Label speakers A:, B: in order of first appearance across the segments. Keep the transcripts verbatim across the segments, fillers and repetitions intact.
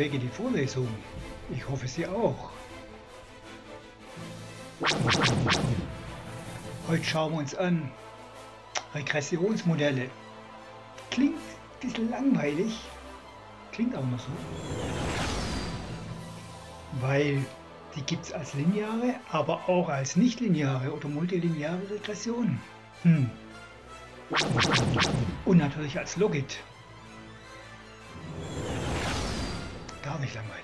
A: rege die Vorlesung. Ich hoffe, Sie auch. Heute schauen wir uns an Regressionsmodelle. Klingt ein bisschen langweilig, klingt auch noch so, weil die gibt es als lineare, aber auch als nichtlineare oder multilineare Regression. Hm. Und natürlich als Logit. Gar nicht langweilig.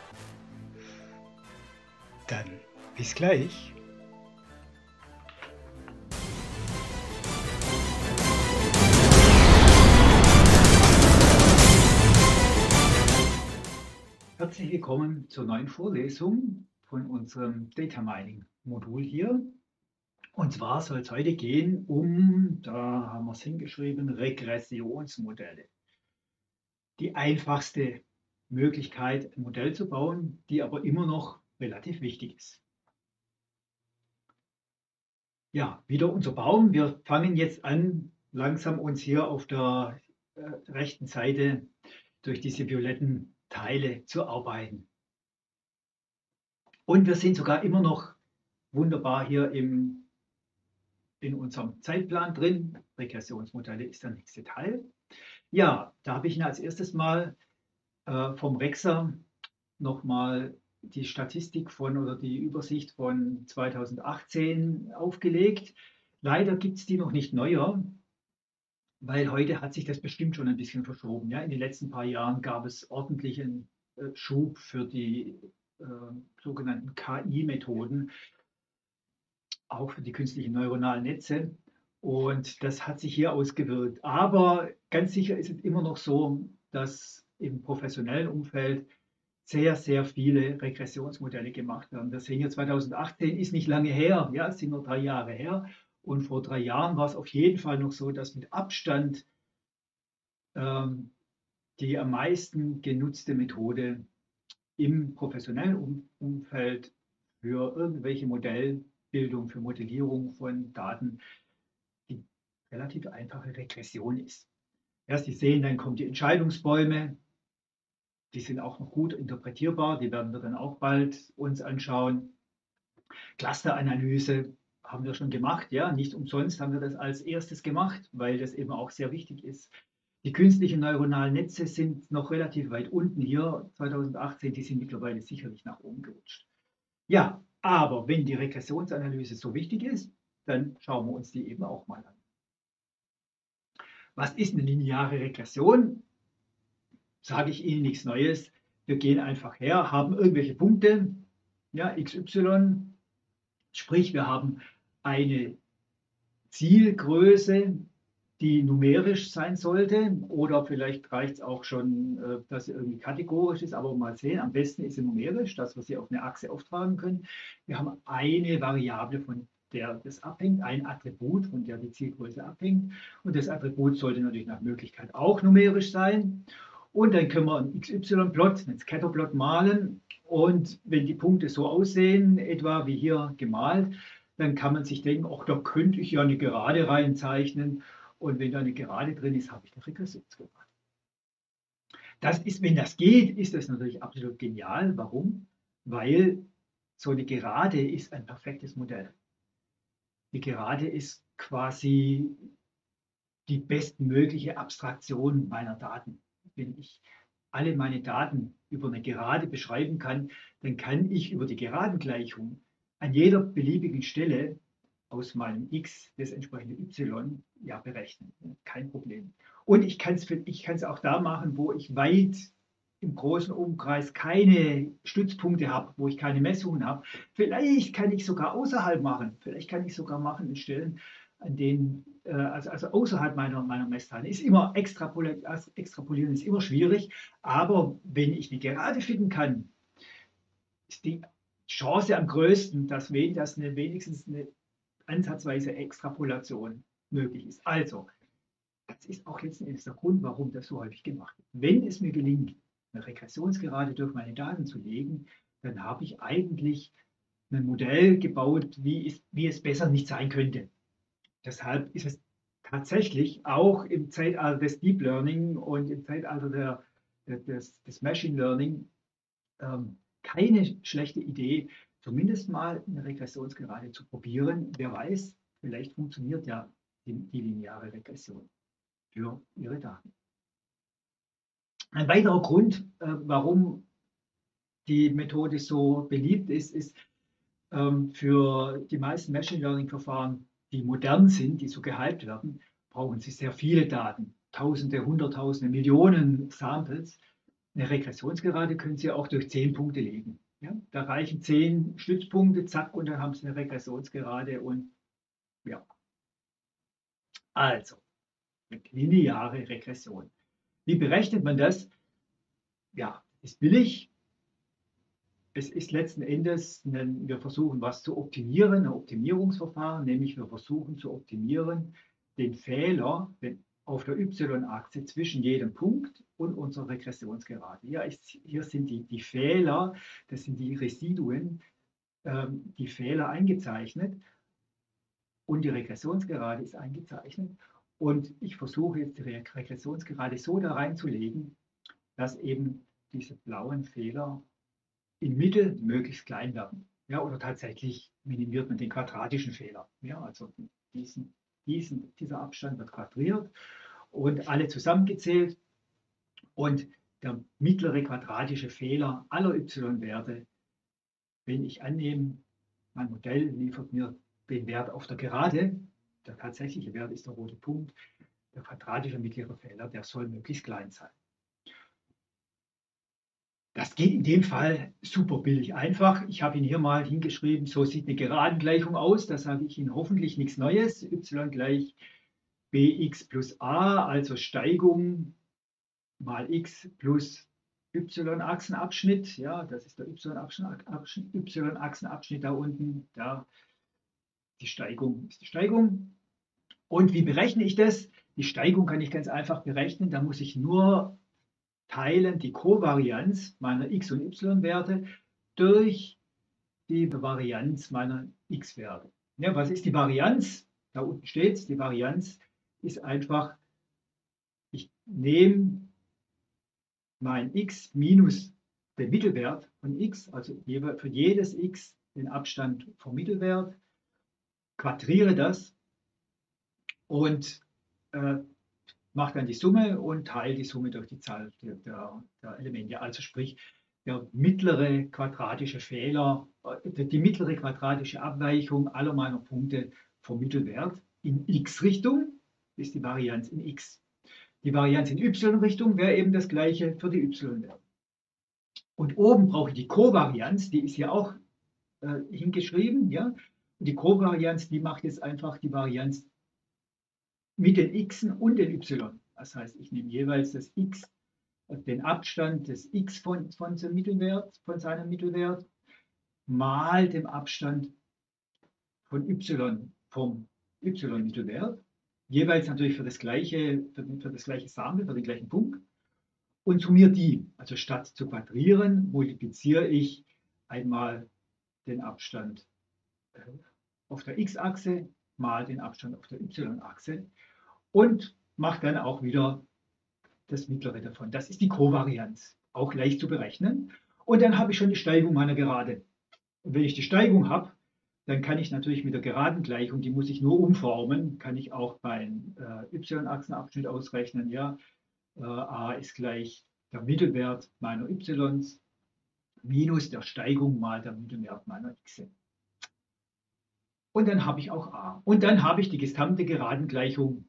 A: Dann bis gleich. Herzlich willkommen zur neuen Vorlesung von unserem Data Mining Modul hier. Und zwar soll es heute gehen um, da haben wir es hingeschrieben, Regressionsmodelle. Die einfachste Möglichkeit, ein Modell zu bauen, die aber immer noch relativ wichtig ist. Ja, wieder unser Baum. Wir fangen jetzt an, langsam uns hier auf der äh, rechten Seite durch diese violetten Teile zu arbeiten. Und wir sind sogar immer noch wunderbar hier im, in unserem Zeitplan drin. Regressionsmodelle ist der nächste Teil. Ja, da habe ich Ihnen als erstes mal äh, vom Rexer nochmal die Statistik von oder die Übersicht von zweitausendachtzehn aufgelegt. Leider gibt es die noch nicht neuer, weil heute hat sich das bestimmt schon ein bisschen verschoben. Ja? In den letzten paar Jahren gab es ordentlichen äh, Schub für die äh, sogenannten K I-Methoden, auch für die künstlichen neuronalen Netze. Und das hat sich hier ausgewirkt. Aber ganz sicher ist es immer noch so, dass im professionellen Umfeld sehr, sehr viele Regressionsmodelle gemacht werden. Wir sehen hier zweitausendachtzehn ist nicht lange her, ja, es sind nur drei Jahre her. Und vor drei Jahren war es auf jeden Fall noch so, dass mit Abstand ähm, die am meisten genutzte Methode im professionellen um Umfeld für irgendwelche Modellbildung, für Modellierung von Daten die relativ einfache Regression ist. Ja, Sie sehen, dann kommen die Entscheidungsbäume. Die sind auch noch gut interpretierbar, die werden wir dann auch bald uns anschauen. Clusteranalyse haben wir schon gemacht, ja, nicht umsonst haben wir das als erstes gemacht, weil das eben auch sehr wichtig ist. Die künstlichen neuronalen Netze sind noch relativ weit unten hier, zweitausendachtzehn, die sind mittlerweile sicherlich nach oben gerutscht. Ja, aber wenn die Regressionsanalyse so wichtig ist, dann schauen wir uns die eben auch mal an. Was ist eine lineare Regression? Sage ich Ihnen nichts Neues. Wir gehen einfach her, haben irgendwelche Punkte, ja, x y, sprich wir haben eine Zielgröße, die numerisch sein sollte, oder vielleicht reicht es auch schon, dass sie irgendwie kategorisch ist, aber mal sehen, am besten ist sie numerisch, dass wir sie auf eine Achse auftragen können. Wir haben eine Variable, von der das abhängt, ein Attribut, von der die Zielgröße abhängt, und das Attribut sollte natürlich nach Möglichkeit auch numerisch sein. Und dann können wir einen X Y-Plot, einen Scatterplot malen. Und wenn die Punkte so aussehen, etwa wie hier gemalt, dann kann man sich denken, ach, da könnte ich ja eine Gerade reinzeichnen. Und wenn da eine Gerade drin ist, habe ich eine Regressionskurve. Das ist, wenn das geht, ist das natürlich absolut genial. Warum? Weil so eine Gerade ist ein perfektes Modell. Die Gerade ist quasi die bestmögliche Abstraktion meiner Daten. Wenn ich alle meine Daten über eine Gerade beschreiben kann, dann kann ich über die Geradengleichung an jeder beliebigen Stelle aus meinem x das entsprechende y ja berechnen. Kein Problem. Und ich kann es ich kann's auch da machen, wo ich weit im großen Umkreis keine Stützpunkte habe, wo ich keine Messungen habe. Vielleicht kann ich sogar außerhalb machen. Vielleicht kann ich sogar machen in Stellen, an denen, äh, also, also außerhalb meiner, meiner Messdaten. Ist immer extrapolieren, extrapolieren ist immer schwierig, aber wenn ich eine Gerade finden kann, ist die Chance am größten, dass, dass eine, wenigstens eine ansatzweise Extrapolation möglich ist. Also, das ist auch letzten Endes der Grund, warum das so häufig gemacht wird. Wenn es mir gelingt, eine Regressionsgerade durch meine Daten zu legen, dann habe ich eigentlich ein Modell gebaut, wie es, wie es besser nicht sein könnte. Deshalb ist es tatsächlich auch im Zeitalter des Deep Learning und im Zeitalter der, das, das Machine Learning ähm, keine schlechte Idee, zumindest mal eine Regressionsgerade zu probieren. Wer weiß, vielleicht funktioniert ja die, die lineare Regression für Ihre Daten. Ein weiterer Grund, äh, warum die Methode so beliebt ist, ist ähm, für die meisten Machine Learning-Verfahren, die modern sind, die so gehypt werden, brauchen sie sehr viele Daten. Tausende, Hunderttausende, Millionen Samples. Eine Regressionsgerade können Sie auch durch zehn Punkte legen. Ja? Da reichen zehn Stützpunkte, zack, und dann haben Sie eine Regressionsgerade. Und ja, also, eine lineare Regression. Wie berechnet man das? Ja, ist billig. Es ist letzten Endes, wir versuchen was zu optimieren, ein Optimierungsverfahren, nämlich wir versuchen zu optimieren den Fehler auf der y-Achse zwischen jedem Punkt und unserer Regressionsgerade. Hier, ist, hier sind die, die Fehler, das sind die Residuen, ähm, die Fehler eingezeichnet und die Regressionsgerade ist eingezeichnet. Und ich versuche jetzt die Regressionsgerade so da reinzulegen, dass eben diese blauen Fehler in Mitte möglichst klein werden. Ja, oder tatsächlich minimiert man den quadratischen Fehler. Ja, also diesen, diesen, dieser Abstand wird quadriert und alle zusammengezählt. Und der mittlere quadratische Fehler aller y-Werte, wenn ich annehme, mein Modell liefert mir den Wert auf der Gerade, der tatsächliche Wert ist der rote Punkt, der quadratische mittlere Fehler, der soll möglichst klein sein. Das geht in dem Fall super billig einfach. Ich habe Ihnen hier mal hingeschrieben, so sieht eine Geradengleichung aus. Da sage ich Ihnen hoffentlich nichts Neues. Y gleich bx plus a, also Steigung mal x plus y-Achsenabschnitt. Ja, das ist der y-Achsenabschnitt da unten. Da die Steigung ist die Steigung. Und wie berechne ich das? Die Steigung kann ich ganz einfach berechnen. Da muss ich nur teilen die Kovarianz meiner x- und y-Werte durch die Varianz meiner x-Werte. Ja, was ist die Varianz? Da unten steht es, die Varianz ist einfach, ich nehme mein x minus den Mittelwert von x, also für jedes x den Abstand vom Mittelwert, quadriere das und äh, mache dann die Summe und teile die Summe durch die Zahl der, der, der Elemente. Also sprich, der mittlere quadratische Fehler, die mittlere quadratische Abweichung aller meiner Punkte vom Mittelwert in x-Richtung ist die Varianz in x. Die Varianz in y-Richtung wäre eben das gleiche für die y-Werte. Und oben brauche ich die Kovarianz, die ist hier auch äh, hingeschrieben. Ja? Und die Kovarianz, die macht jetzt einfach die Varianz mit den x'en und den y. Das heißt, ich nehme jeweils das x, den Abstand des x von, von, seinem Mittelwert, von seinem Mittelwert mal dem Abstand von y vom y-Mittelwert, jeweils natürlich für das gleiche, für, für das gleiche Sample, für den gleichen Punkt, und summiere die. Also statt zu quadrieren, multipliziere ich einmal den Abstand auf der x-Achse mal den Abstand auf der y-Achse und mache dann auch wieder das mittlere davon. Das ist die Kovarianz, auch leicht zu berechnen. Und dann habe ich schon die Steigung meiner Gerade. Und wenn ich die Steigung habe, dann kann ich natürlich mit der Geradengleichung, die muss ich nur umformen, kann ich auch beim äh, y-Achsenabschnitt ausrechnen. Ja, äh, a ist gleich der Mittelwert meiner y's minus der Steigung mal der Mittelwert meiner x. Und dann habe ich auch a. Und dann habe ich die gesamte Geradengleichung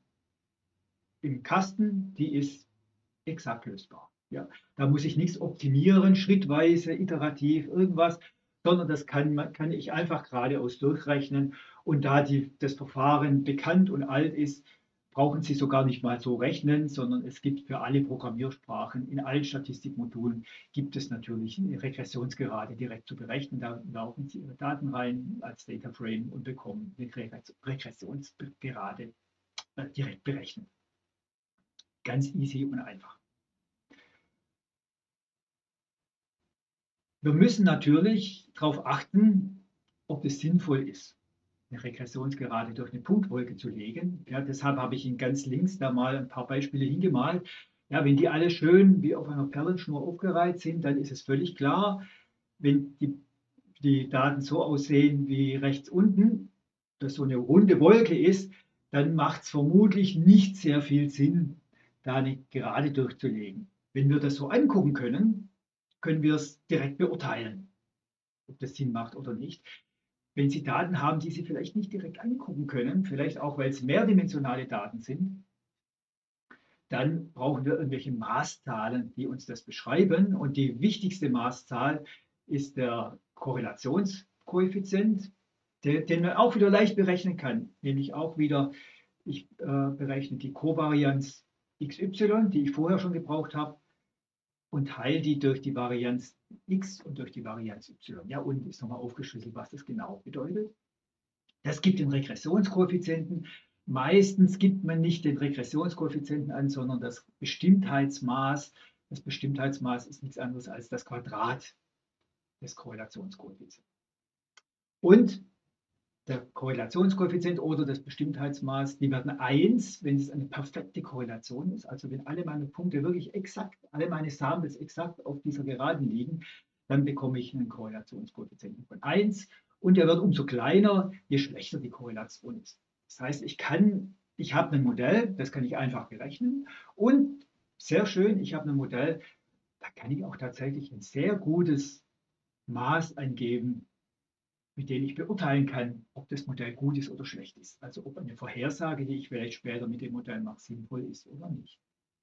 A: im Kasten, die ist exakt lösbar. Ja, da muss ich nichts optimieren, schrittweise, iterativ, irgendwas, sondern das kann, kann ich einfach geradeaus durchrechnen. Und da die, das Verfahren bekannt und alt ist, brauchen Sie sogar nicht mal so rechnen, sondern es gibt für alle Programmiersprachen, in allen Statistikmodulen gibt es natürlich eine Regressionsgerade direkt zu berechnen. Da laufen Sie Ihre Daten rein als Data Frame und bekommen eine Regressionsgerade direkt berechnet. Ganz easy und einfach. Wir müssen natürlich darauf achten, ob es sinnvoll ist, eine Regressionsgerade durch eine Punktwolke zu legen. Ja, deshalb habe ich Ihnen ganz links da mal ein paar Beispiele hingemalt. Ja, wenn die alle schön wie auf einer Perlenschnur aufgereiht sind, dann ist es völlig klar, wenn die, die Daten so aussehen wie rechts unten, dass so eine runde Wolke ist, dann macht es vermutlich nicht sehr viel Sinn, da eine Gerade durchzulegen. Wenn wir das so angucken können, können wir es direkt beurteilen, ob das Sinn macht oder nicht. Wenn Sie Daten haben, die Sie vielleicht nicht direkt angucken können, vielleicht auch, weil es mehrdimensionale Daten sind, dann brauchen wir irgendwelche Maßzahlen, die uns das beschreiben. Und die wichtigste Maßzahl ist der Korrelationskoeffizient, der, den man auch wieder leicht berechnen kann. Nämlich auch wieder, ich äh, berechne die Kovarianz X Y, die ich vorher schon gebraucht habe, und teile die durch die Varianz X und durch die Varianz Y. Ja, und ist nochmal aufgeschlüsselt, was das genau bedeutet. Das gibt den Regressionskoeffizienten. Meistens gibt man nicht den Regressionskoeffizienten an, sondern das Bestimmtheitsmaß. Das Bestimmtheitsmaß ist nichts anderes als das Quadrat des Korrelationskoeffizienten. Und der Korrelationskoeffizient oder das Bestimmtheitsmaß, die werden eins, wenn es eine perfekte Korrelation ist. Also wenn alle meine Punkte wirklich exakt, alle meine Samples exakt auf dieser Geraden liegen, dann bekomme ich einen Korrelationskoeffizienten von eins. Und der wird umso kleiner, je schlechter die Korrelation ist. Das heißt, ich kann, ich habe ein Modell, das kann ich einfach berechnen. Und sehr schön, ich habe ein Modell, da kann ich auch tatsächlich ein sehr gutes Maß angeben, mit denen ich beurteilen kann, ob das Modell gut ist oder schlecht ist. Also ob eine Vorhersage, die ich vielleicht später mit dem Modell mache, sinnvoll ist oder nicht.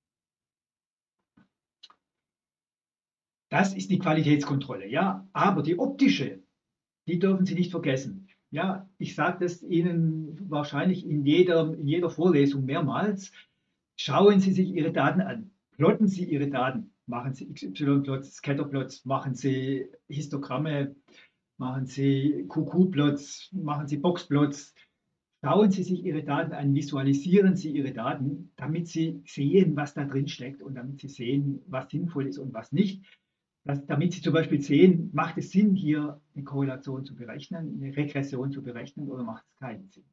A: Das ist die Qualitätskontrolle, ja. Aber die optische, die dürfen Sie nicht vergessen. Ja, ich sage das Ihnen wahrscheinlich in jeder, in jeder Vorlesung mehrmals. Schauen Sie sich Ihre Daten an. Plotten Sie Ihre Daten. Machen Sie X Y-Plots, Scatterplots, machen Sie Histogramme, machen Sie Q Q-Plots, machen Sie Boxplots. Schauen Sie sich Ihre Daten an, visualisieren Sie Ihre Daten, damit Sie sehen, was da drin steckt und damit Sie sehen, was sinnvoll ist und was nicht. Das, damit Sie zum Beispiel sehen, macht es Sinn, hier eine Korrelation zu berechnen, eine Regression zu berechnen oder macht es keinen Sinn.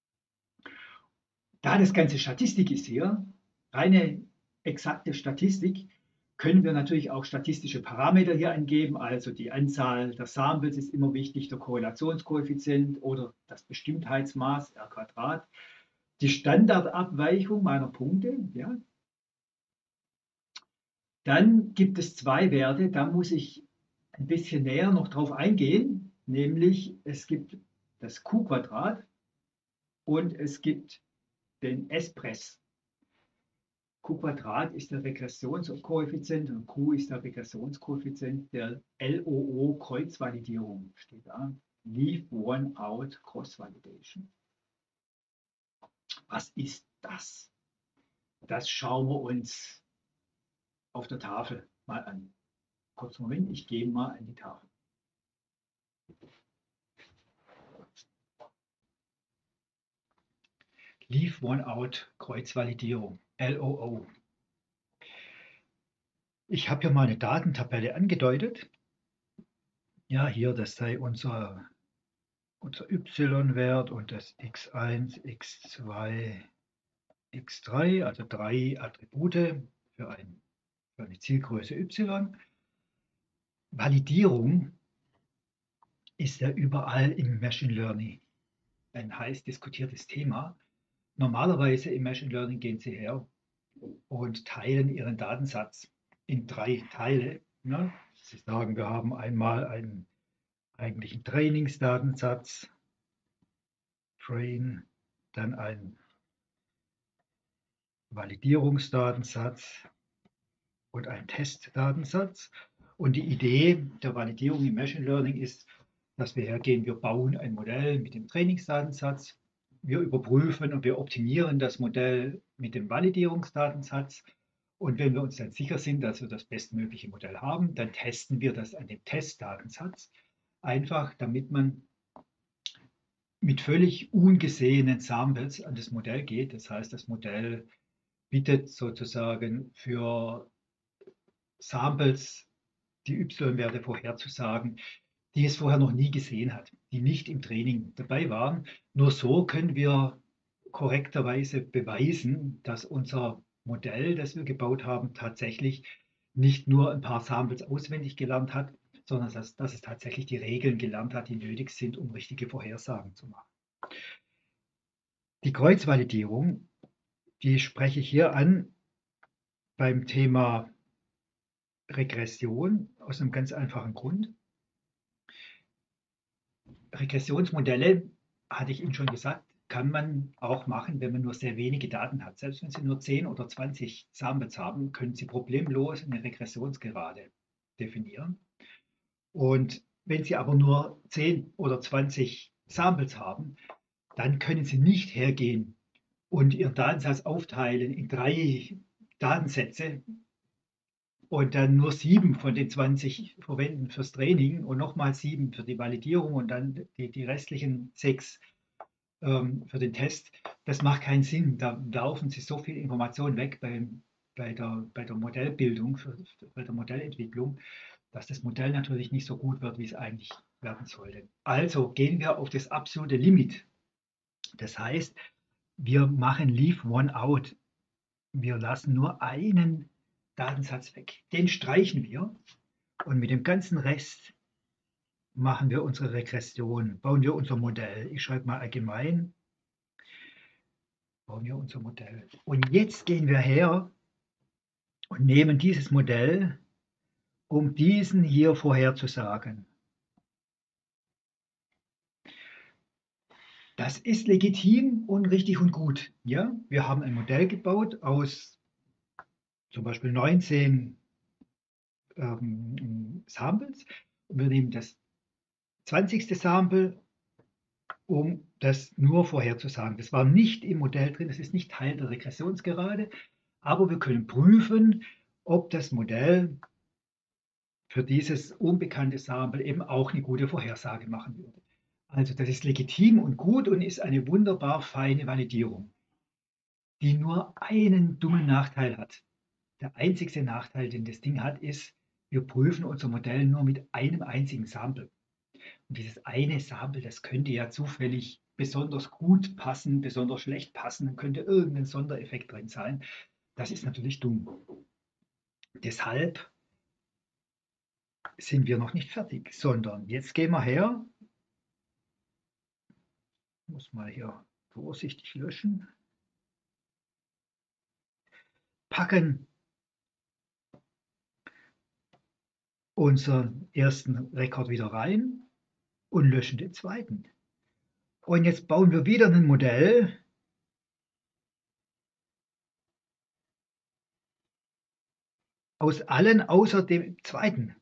A: Da das Ganze Statistik ist hier, reine exakte Statistik, können wir natürlich auch statistische Parameter hier angeben. Also die Anzahl der Samples ist immer wichtig, der Korrelationskoeffizient oder das Bestimmtheitsmaß R Quadrat, die Standardabweichung meiner Punkte. Ja. Dann gibt es zwei Werte, da muss ich ein bisschen näher noch drauf eingehen, nämlich es gibt das Q-Quadrat und es gibt den S-Press. Q-Quadrat ist der Regressionskoeffizient und Q ist der Regressionskoeffizient der L O O-Kreuzvalidierung, steht da. Leave One Out Cross-Validation. Was ist das? Das schauen wir uns auf der Tafel mal an. Kurz Moment, ich gehe mal an die Tafel. Leave One Out Kreuzvalidierung, L O O. Ich habe hier mal eine Datentabelle angedeutet. Ja, hier, das sei unser, unser y-Wert und das x eins, x zwei, x drei, also drei Attribute für, ein, für eine Zielgröße y. Validierung ist ja überall im Machine Learning ein heiß diskutiertes Thema. Normalerweise im Machine Learning gehen Sie her und teilen Ihren Datensatz in drei Teile. Ja, Sie sagen, wir haben einmal einen eigentlichen Trainingsdatensatz, Train, dann einen Validierungsdatensatz und einen Testdatensatz. Und die Idee der Validierung im Machine Learning ist, dass wir hergehen, wir bauen ein Modell mit dem Trainingsdatensatz, wir überprüfen und wir optimieren das Modell mit dem Validierungsdatensatz. Und wenn wir uns dann sicher sind, dass wir das bestmögliche Modell haben, dann testen wir das an dem Testdatensatz. Einfach, damit man mit völlig ungesehenen Samples an das Modell geht. Das heißt, das Modell bietet sozusagen für Samples die Y-Werte vorherzusagen, die es vorher noch nie gesehen hat, die nicht im Training dabei waren. Nur so können wir korrekterweise beweisen, dass unser Modell, das wir gebaut haben, tatsächlich nicht nur ein paar Samples auswendig gelernt hat, sondern dass, dass es tatsächlich die Regeln gelernt hat, die nötig sind, um richtige Vorhersagen zu machen. Die Kreuzvalidierung, die spreche ich hier an beim Thema Regression aus einem ganz einfachen Grund. Regressionsmodelle, hatte ich Ihnen schon gesagt, kann man auch machen, wenn man nur sehr wenige Daten hat. Selbst wenn Sie nur zehn oder zwanzig Samples haben, können Sie problemlos eine Regressionsgerade definieren. Und wenn Sie aber nur zehn oder zwanzig Samples haben, dann können Sie nicht hergehen und Ihren Datensatz aufteilen in drei Datensätze und dann nur sieben von den zwanzig verwenden fürs Training und nochmal sieben für die Validierung und dann die, die restlichen sechs ähm, für den Test. Das macht keinen Sinn. Da laufen Sie so viel Information weg beim, bei, der, bei der Modellbildung, für, bei der Modellentwicklung, dass das Modell natürlich nicht so gut wird, wie es eigentlich werden sollte. Also gehen wir auf das absolute Limit. Das heißt, wir machen Leave One Out. Wir lassen nur einen Datensatz weg. Den streichen wir und mit dem ganzen Rest machen wir unsere Regression, bauen wir unser Modell. Ich schreibe mal allgemein, bauen wir unser Modell. Und jetzt gehen wir her und nehmen dieses Modell, um diesen hier vorherzusagen. Das ist legitim und richtig und gut. Ja? Wir haben ein Modell gebaut aus zum Beispiel neunzehn ähm, Samples. Und wir nehmen das zwanzigste Sample, um das nur vorherzusagen. Das war nicht im Modell drin, das ist nicht Teil der Regressionsgerade, aber wir können prüfen, ob das Modell für dieses unbekannte Sample eben auch eine gute Vorhersage machen würde. Also das ist legitim und gut und ist eine wunderbar feine Validierung, die nur einen dummen Nachteil hat. Der einzigste Nachteil, den das Ding hat, ist, wir prüfen unser Modell nur mit einem einzigen Sample. Und dieses eine Sample, das könnte ja zufällig besonders gut passen, besonders schlecht passen, dann könnte irgendein Sondereffekt drin sein. Das ist natürlich dumm. Deshalb sind wir noch nicht fertig, sondern jetzt gehen wir her, ich muss mal hier vorsichtig löschen, packen unseren ersten Rekord wieder rein und löschen den zweiten. Und jetzt bauen wir wieder ein Modell, aus allen außer dem zweiten.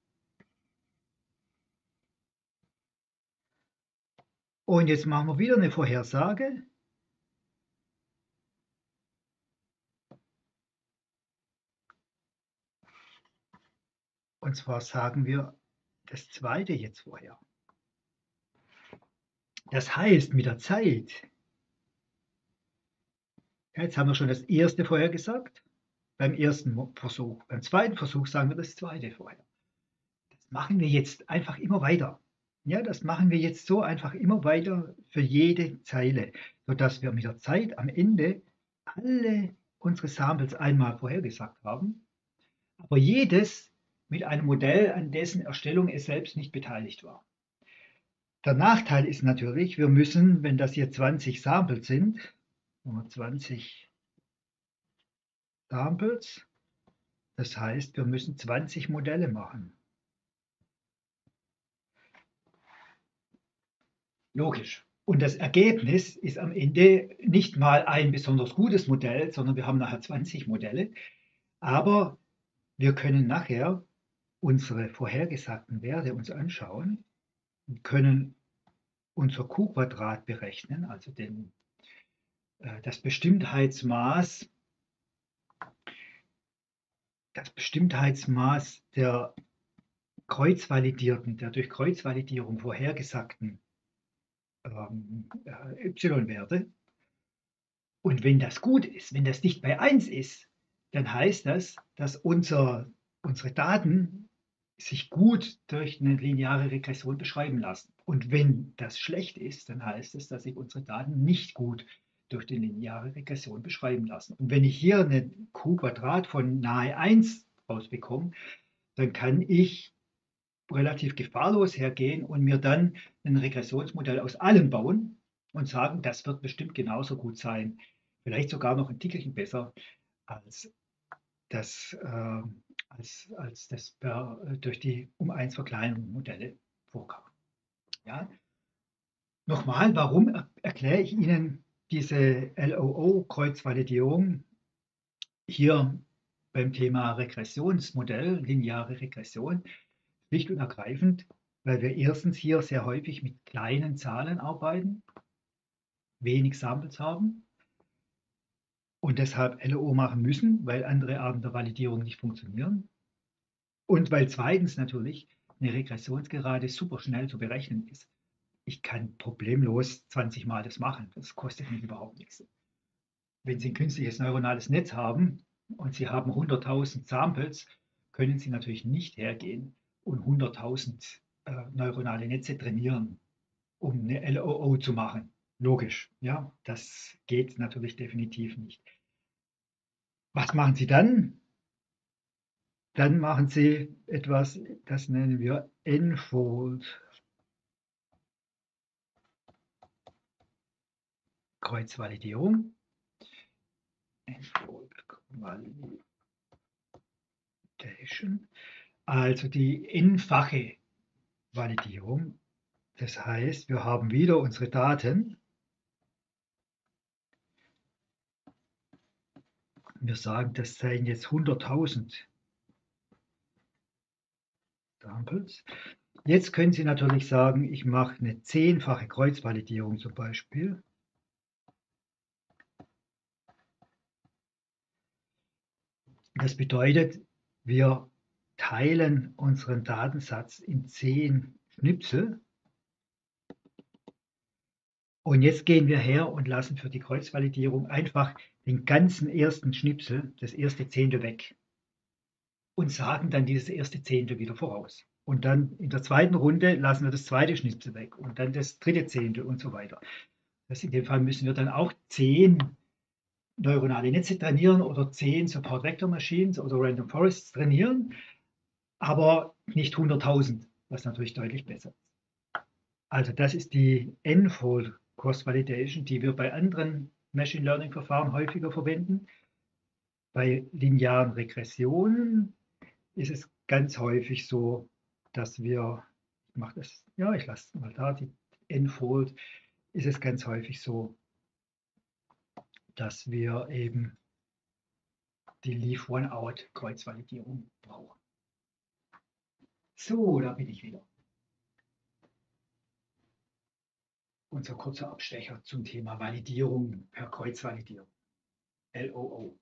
A: Und jetzt machen wir wieder eine Vorhersage. Und zwar sagen wir das zweite jetzt vorher. Das heißt, mit der Zeit, jetzt haben wir schon das erste vorher gesagt, beim ersten Versuch. Beim zweiten Versuch sagen wir das zweite vorher. Das machen wir jetzt einfach immer weiter. Ja, das machen wir jetzt so einfach immer weiter für jede Zeile, sodass wir mit der Zeit am Ende alle unsere Samples einmal vorhergesagt haben, aber jedes mit einem Modell, an dessen Erstellung es selbst nicht beteiligt war. Der Nachteil ist natürlich, wir müssen, wenn das hier zwanzig Samples sind, zwanzig Samples, das heißt, wir müssen zwanzig Modelle machen. Logisch. Und das Ergebnis ist am Ende nicht mal ein besonders gutes Modell, sondern wir haben nachher zwanzig Modelle. Aber wir können nachher unsere vorhergesagten Werte uns anschauen und können unser Q-Quadrat berechnen, also den, äh, das Bestimmtheitsmaß, das Bestimmtheitsmaß der kreuzvalidierten, der durch Kreuzvalidierung vorhergesagten ähm, äh, y-Werte. Und wenn das gut ist, wenn das dicht bei eins ist, dann heißt das, dass unser, unsere Daten sich gut durch eine lineare Regression beschreiben lassen. Und wenn das schlecht ist, dann heißt es, dass sich unsere Daten nicht gut durch die lineare Regression beschreiben lassen. Und wenn ich hier eine Q-Quadrat von nahe eins rausbekomme, dann kann ich relativ gefahrlos hergehen und mir dann ein Regressionsmodell aus allem bauen und sagen, das wird bestimmt genauso gut sein, vielleicht sogar noch ein Tickelchen besser als das, äh, als, als das per, durch die um eins Verkleinerung Modelle vorkam. Ja? Nochmal, warum er erkläre ich Ihnen diese L O O-Kreuzvalidierung hier beim Thema Regressionsmodell, lineare Regression? Schlicht und ergreifend, weil wir erstens hier sehr häufig mit kleinen Zahlen arbeiten, wenig Samples haben und deshalb L O O machen müssen, weil andere Arten der Validierung nicht funktionieren. Und weil zweitens natürlich eine Regressionsgerade super schnell zu berechnen ist. Ich kann problemlos zwanzig Mal das machen. Das kostet mich überhaupt nichts. Wenn Sie ein künstliches neuronales Netz haben und Sie haben hunderttausend Samples, können Sie natürlich nicht hergehen und hunderttausend äh, neuronale Netze trainieren, um eine L O O zu machen. Logisch, ja, das geht natürlich definitiv nicht. Was machen Sie dann? Dann machen Sie etwas, das nennen wir N-Fold Kreuzvalidierung. N-Fold Validation. Also die n-fache Validierung. Das heißt, wir haben wieder unsere Daten. Wir sagen, das seien jetzt hunderttausend Samples. Jetzt können Sie natürlich sagen, ich mache eine zehnfache Kreuzvalidierung zum Beispiel. Das bedeutet, wir teilen unseren Datensatz in zehn Schnipsel. Und jetzt gehen wir her und lassen für die Kreuzvalidierung einfach den ganzen ersten Schnipsel, das erste Zehntel weg. Und sagen dann dieses erste Zehntel wieder voraus. Und dann in der zweiten Runde lassen wir das zweite Schnipsel weg und dann das dritte Zehntel und so weiter. Das in dem Fall müssen wir dann auch zehn neuronale Netze trainieren oder zehn Support Vector Machines oder Random Forests trainieren, aber nicht hunderttausend, was natürlich deutlich besser ist. Also das ist die N-Fold Cross-Validation, die wir bei anderen Machine Learning Verfahren häufiger verwenden. Bei linearen Regressionen ist es ganz häufig so, dass wir, ich mache das, ja, ich lasse mal da die N-Fold, ist es ganz häufig so, dass wir eben die Leave-One-Out-Kreuzvalidierung brauchen. So, da bin ich wieder. Unser kurzer Abstecher zum Thema Validierung per Kreuzvalidierung, L O O.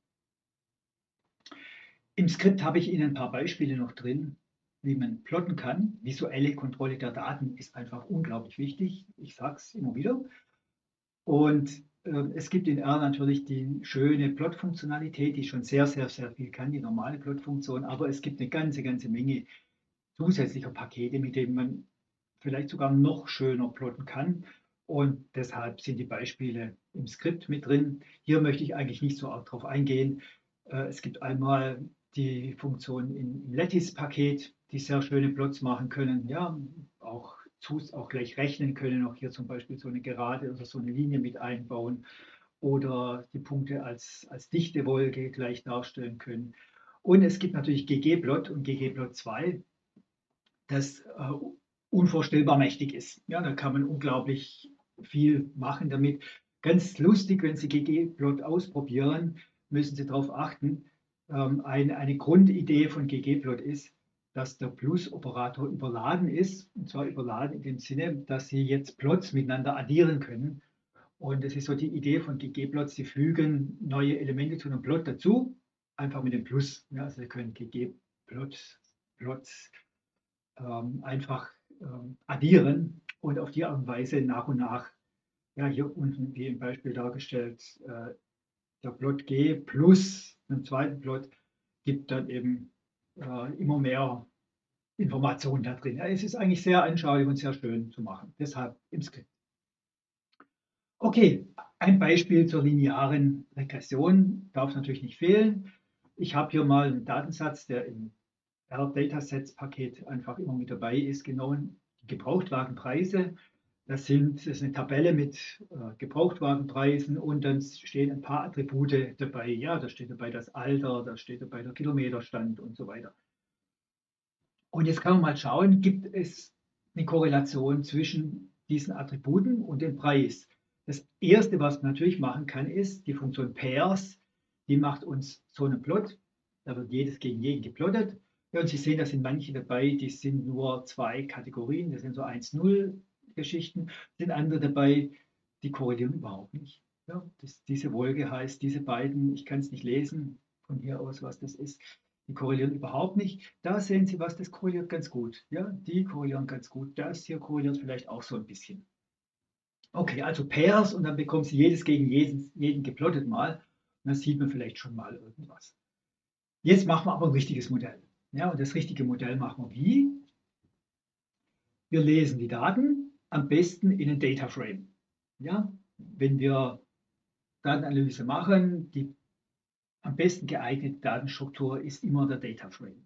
A: Im Skript habe ich Ihnen ein paar Beispiele noch drin, wie man plotten kann. Visuelle Kontrolle der Daten ist einfach unglaublich wichtig. Ich sage es immer wieder. Und äh, es gibt in R natürlich die schöne Plot-Funktionalität, die schon sehr, sehr, sehr viel kann, die normale Plot-Funktion. Aber es gibt eine ganze, ganze Menge zusätzlicher Pakete, mit denen man vielleicht sogar noch schöner plotten kann. Und deshalb sind die Beispiele im Skript mit drin. Hier möchte ich eigentlich nicht so arg drauf eingehen. Äh, es gibt einmal die Funktion im Lattice-Paket, die sehr schöne Plots machen können, ja, auch, auch gleich rechnen können, auch hier zum Beispiel so eine Gerade oder so eine Linie mit einbauen oder die Punkte als, als dichte Wolke gleich darstellen können. Und es gibt natürlich ggplot und ggplot zwei, das äh, unvorstellbar mächtig ist. Ja, da kann man unglaublich viel machen damit. Ganz lustig, wenn Sie ggplot ausprobieren, müssen Sie darauf achten. Ähm, eine, eine Grundidee von ggplot ist, dass der Plus-Operator überladen ist. Und zwar überladen in dem Sinne, dass Sie jetzt Plots miteinander addieren können. Und das ist so die Idee von ggplots. Sie fügen neue Elemente zu einem Plot dazu, einfach mit dem Plus. Ja, also Sie können ggplots Plots, ähm, einfach ähm, addieren und auf die Art und Weise nach und nach, ja, hier unten wie im Beispiel dargestellt, äh, der Plot G plus einen zweiten Plot gibt dann eben äh, immer mehr Informationen da drin. Ja, es ist eigentlich sehr anschaulich und sehr schön zu machen, deshalb im Skript. Okay, Ein Beispiel zur linearen Regression darf natürlich nicht fehlen. Ich habe hier mal einen Datensatz, der im R-Datasets-Paket einfach immer mit dabei ist, genommen. Gebrauchtwagenpreise. Das, sind, das ist eine Tabelle mit äh, Gebrauchtwagenpreisen und dann stehen ein paar Attribute dabei. Ja, da steht dabei das Alter, da steht dabei der Kilometerstand und so weiter. Und jetzt kann man mal schauen, gibt es eine Korrelation zwischen diesen Attributen und dem Preis. Das Erste, was man natürlich machen kann, ist die Funktion Pairs. Die macht uns so einen Plot. Da wird jedes gegen jeden geplottet. Ja, und Sie sehen, da sind manche dabei, die sind nur zwei Kategorien. Das sind so eins null Geschichten. Sind andere dabei, die korrelieren überhaupt nicht. Ja, das, diese Wolke heißt, diese beiden, ich kann es nicht lesen von hier aus, was das ist. Die korrelieren überhaupt nicht. Da sehen Sie was, das korreliert ganz gut. Ja, die korrelieren ganz gut. Das hier korreliert vielleicht auch so ein bisschen. Okay, also Pairs und dann bekommen Sie jedes gegen jeden, jeden geplottet mal. Und dann sieht man vielleicht schon mal irgendwas. Jetzt machen wir aber ein richtiges Modell. Ja, und das richtige Modell machen wir wie? Wir lesen die Daten am besten in einen Data Frame. Ja, wenn wir Datenanalyse machen, die am besten geeignete Datenstruktur ist immer der Data Frame.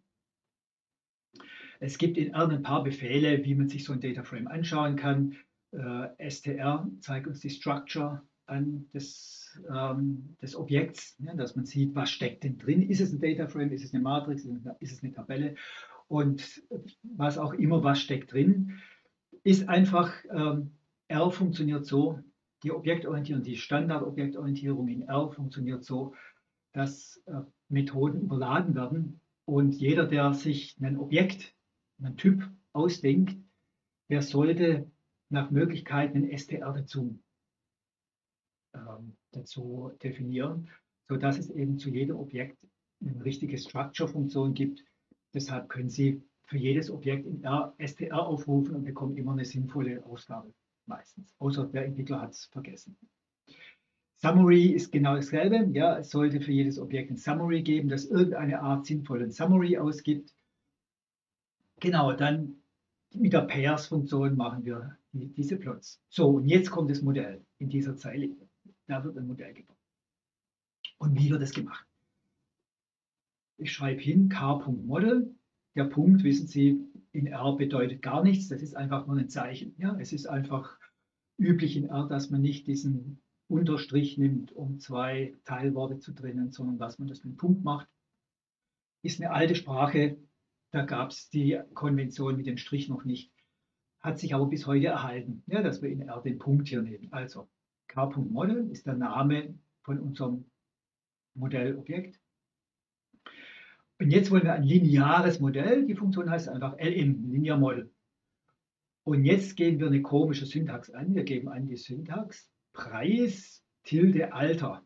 A: Es gibt in R ein paar Befehle, wie man sich so ein Data Frame anschauen kann. Äh, str zeigt uns die Structure an des, ähm, des Objekts, ja, dass man sieht, was steckt denn drin. Ist es ein Data Frame, ist es eine Matrix, ist es eine Tabelle und was auch immer, was steckt drin, ist einfach, ähm, R funktioniert so, die Objektorientierung, die Standardobjektorientierung in R funktioniert so, dass äh, Methoden überladen werden und jeder, der sich ein Objekt, einen Typ ausdenkt, der sollte nach Möglichkeit einen str dazu, ähm, dazu definieren, sodass es eben zu jedem Objekt eine richtige Structure-Funktion gibt. Deshalb können Sie für jedes Objekt in R str aufrufen und bekommen immer eine sinnvolle Ausgabe meistens. Außer der Entwickler hat es vergessen. Summary ist genau dasselbe. Ja, es sollte für jedes Objekt ein Summary geben, das irgendeine Art sinnvollen Summary ausgibt. Genau, dann mit der Pairs-Funktion machen wir die, diese Plots. So, und jetzt kommt das Modell in dieser Zeile. Da wird ein Modell gebaut. Und wie wird das gemacht? Ich schreibe hin car.model. Der Punkt, wissen Sie, in R bedeutet gar nichts. Das ist einfach nur ein Zeichen. Ja, es ist einfach üblich in R, dass man nicht diesen Unterstrich nimmt, um zwei Teilworte zu trennen, sondern dass man das mit einem Punkt macht. Ist eine alte Sprache, da gab es die Konvention mit dem Strich noch nicht, hat sich aber bis heute erhalten, ja, dass wir in R den Punkt hier nehmen. Also car.model ist der Name von unserem Modellobjekt. Und jetzt wollen wir ein lineares Modell. Die Funktion heißt einfach L M, Linear Model. Und jetzt geben wir eine komische Syntax an. Wir geben an die Syntax Preis tilde Alter.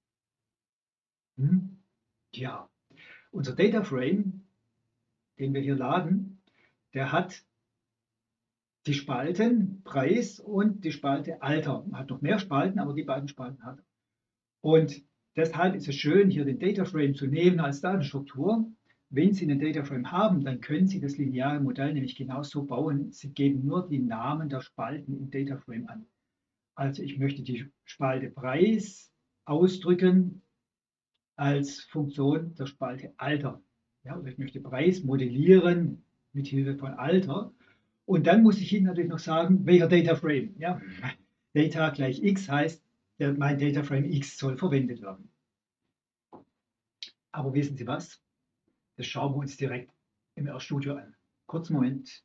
A: Hm? Ja, unser Data Frame, den wir hier laden, der hat die Spalten Preis und die Spalte Alter. Man hat noch mehr Spalten, aber die beiden Spalten hat er. Und deshalb ist es schön, hier den Data Frame zu nehmen als Datenstruktur. Wenn Sie einen Data Frame haben, dann können Sie das lineare Modell nämlich genauso bauen. Sie geben nur die Namen der Spalten im Data Frame an. Also ich möchte die Spalte Preis ausdrücken als Funktion der Spalte Alter. Ja, oder ich möchte Preis modellieren mit Hilfe von Alter. Und dann muss ich Ihnen natürlich noch sagen, welcher Data Frame. Ja? Data gleich x heißt, der, mein Data Frame x soll verwendet werden. Aber wissen Sie was? Das schauen wir uns direkt im RStudio an. Kurzen Moment.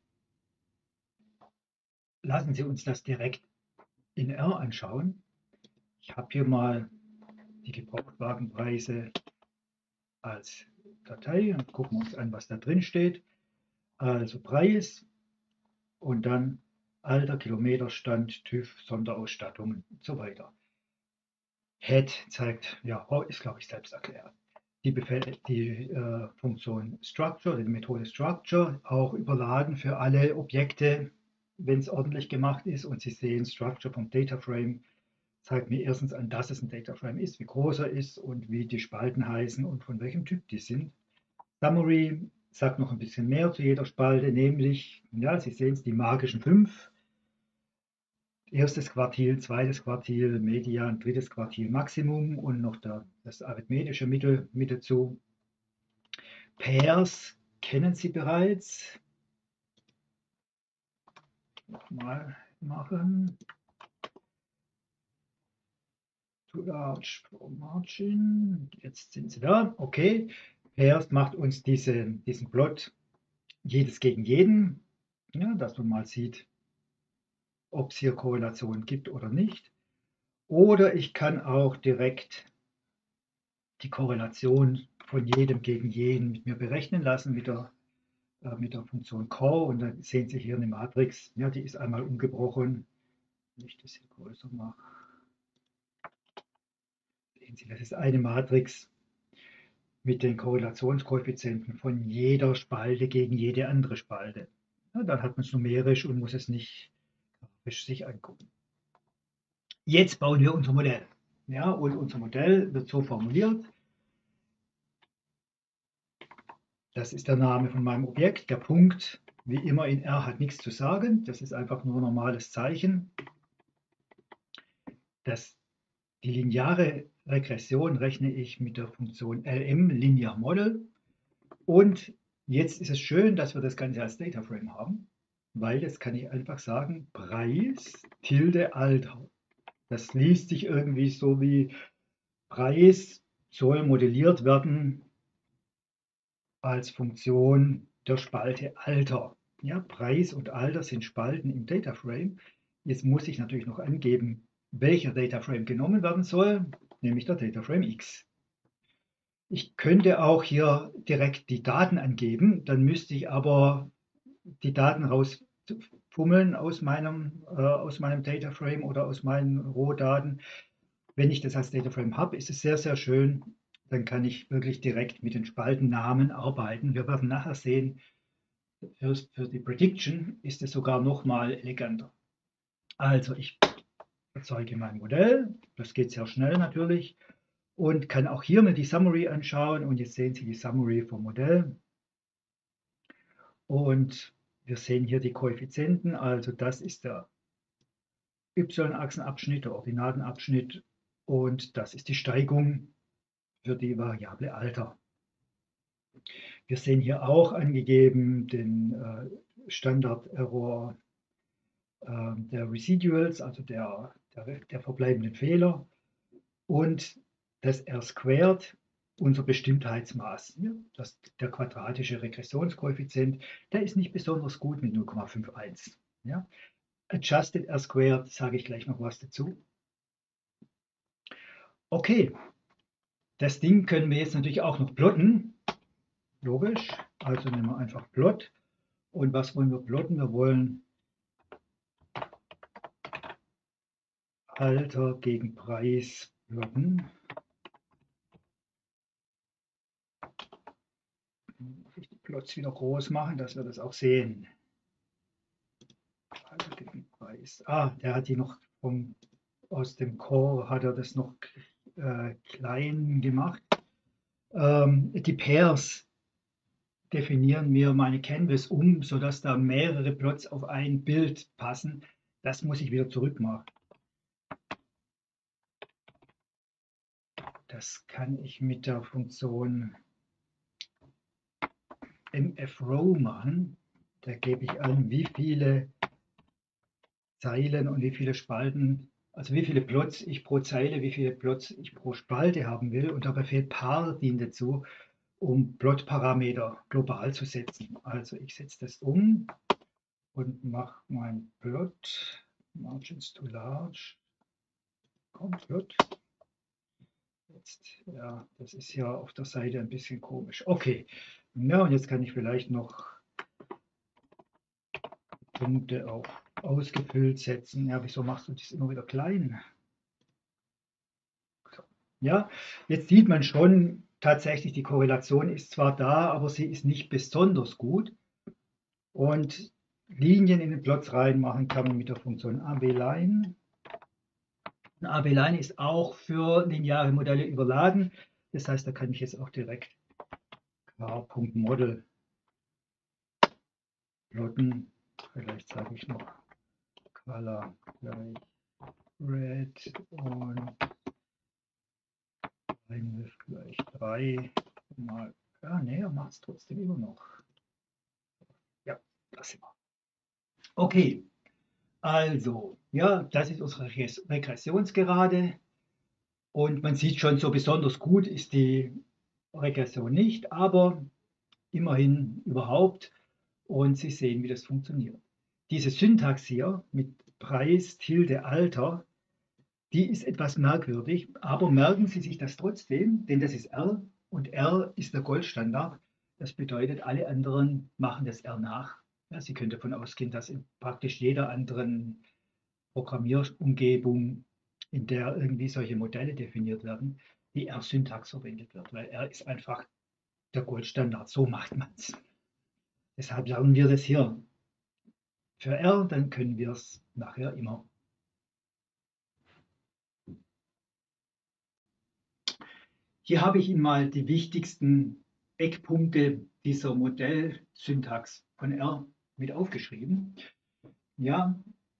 A: Lassen Sie uns das direkt in R anschauen. Ich habe hier mal die Gebrauchtwagenpreise als Datei und gucken uns an, was da drin steht. Also Preis und dann Alter, Kilometerstand, TÜV, Sonderausstattungen und so weiter. Head zeigt, ja, ist glaube ich selbst erklärt. Die, Befehl, die äh, Funktion Structure, die Methode Structure, auch überladen für alle Objekte, wenn es ordentlich gemacht ist. Und Sie sehen, Structure vom Data Frame zeigt mir erstens an, dass es ein Data Frame ist, wie groß er ist und wie die Spalten heißen und von welchem Typ die sind. Summary sagt noch ein bisschen mehr zu jeder Spalte, nämlich, ja, Sie sehen es, die magischen fünf. erstes Quartil, zweites Quartil, Median, drittes Quartil, Maximum und noch der, das arithmetische Mittel mit dazu. Pairs kennen Sie bereits. Nochmal machen. Too large for margin. Jetzt sind Sie da. Okay. Pairs macht uns diese, diesen Plot jedes gegen jeden, ja, dass man mal sieht, ob es hier Korrelationen gibt oder nicht. Oder ich kann auch direkt die Korrelation von jedem gegen jeden mit mir berechnen lassen mit der, äh, mit der Funktion Core. Und dann sehen Sie hier eine Matrix, ja, die ist einmal umgebrochen. Wenn ich das hier größer mache, sehen Sie, das ist eine Matrix mit den Korrelationskoeffizienten von jeder Spalte gegen jede andere Spalte. Ja, dann hat man es numerisch und muss es nicht grafisch sich angucken. Jetzt bauen wir unser Modell. Ja, und unser Modell wird so formuliert. Das ist der Name von meinem Objekt. Der Punkt, wie immer in R, hat nichts zu sagen. Das ist einfach nur ein normales Zeichen. Das, die lineare Regression rechne ich mit der Funktion L M, Linear Model. Und jetzt ist es schön, dass wir das Ganze als Data Frame haben, weil jetzt kann ich einfach sagen, Preis tilde Alter. Das liest sich irgendwie so wie Preis soll modelliert werden als Funktion der Spalte Alter. Ja, Preis und Alter sind Spalten im Data Frame. Jetzt muss ich natürlich noch angeben, welcher Data Frame genommen werden soll, nämlich der Data Frame X. Ich könnte auch hier direkt die Daten angeben, dann müsste ich aber die Daten rausfummeln aus meinem, äh, aus meinem Data Frame oder aus meinen Rohdaten. Wenn ich das als Data Frame habe, ist es sehr, sehr schön. Dann kann ich wirklich direkt mit den Spaltennamen arbeiten. Wir werden nachher sehen, für, für die Prediction ist es sogar noch mal eleganter. Also ich erzeuge mein Modell. Das geht sehr schnell natürlich. Und kann auch hier mir die Summary anschauen. Und jetzt sehen Sie die Summary vom Modell. Und wir sehen hier die Koeffizienten. Also das ist der y-Achsenabschnitt, der Ordinatenabschnitt. Und das ist die Steigung für die Variable Alter. Wir sehen hier auch angegeben den äh, Standard-Error äh, der Residuals, also der, der, der verbleibenden Fehler. Und das R-Squared, unser Bestimmtheitsmaß. Ja, das, der quadratische Regressionskoeffizient, der ist nicht besonders gut mit null Komma einundfünfzig. Ja. Adjusted R-Squared, sage ich gleich noch was dazu. Okay, das Ding können wir jetzt natürlich auch noch plotten. Logisch, also nehmen wir einfach Plot. Und was wollen wir plotten? Wir wollen Alter gegen Preis plotten. Muss ich die Plots wieder groß machen, dass wir das auch sehen. Alter gegen Preis. Ah, der hat die noch vom, aus dem Core, hat er das noch äh, klein gemacht. Ähm, die Pairs definieren mir meine Canvas um, sodass da mehrere Plots auf ein Bild passen. Das muss ich wieder zurück machen. Das kann ich mit der Funktion mfrow machen. Da gebe ich an, wie viele Zeilen und wie viele Spalten, also wie viele Plots ich pro Zeile, wie viele Plots ich pro Spalte haben will. Und der Befehl par dient dazu, um Plot-Parameter global zu setzen. Also ich setze das um und mache mein Plot, Margins too large, kommt Plot. Jetzt, ja, das ist ja auf der Seite ein bisschen komisch. Okay, ja, und jetzt kann ich vielleicht noch Punkte auch ausgefüllt setzen. Ja, wieso machst du das immer wieder klein? Ja, jetzt sieht man schon tatsächlich, die Korrelation ist zwar da, aber sie ist nicht besonders gut. Und Linien in den Plots reinmachen kann man mit der Funktion abline. abline ist auch für lineare Modelle überladen. Das heißt, da kann ich jetzt auch direkt car.model plotten. Vielleicht sage ich noch color gleich red und Einwurf gleich drei. Mal, ja, nee, er macht es trotzdem immer noch. Ja, das sind wir. Okay, also, ja, das ist unsere Regressionsgerade. Und man sieht schon, so besonders gut ist die Regression nicht, aber immerhin überhaupt. Und Sie sehen, wie das funktioniert. Diese Syntax hier mit Preis, Tilde, Alter, die ist etwas merkwürdig, aber merken Sie sich das trotzdem, denn das ist R und R ist der Goldstandard. Das bedeutet, alle anderen machen das R nach. Ja, Sie können davon ausgehen, dass in praktisch jeder anderen Programmierumgebung, in der irgendwie solche Modelle definiert werden, die R-Syntax verwendet wird, weil R ist einfach der Goldstandard. So macht man es. Deshalb lernen wir das hier für R, dann können wir es nachher immer. Hier habe ich Ihnen mal die wichtigsten Eckpunkte dieser Modellsyntax von R mit aufgeschrieben. Ja,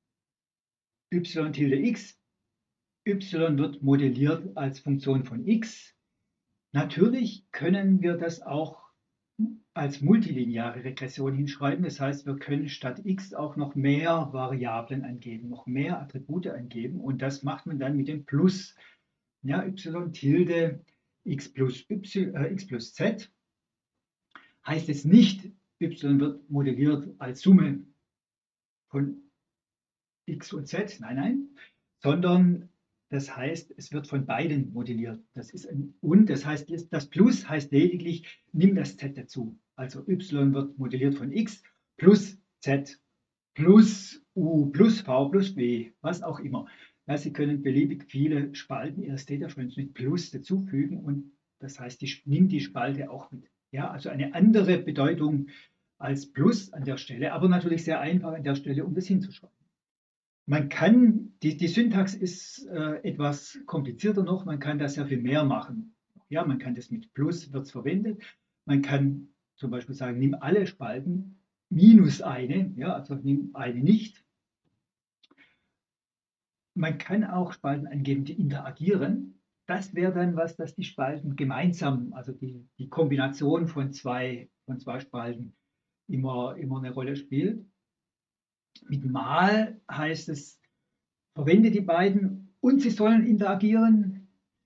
A: y tilde x, y wird modelliert als Funktion von x. Natürlich können wir das auch als multilineare Regression hinschreiben. Das heißt, wir können statt x auch noch mehr Variablen angeben, noch mehr Attribute angeben. Und das macht man dann mit dem Plus. Ja, y tilde x plus, y, äh, x plus z heißt es nicht, y wird modelliert als Summe von x und z, nein, nein, sondern das heißt, es wird von beiden modelliert. Das ist ein und, das heißt, das Plus heißt lediglich, nimm das z dazu. Also y wird modelliert von x plus z plus u plus v plus b, was auch immer. Ja, Sie können beliebig viele Spalten Ihres Dataframes mit Plus dazufügen und das heißt, die, nimm die Spalte auch mit. Ja, also eine andere Bedeutung als Plus an der Stelle, aber natürlich sehr einfach an der Stelle, um das hinzuschreiben. Man kann, die, die Syntax ist äh, etwas komplizierter noch, man kann da sehr viel mehr machen. Ja, man kann das mit Plus, wird es verwendet. Man kann zum Beispiel sagen, nimm alle Spalten minus eine, ja, also nimm eine nicht. Man kann auch Spalten angeben, die interagieren. Das wäre dann was, dass die Spalten gemeinsam, also die, die Kombination von zwei, von zwei Spalten immer, immer eine Rolle spielt. Mit mal heißt es, verwende die beiden und sie sollen interagieren.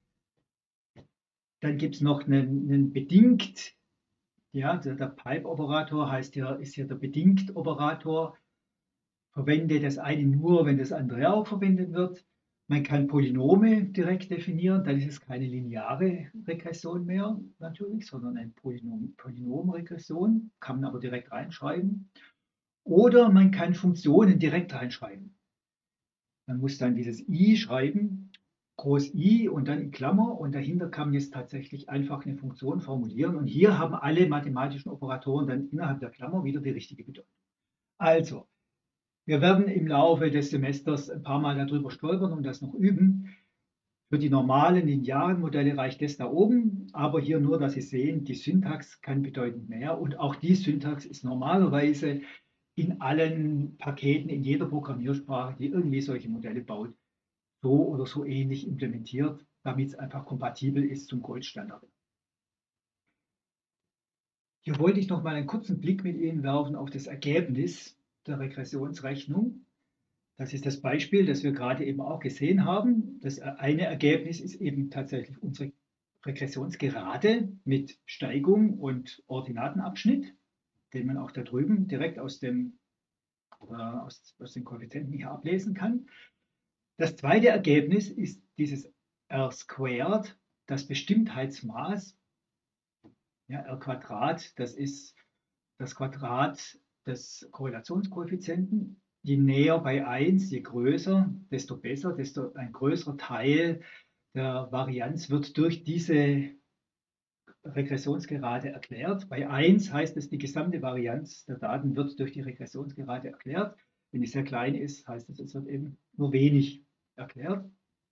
A: Dann gibt es noch einen, einen bedingt, ja, der, der Pipe-Operator heißt ja, ist ja der Bedingt-Operator. Verwende das eine nur, wenn das andere auch verwendet wird. Man kann Polynome direkt definieren, dann ist es keine lineare Regression mehr natürlich, sondern eine Polynom, Polynomregression, kann man aber direkt reinschreiben. Oder man kann Funktionen direkt reinschreiben. Man muss dann dieses i schreiben, groß I und dann in Klammer und dahinter kann man jetzt tatsächlich einfach eine Funktion formulieren und hier haben alle mathematischen Operatoren dann innerhalb der Klammer wieder die richtige Bedeutung. Also, wir werden im Laufe des Semesters ein paar Mal darüber stolpern und das noch üben. Für die normalen linearen Modelle reicht das da oben, aber hier nur, dass Sie sehen, die Syntax kann bedeutend mehr und auch die Syntax ist normalerweise in allen Paketen, in jeder Programmiersprache, die irgendwie solche Modelle baut, so oder so ähnlich implementiert, damit es einfach kompatibel ist zum Goldstandard. Hier wollte ich noch mal einen kurzen Blick mit Ihnen werfen auf das Ergebnis der Regressionsrechnung. Das ist das Beispiel, das wir gerade eben auch gesehen haben. Das eine Ergebnis ist eben tatsächlich unsere Regressionsgerade mit Steigung und Ordinatenabschnitt, den man auch da drüben direkt aus, dem, äh, aus, aus den Koeffizienten hier ablesen kann. Das zweite Ergebnis ist dieses R squared, das Bestimmtheitsmaß. Ja, R Quadrat, das ist das Quadrat des Korrelationskoeffizienten. Je näher bei eins, je größer, desto besser, desto ein größerer Teil der Varianz wird durch diese Regressionsgerade erklärt. Bei eins heißt es, die gesamte Varianz der Daten wird durch die Regressionsgerade erklärt. Wenn die sehr klein ist, heißt es, es wird eben nur wenig erklärt.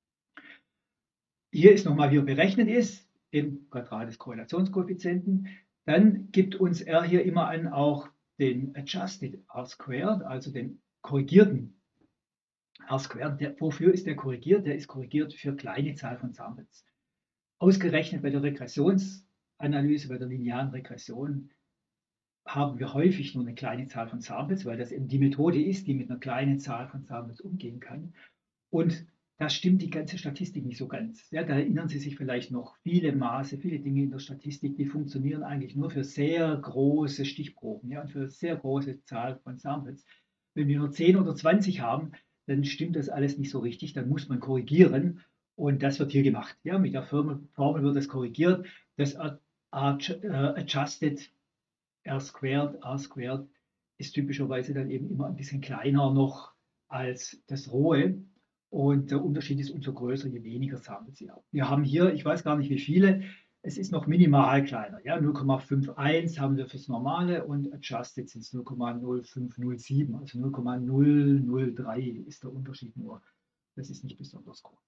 A: Hier ist nochmal, wie er berechnet ist, im Quadrat des Korrelationskoeffizienten. Dann gibt uns R hier immer an auch den Adjusted R squared, also den korrigierten R-Squared, der, wofür ist der korrigiert? Der ist korrigiert für kleine Zahl von Samples. Ausgerechnet bei der Regressionsanalyse, bei der linearen Regression, haben wir häufig nur eine kleine Zahl von Samples, weil das eben die Methode ist, die mit einer kleinen Zahl von Samples umgehen kann. Und da stimmt die ganze Statistik nicht so ganz. Ja, da erinnern Sie sich vielleicht noch, viele Maße, viele Dinge in der Statistik, die funktionieren eigentlich nur für sehr große Stichproben, ja, und für eine sehr große Zahl von Samples. Wenn wir nur zehn oder zwanzig haben, dann stimmt das alles nicht so richtig, dann muss man korrigieren. Und das wird hier gemacht. Ja, mit der Formel, Formel wird das korrigiert. Das Adjusted R squared, R squared ist typischerweise dann eben immer ein bisschen kleiner noch als das rohe. Und der Unterschied ist umso größer, je weniger Samples Sie haben. Wir haben hier, ich weiß gar nicht wie viele, es ist noch minimal kleiner. Ja, null Komma einundfünfzig haben wir fürs Normale und Adjusted sind es null Komma null fünf null sieben, also null Komma null null drei ist der Unterschied nur. Das ist nicht besonders groß.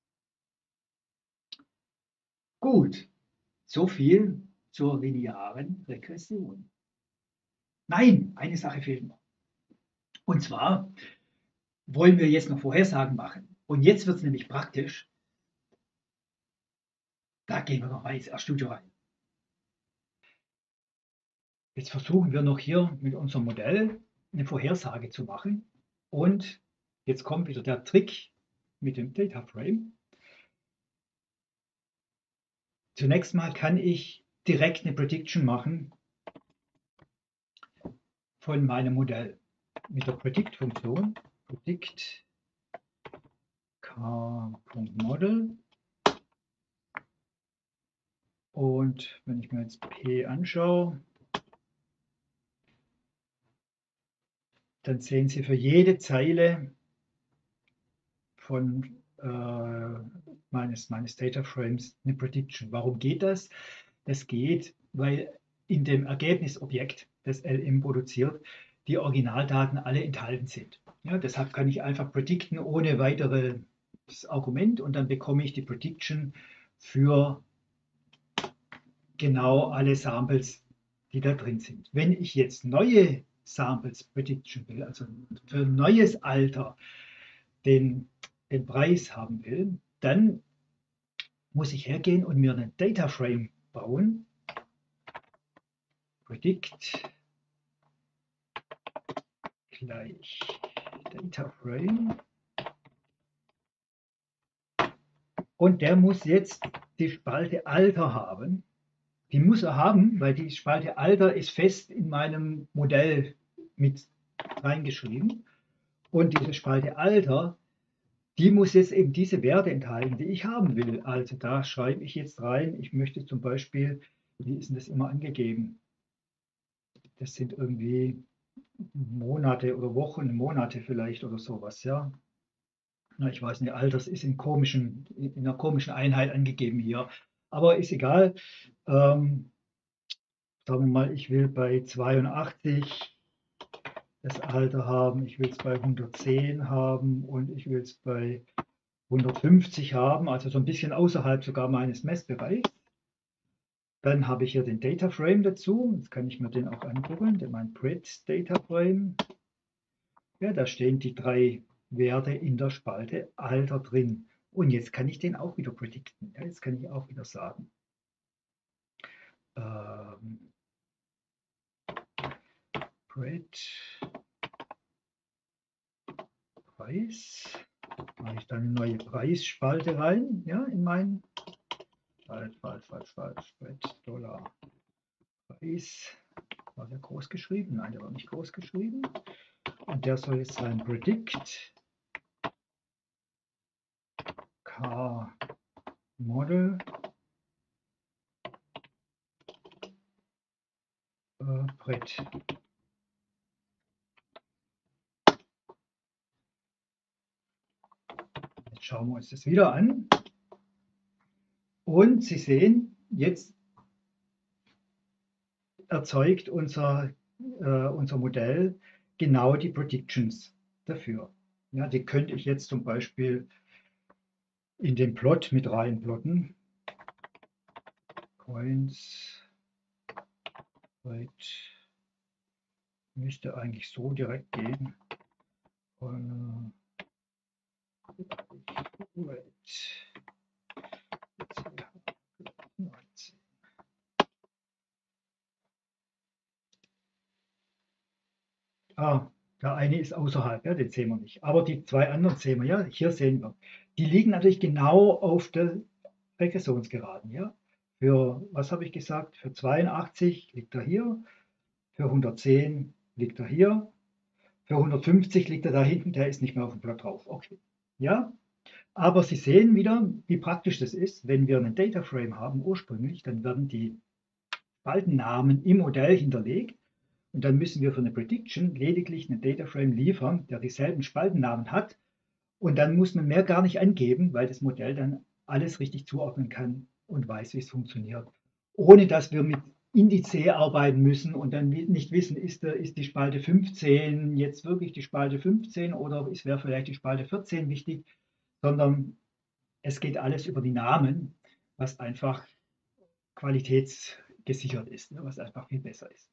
A: Gut, so viel zur linearen Regression. Nein, eine Sache fehlt noch. Und zwar wollen wir jetzt noch Vorhersagen machen. Und jetzt wird es nämlich praktisch. Da gehen wir noch mal ins RStudio rein. Jetzt versuchen wir noch hier mit unserem Modell eine Vorhersage zu machen. Und jetzt kommt wieder der Trick mit dem Data Frame. Zunächst mal kann ich direkt eine Prediction machen von meinem Modell mit der Predict-Funktion. Predict k.model. Und wenn ich mir jetzt P anschaue, dann sehen Sie für jede Zeile von äh, meines, meines Data Frames eine Prediction. Warum geht das? Das geht, weil in dem Ergebnisobjekt, das L M produziert, die Originaldaten alle enthalten sind. Ja, deshalb kann ich einfach predikten ohne weiteres Argument und dann bekomme ich die Prediction für genau alle Samples, die da drin sind. Wenn ich jetzt neue Samples Prediction will, also für ein neues Alter den, den Preis haben will, dann muss ich hergehen und mir einen Data Frame bauen. Predict gleich Data Frame. Und der muss jetzt die Spalte Alter haben. Die muss er haben, weil die Spalte Alter ist fest in meinem Modell mit reingeschrieben. Und diese Spalte Alter, die muss jetzt eben diese Werte enthalten, die ich haben will. Also da schreibe ich jetzt rein, ich möchte zum Beispiel, wie ist denn das immer angegeben? Das sind irgendwie Monate oder Wochen, Monate vielleicht oder sowas, ja. Na, ich weiß nicht, Alters ist in, komischen, in einer komischen Einheit angegeben hier. Aber ist egal. Ähm, sagen wir mal, ich will bei zweiundachtzig das Alter haben, ich will es bei hundertzehn haben und ich will es bei hundertfünfzig haben, also so ein bisschen außerhalb sogar meines Messbereichs. Dann habe ich hier den Data Frame dazu. Jetzt kann ich mir den auch angucken, mein Pred Data Frame. Ja, da stehen die drei Werte in der Spalte Alter drin. Und jetzt kann ich den auch wieder predikten. Ja, jetzt kann ich auch wieder sagen. Ähm, Pred Preis. Mache ich dann eine neue Preisspalte rein, ja, in meinen falsch, falsch, falsch, falsch, Spread Dollar Preis. War der groß geschrieben? Nein, der war nicht groß geschrieben. Und der soll jetzt sein Predict K Model äh, Pred. Jetzt schauen wir uns das wieder an. Und Sie sehen, jetzt erzeugt unser, äh, unser Modell genau die Predictions dafür. Ja, die könnte ich jetzt zum Beispiel in den Plot mit reinplotten. Coins Rate müsste eigentlich so direkt gehen. Ah, der eine ist außerhalb, ja, den sehen wir nicht. Aber die zwei anderen sehen wir, ja, hier sehen wir. Die liegen natürlich genau auf der Regressionsgeraden, ja. Für, was habe ich gesagt? Für zweiundachtzig liegt er hier, für hundertzehn liegt er hier, für hundertfünfzig liegt er da hinten, der ist nicht mehr auf dem Blatt drauf. Okay. Ja, aber Sie sehen wieder, wie praktisch das ist, wenn wir einen Data Frame haben ursprünglich, dann werden die Spaltennamen im Modell hinterlegt und dann müssen wir für eine Prediction lediglich einen Data Frame liefern, der dieselben Spaltennamen hat und dann muss man mehr gar nicht angeben, weil das Modell dann alles richtig zuordnen kann und weiß, wie es funktioniert, ohne dass wir mit Indice arbeiten müssen und dann nicht wissen, ist, der, ist die Spalte fünfzehn jetzt wirklich die Spalte fünfzehn oder wäre vielleicht die Spalte vierzehn wichtig, sondern es geht alles über die Namen, was einfach qualitätsgesichert ist, ne, was einfach viel besser ist.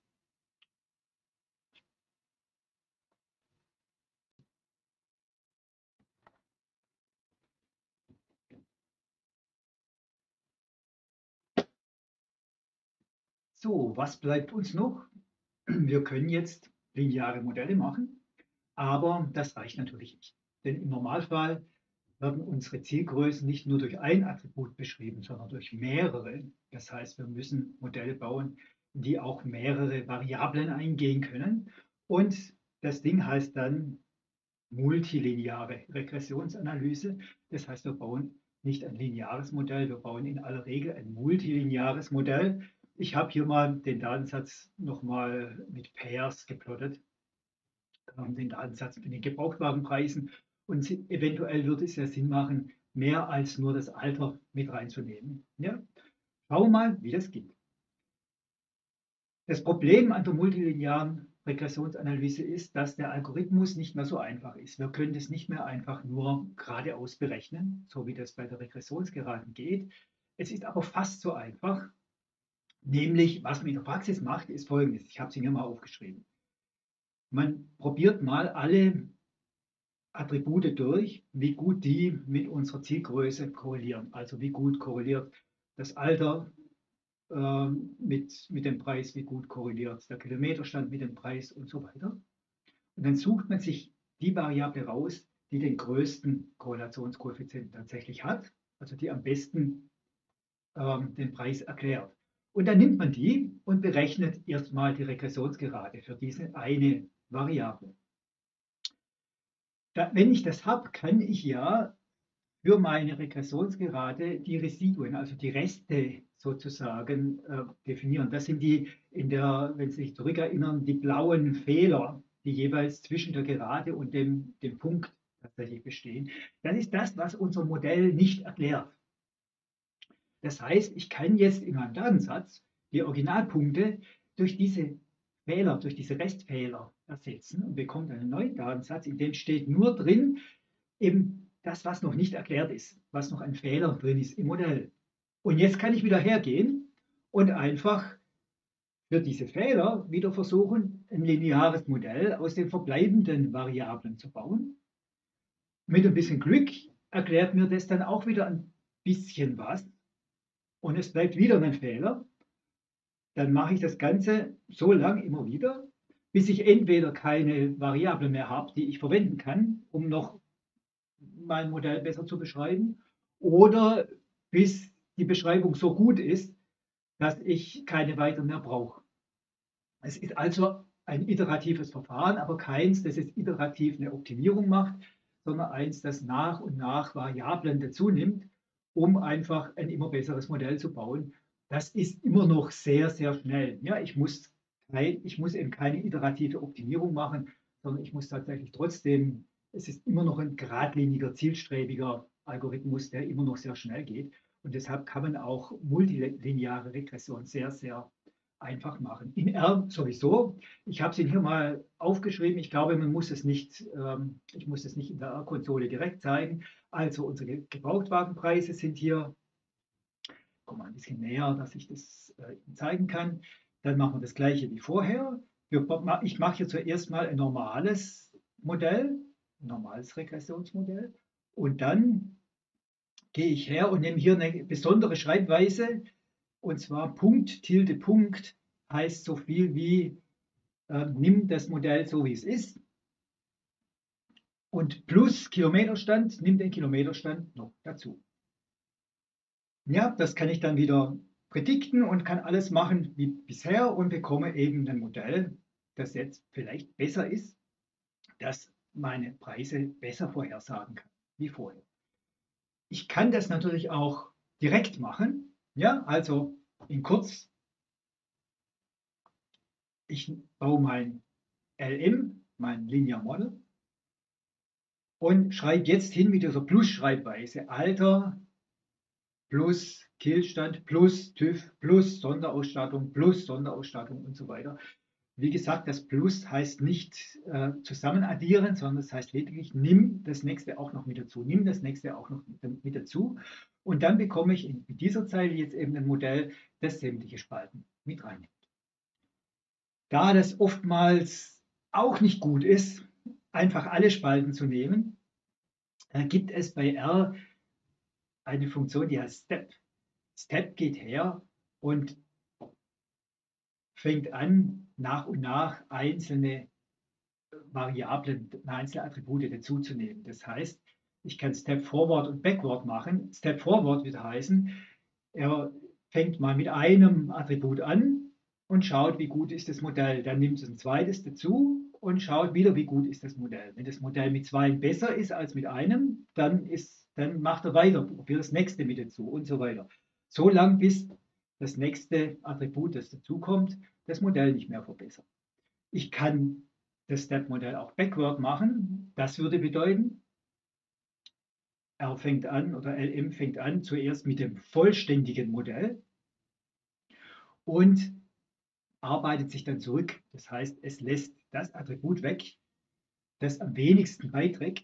A: So, was bleibt uns noch? Wir können jetzt lineare Modelle machen, aber das reicht natürlich nicht. Denn im Normalfall werden unsere Zielgrößen nicht nur durch ein Attribut beschrieben, sondern durch mehrere. Das heißt, wir müssen Modelle bauen, die auch mehrere Variablen eingehen können. Und das Ding heißt dann multilineare Regressionsanalyse. Das heißt, wir bauen nicht ein lineares Modell, wir bauen in aller Regel ein multilineares Modell. Ich habe hier mal den Datensatz nochmal mit Pairs geplottet, den Datensatz mit den Gebrauchtwagenpreisen. Und eventuell würde es ja Sinn machen, mehr als nur das Alter mit reinzunehmen. Ja? Schauen wir mal, wie das geht. Das Problem an der multilinearen Regressionsanalyse ist, dass der Algorithmus nicht mehr so einfach ist. Wir können das nicht mehr einfach nur geradeaus berechnen, so wie das bei der Regressionsgeraden geht. Es ist aber fast so einfach. Nämlich, was man in der Praxis macht, ist Folgendes. Ich habe es Ihnen mal aufgeschrieben. Man probiert mal alle Attribute durch, wie gut die mit unserer Zielgröße korrelieren. Also wie gut korreliert das Alter äh, mit, mit dem Preis, wie gut korreliert der Kilometerstand mit dem Preis und so weiter. Und dann sucht man sich die Variable raus, die den größten Korrelationskoeffizienten tatsächlich hat, also die am besten ähm, den Preis erklärt. Und dann nimmt man die und berechnet erstmal die Regressionsgerade für diese eine Variable. Da, wenn ich das habe, kann ich ja für meine Regressionsgerade die Residuen, also die Reste sozusagen äh, definieren. Das sind die, in der, wenn Sie sich zurückerinnern, die blauen Fehler, die jeweils zwischen der Gerade und dem, dem Punkt tatsächlich bestehen. Das ist das, was unser Modell nicht erklärt. Das heißt, ich kann jetzt in meinem Datensatz die Originalpunkte durch diese Fehler, durch diese Restfehler ersetzen und bekomme einen neuen Datensatz, in dem steht nur drin, eben das, was noch nicht erklärt ist, was noch ein Fehler drin ist im Modell. Und jetzt kann ich wieder hergehen und einfach für diese Fehler wieder versuchen, ein lineares Modell aus den verbleibenden Variablen zu bauen. Mit ein bisschen Glück erklärt mir das dann auch wieder ein bisschen was und es bleibt wieder ein Fehler. Dann mache ich das Ganze so lang immer wieder, bis ich entweder keine Variable mehr habe, die ich verwenden kann, um noch mein Modell besser zu beschreiben, oder bis die Beschreibung so gut ist, dass ich keine weiter mehr brauche. Es ist also ein iteratives Verfahren, aber keins, das jetzt iterativ eine Optimierung macht, sondern eins, das nach und nach Variablen dazu nimmt, um einfach ein immer besseres Modell zu bauen. Das ist immer noch sehr, sehr schnell. Ja, ich muss, ich muss eben keine iterative Optimierung machen, sondern ich muss tatsächlich trotzdem, es ist immer noch ein geradliniger, zielstrebiger Algorithmus, der immer noch sehr schnell geht. Und deshalb kann man auch multilineare Regression sehr, sehr einfach machen. In R sowieso. Ich habe es Ihnen hier mal aufgeschrieben. Ich glaube, man muss es nicht, ähm, ich muss es nicht in der R-Konsole direkt zeigen. Also unsere Gebrauchtwagenpreise sind hier. Kommen wir ein bisschen näher, dass ich das äh, Ihnen zeigen kann. Dann machen wir das gleiche wie vorher. Wir, ich mache hier zuerst mal ein normales Modell, ein normales Regressionsmodell. Und dann gehe ich her und nehme hier eine besondere Schreibweise, und zwar Punkt, Tilde, Punkt heißt so viel wie, äh, nimm das Modell so, wie es ist, und plus Kilometerstand, nimm den Kilometerstand noch dazu. Ja, das kann ich dann wieder predikten und kann alles machen wie bisher und bekomme eben ein Modell, das jetzt vielleicht besser ist, das meine Preise besser vorhersagen kann wie vorher. Ich kann das natürlich auch direkt machen, ja, also in kurz, ich baue mein L M, mein Linear Model, und schreibe jetzt hin mit dieser Plus-Schreibweise Alter plus Killstand plus TÜV plus Sonderausstattung plus Sonderausstattung und so weiter. Wie gesagt, das Plus heißt nicht äh, zusammen addieren, sondern das heißt lediglich, nimm das nächste auch noch mit dazu, nimm das nächste auch noch mit, mit dazu. Und dann bekomme ich in dieser Zeile jetzt eben ein Modell, das sämtliche Spalten mit reinnimmt. Da das oftmals auch nicht gut ist, einfach alle Spalten zu nehmen, äh, gibt es bei R eine Funktion, die heißt Step. Step geht her und fängt an, nach und nach einzelne Variablen, einzelne Attribute dazuzunehmen. Das heißt, ich kann Step Forward und Backward machen. Step Forward wird heißen, er fängt mal mit einem Attribut an und schaut, wie gut ist das Modell. Dann nimmt es ein zweites dazu und schaut wieder, wie gut ist das Modell. Wenn das Modell mit zwei besser ist als mit einem, dann, ist, dann macht er weiter, probiert das nächste mit dazu und so weiter. So lange, bis das nächste Attribut, das dazukommt, das Modell nicht mehr verbessert. Ich kann das Step-Modell auch backward machen. Das würde bedeuten, R fängt an oder L M fängt an zuerst mit dem vollständigen Modell und arbeitet sich dann zurück. Das heißt, es lässt das Attribut weg, das am wenigsten beiträgt,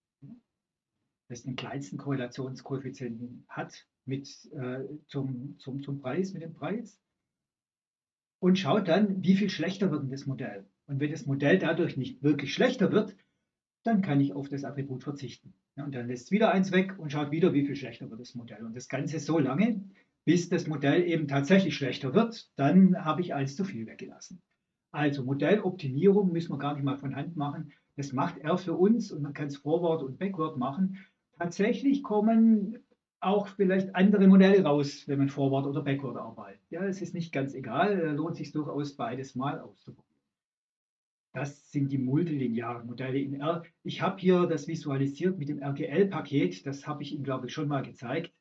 A: das den kleinsten Korrelationskoeffizienten hat mit, äh, zum, zum, zum Preis, mit dem Preis, und schaut dann, wie viel schlechter wird das Modell. Und wenn das Modell dadurch nicht wirklich schlechter wird, dann kann ich auf das Attribut verzichten. Ja, und dann lässt es wieder eins weg und schaut wieder, wie viel schlechter wird das Modell. Und das Ganze so lange, bis das Modell eben tatsächlich schlechter wird. Dann habe ich eins zu viel weggelassen. Also Modelloptimierung müssen wir gar nicht mal von Hand machen. Das macht er für uns und man kann es Forward und Backward machen. Tatsächlich kommen auch vielleicht andere Modelle raus, wenn man Forward oder Backward arbeitet. Ja, es ist nicht ganz egal, da lohnt sich durchaus beides mal auszuprobieren. Das sind die multilinearen Modelle in R. Ich habe hier das visualisiert mit dem R G L-Paket. Das habe ich Ihnen, glaube ich, schon mal gezeigt.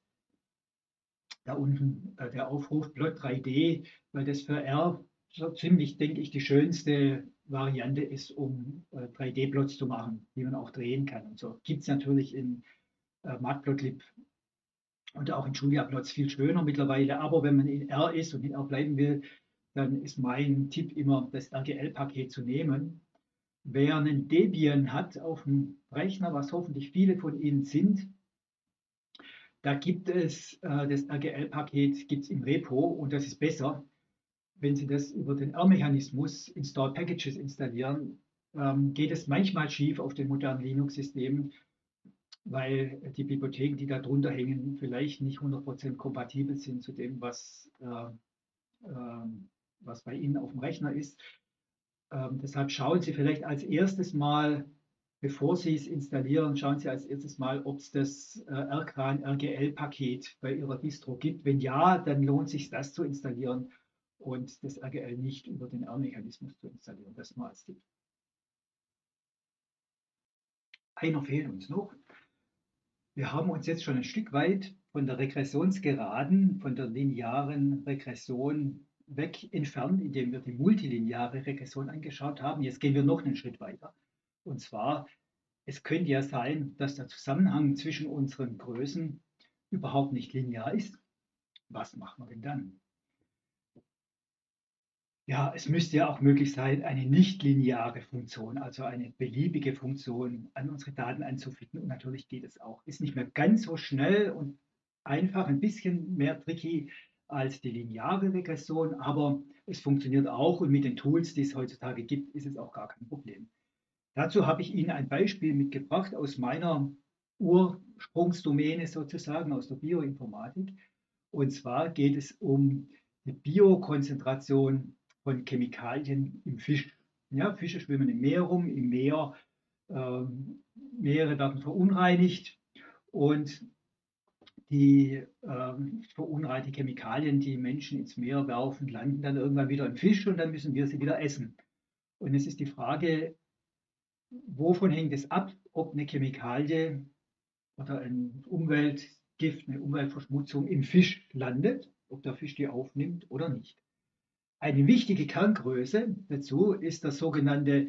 A: Da unten äh, der Aufruf Plot drei D, weil das für R so ziemlich, denke ich, die schönste Variante ist, um äh, drei D-Plots zu machen, die man auch drehen kann. Und so gibt es natürlich in äh, Matplotlib und auch in Julia-Plots viel schöner mittlerweile. Aber wenn man in R ist und in R bleiben will, dann ist mein Tipp immer, das R G L-Paket zu nehmen. Wer einen Debian hat auf dem Rechner, was hoffentlich viele von Ihnen sind, da gibt es äh, das R G L-Paket gibt's im Repo und das ist besser, wenn Sie das über den R-Mechanismus Install Packages installieren. Ähm, geht es manchmal schief auf den modernen Linux-Systemen, weil die Bibliotheken, die da drunter hängen, vielleicht nicht hundert Prozent kompatibel sind zu dem, was, äh, äh, was bei Ihnen auf dem Rechner ist. Ähm, deshalb schauen Sie vielleicht als erstes mal, bevor Sie es installieren, schauen Sie als erstes mal, ob es das äh, Erkran R G L-Paket bei Ihrer Distro gibt. Wenn ja, dann lohnt es sich, das zu installieren und das R G L nicht über den R-Mechanismus zu installieren. Das nur als Tipp. Einer fehlt uns noch. Wir haben uns jetzt schon ein Stück weit von der Regressionsgeraden, von der linearen Regression weg entfernt, indem wir die multilineare Regression angeschaut haben. Jetzt gehen wir noch einen Schritt weiter. Und zwar, es könnte ja sein, dass der Zusammenhang zwischen unseren Größen überhaupt nicht linear ist. Was machen wir denn dann? Ja, es müsste ja auch möglich sein, eine nichtlineare Funktion, also eine beliebige Funktion an unsere Daten anzufügen. Und natürlich geht es auch. Ist nicht mehr ganz so schnell und einfach, ein bisschen mehr tricky als die lineare Regression, aber es funktioniert auch und mit den Tools, die es heutzutage gibt, ist es auch gar kein Problem. Dazu habe ich Ihnen ein Beispiel mitgebracht aus meiner Ursprungsdomäne sozusagen aus der Bioinformatik. Und zwar geht es um die Biokonzentration von Chemikalien im Fisch. Ja, Fische schwimmen im Meer rum, im Meer, ähm, Meere werden verunreinigt und die ähm, verunreinigten Chemikalien, die Menschen ins Meer werfen, landen dann irgendwann wieder im Fisch und dann müssen wir sie wieder essen. Und es ist die Frage, wovon hängt es ab, ob eine Chemikalie oder ein Umweltgift, eine Umweltverschmutzung im Fisch landet, ob der Fisch die aufnimmt oder nicht. Eine wichtige Kerngröße dazu ist das sogenannte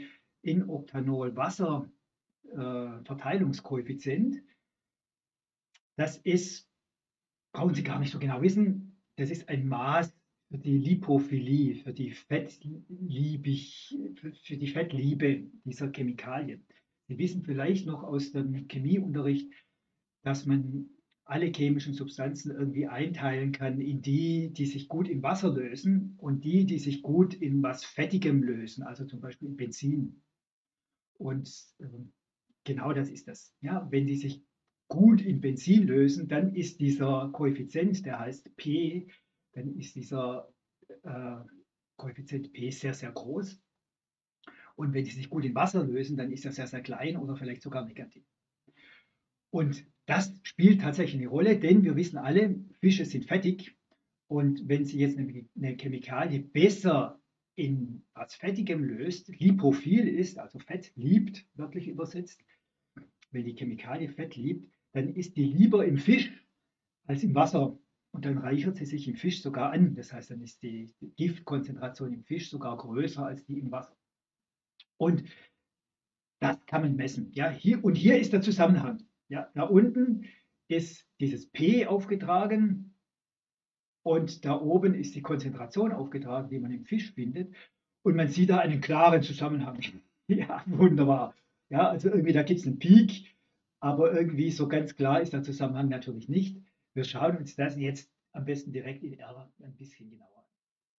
A: Inoktanol-Wasser-Verteilungskoeffizient. Das ist, brauchen Sie gar nicht so genau wissen, das ist ein Maß für die Lipophilie, für die, Fettliebig, für die Fettliebe dieser Chemikalien. Sie wissen vielleicht noch aus dem Chemieunterricht, dass man alle chemischen Substanzen irgendwie einteilen kann in die, die sich gut im Wasser lösen und die, die sich gut in was Fettigem lösen, also zum Beispiel in Benzin. Und äh, genau das ist das. Ja, wenn die sich gut in Benzin lösen, dann ist dieser Koeffizient, der heißt P, dann ist dieser äh, Koeffizient P sehr, sehr groß. Und wenn die sich gut in Wasser lösen, dann ist er sehr, sehr klein oder vielleicht sogar negativ. Und das spielt tatsächlich eine Rolle, denn wir wissen alle, Fische sind fettig. Und wenn sie jetzt eine, eine Chemikalie besser in was Fettigem löst, lipophil ist, also Fett liebt, wörtlich übersetzt, wenn die Chemikalie Fett liebt, dann ist die lieber im Fisch als im Wasser. Und dann reichert sie sich im Fisch sogar an. Das heißt, dann ist die Giftkonzentration im Fisch sogar größer als die im Wasser. Und das kann man messen. Ja, hier, und hier ist der Zusammenhang. Ja, da unten ist dieses P aufgetragen und da oben ist die Konzentration aufgetragen, die man im Fisch findet. Und man sieht da einen klaren Zusammenhang. Ja, wunderbar. Ja, also irgendwie da gibt es einen Peak, aber irgendwie so ganz klar ist der Zusammenhang natürlich nicht. Wir schauen uns das jetzt am besten direkt in R ein bisschen genauer an.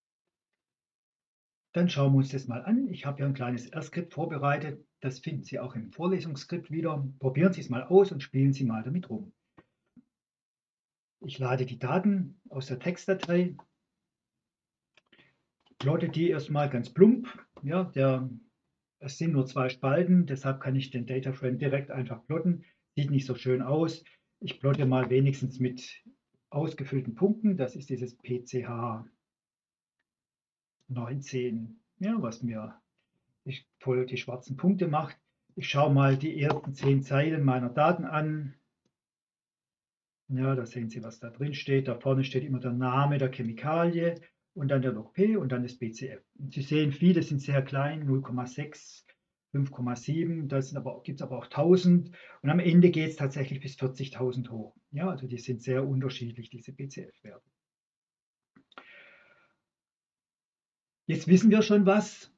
A: Dann schauen wir uns das mal an. Ich habe hier ein kleines R-Skript vorbereitet. Das finden Sie auch im Vorlesungsskript wieder. Probieren Sie es mal aus und spielen Sie mal damit rum. Ich lade die Daten aus der Textdatei, plotte die erstmal ganz plump. Ja, der, es sind nur zwei Spalten, deshalb kann ich den Dataframe direkt einfach plotten. Sieht nicht so schön aus. Ich plotte mal wenigstens mit ausgefüllten Punkten. Das ist dieses P C H neunzehn, ja, was mir voll die schwarzen Punkte macht. Ich schaue mal die ersten zehn Zeilen meiner Daten an. Ja, da sehen Sie, was da drin steht. Da vorne steht immer der Name der Chemikalie und dann der Log P und dann das B C F. Und Sie sehen, viele sind sehr klein, null Komma sechs, fünf Komma sieben, da gibt es aber auch tausend und am Ende geht es tatsächlich bis vierzigtausend hoch. Ja, also die sind sehr unterschiedlich, diese B C F-Werte. Jetzt wissen wir schon was.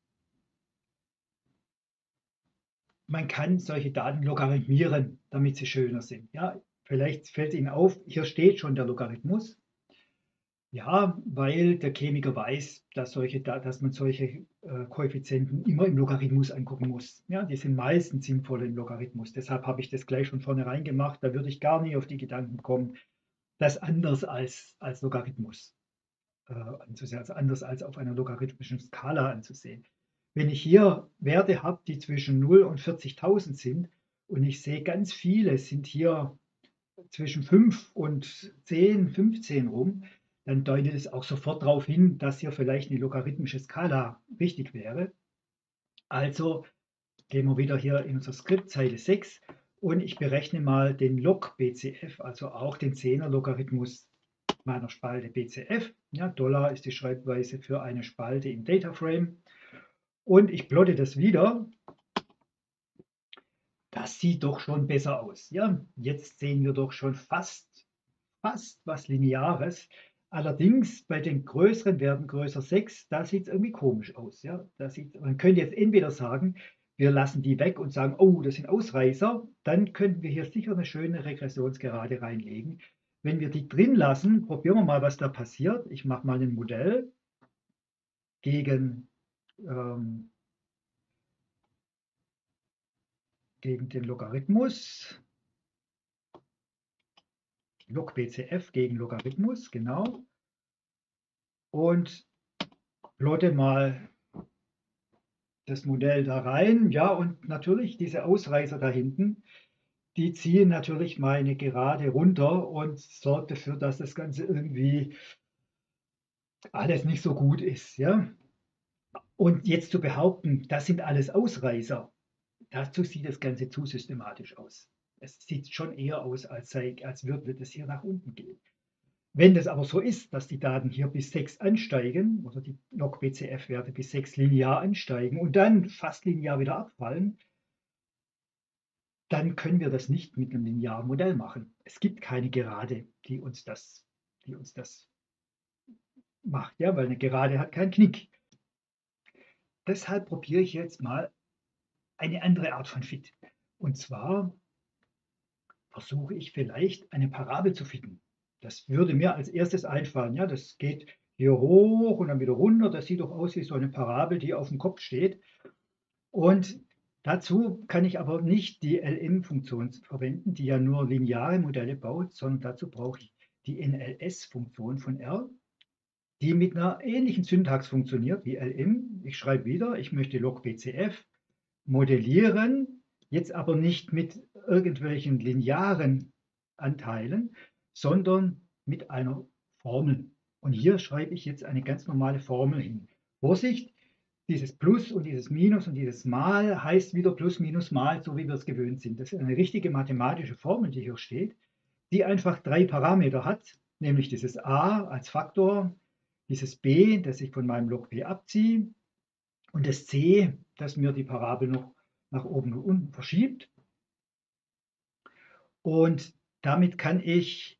A: Man kann solche Daten logarithmieren, damit sie schöner sind. Ja, vielleicht fällt Ihnen auf, hier steht schon der Logarithmus. Ja, weil der Chemiker weiß, dass, solche, dass man solche äh, Koeffizienten immer im Logarithmus angucken muss. Ja, die sind meistens sinnvoll im Logarithmus. Deshalb habe ich das gleich von vornherein gemacht. Da würde ich gar nie auf die Gedanken kommen, das anders als, als Logarithmus äh, anzusehen, also anders als auf einer logarithmischen Skala anzusehen. Wenn ich hier Werte habe, die zwischen null und vierzigtausend sind und ich sehe ganz viele sind hier zwischen fünf und zehn, fünfzehn rum, dann deutet es auch sofort darauf hin, dass hier vielleicht eine logarithmische Skala richtig wäre. Also gehen wir wieder hier in unser Skript, Zeile sechs, und ich berechne mal den Log B C F, also auch den Zehner-Logarithmus meiner Spalte B C F. Ja, Dollar ist die Schreibweise für eine Spalte im Dataframe. Und ich plotte das wieder. Das sieht doch schon besser aus. Ja, jetzt sehen wir doch schon fast, fast was Lineares. Allerdings bei den größeren Werten, größer sechs, da sieht es irgendwie komisch aus. Ja? Da sieht, man könnte jetzt entweder sagen, wir lassen die weg und sagen, oh, das sind Ausreißer. Dann könnten wir hier sicher eine schöne Regressionsgerade reinlegen. Wenn wir die drin lassen, probieren wir mal, was da passiert. Ich mache mal ein Modell gegen, ähm, gegen den Logarithmus. log B C F gegen Logarithmus, genau. Und plotte mal das Modell da rein. Ja, und natürlich diese Ausreißer da hinten, die ziehen natürlich meine Gerade runter und sorgen dafür, dass das Ganze irgendwie alles nicht so gut ist. Ja? Und jetzt zu behaupten, das sind alles Ausreißer, dazu sieht das Ganze zu systematisch aus. Es sieht schon eher aus, als, sei, als würde das hier nach unten gehen. Wenn das aber so ist, dass die Daten hier bis sechs ansteigen oder die log B C F-Werte bis sechs linear ansteigen und dann fast linear wieder abfallen, dann können wir das nicht mit einem linearen Modell machen. Es gibt keine Gerade, die uns das, die uns das macht, ja, weil eine Gerade hat keinen Knick. Deshalb probiere ich jetzt mal eine andere Art von Fit. Und zwar versuche ich vielleicht eine Parabel zu fitten. Das würde mir als erstes einfallen. Ja, das geht hier hoch und dann wieder runter. Das sieht doch aus wie so eine Parabel, die auf dem Kopf steht. Und dazu kann ich aber nicht die L M-Funktion verwenden, die ja nur lineare Modelle baut, sondern dazu brauche ich die N L S-Funktion von R, die mit einer ähnlichen Syntax funktioniert wie L M. Ich schreibe wieder, ich möchte log B C F modellieren, jetzt aber nicht mit irgendwelchen linearen Anteilen, sondern mit einer Formel. Und hier schreibe ich jetzt eine ganz normale Formel hin. Vorsicht, dieses Plus und dieses Minus und dieses Mal heißt wieder Plus, Minus, Mal, so wie wir es gewöhnt sind. Das ist eine richtige mathematische Formel, die hier steht, die einfach drei Parameter hat, nämlich dieses a als Faktor, dieses b, das ich von meinem log P abziehe, und das c, das mir die Parabel noch nach oben und unten verschiebt. Und damit kann ich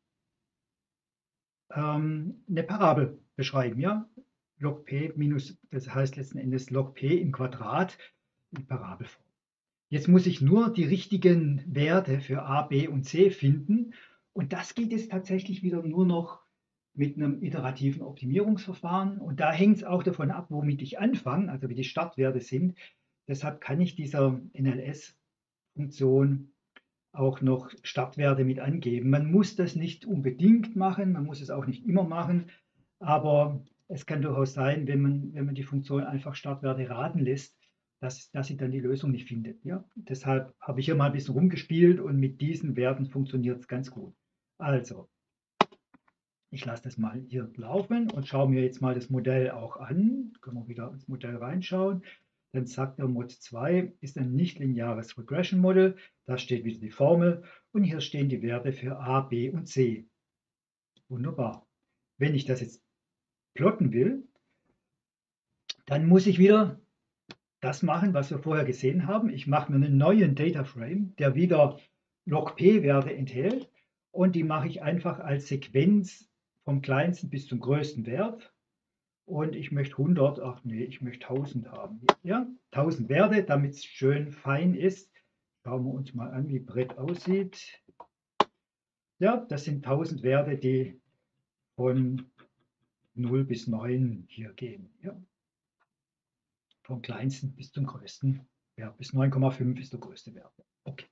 A: ähm, eine Parabel beschreiben. Ja? Log P minus, das heißt letzten Endes Log P im Quadrat in Parabelform. Jetzt muss ich nur die richtigen Werte für a, b und c finden. Und das geht jetzt tatsächlich wieder nur noch mit einem iterativen Optimierungsverfahren. Und da hängt es auch davon ab, womit ich anfange, also wie die Startwerte sind. Deshalb kann ich dieser N L S-Funktion auch noch Startwerte mit angeben. Man muss das nicht unbedingt machen, man muss es auch nicht immer machen, aber es kann durchaus sein, wenn man, wenn man die Funktion einfach Startwerte raten lässt, dass, dass sie dann die Lösung nicht findet. Ja? Deshalb habe ich hier mal ein bisschen rumgespielt und mit diesen Werten funktioniert es ganz gut. Also, ich lasse das mal hier laufen und schaue mir jetzt mal das Modell auch an. Können wir wieder ins Modell reinschauen. Dann sagt der Mod zwei ist ein nicht-lineares Regression Model. Da steht wieder die Formel und hier stehen die Werte für a, b und c. Wunderbar. Wenn ich das jetzt plotten will, dann muss ich wieder das machen, was wir vorher gesehen haben. Ich mache mir einen neuen Data Frame, der wieder log P-Werte enthält und die mache ich einfach als Sequenz vom kleinsten bis zum größten Wert. Und ich möchte hundert, ach nee, ich möchte tausend haben. Ja, tausend Werte, damit es schön fein ist. Schauen wir uns mal an, wie Brett aussieht. Ja, das sind tausend Werte, die von null bis neun hier gehen. Ja. Vom kleinsten bis zum größten. Ja, bis neun Komma fünf ist der größte Wert. Okay.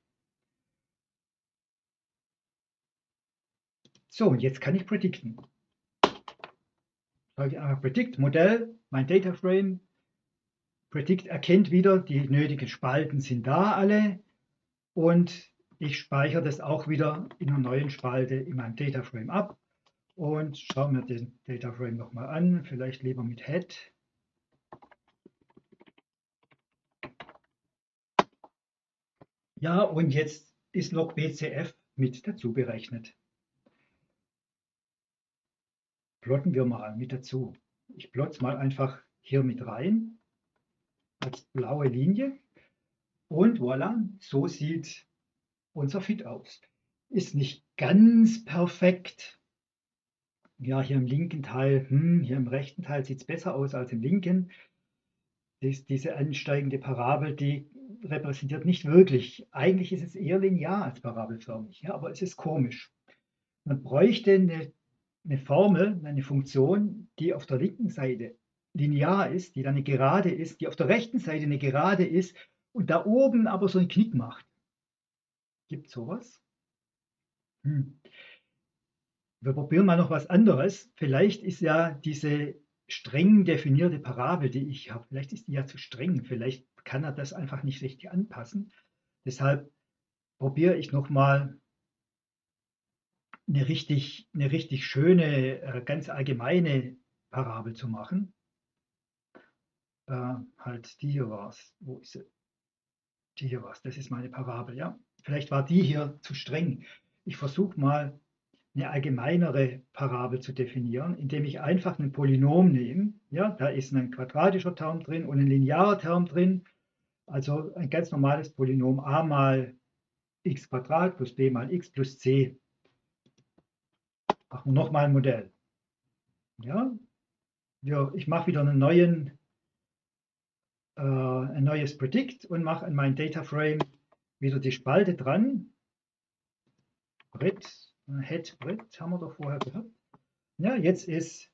A: So, und jetzt kann ich predikten. Sage ich einfach Predict, Modell, mein Data Frame. Predict erkennt wieder, die nötigen Spalten sind da alle. Und ich speichere das auch wieder in einer neuen Spalte in meinem Data Frame ab. Und schaue mir den Data Frame nochmal an, vielleicht lieber mit Head. Ja, und jetzt ist log B C F mit dazu berechnet. Plotten wir mal mit dazu. Ich plotte es mal einfach hier mit rein, als blaue Linie. Und voilà, so sieht unser Fit aus. Ist nicht ganz perfekt. Ja, hier im linken Teil, hm, hier im rechten Teil sieht es besser aus als im linken. Dies, diese ansteigende Parabel, die repräsentiert nicht wirklich. Eigentlich ist es eher linear als parabelförmig, ja, aber es ist komisch. Man bräuchte eine, eine Formel, eine Funktion, die auf der linken Seite linear ist, die dann eine Gerade ist, die auf der rechten Seite eine Gerade ist und da oben aber so einen Knick macht. Gibt es sowas? Hm. Wir probieren mal noch was anderes. Vielleicht ist ja diese streng definierte Parabel, die ich habe, vielleicht ist die ja zu streng. Vielleicht kann er das einfach nicht richtig anpassen. Deshalb probiere ich noch mal eine richtig, eine richtig schöne, äh, ganz allgemeine Parabel zu machen. Äh, halt, die hier war es. Wo ist sie? Die hier war es. Das ist meine Parabel, ja. Vielleicht war die hier zu streng. Ich versuche mal eine allgemeinere Parabel zu definieren, indem ich einfach ein Polynom nehme. Ja, da ist ein quadratischer Term drin und ein linearer Term drin. Also ein ganz normales Polynom a mal x Quadrat plus b mal x plus c. Machen wir nochmal ein Modell. Ja, ja, ich mache wieder einen neuen, äh, ein neues Predict und mache an mein Data Frame wieder die Spalte dran. Brett, Head, Brett haben wir doch vorher gehabt. Ja, jetzt ist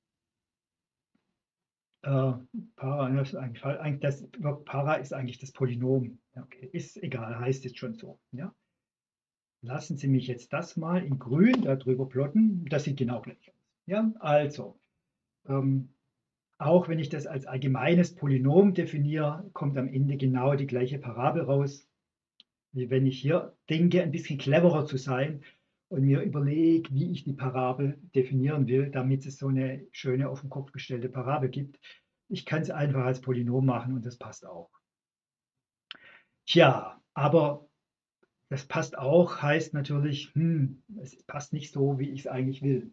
A: äh, Para, ist eigentlich, eigentlich das, Para ist eigentlich das Polynom. Okay, ist egal, heißt jetzt schon so. Ja. Lassen Sie mich jetzt das mal in grün darüber plotten. Das sieht genau gleich aus. Ja, also, ähm, auch wenn ich das als allgemeines Polynom definiere, kommt am Ende genau die gleiche Parabel raus, wie wenn ich hier denke, ein bisschen cleverer zu sein und mir überlege, wie ich die Parabel definieren will, damit es so eine schöne auf den Kopf gestellte Parabel gibt. Ich kann es einfach als Polynom machen und das passt auch. Tja, aber das passt auch, heißt natürlich, hm, es passt nicht so, wie ich es eigentlich will.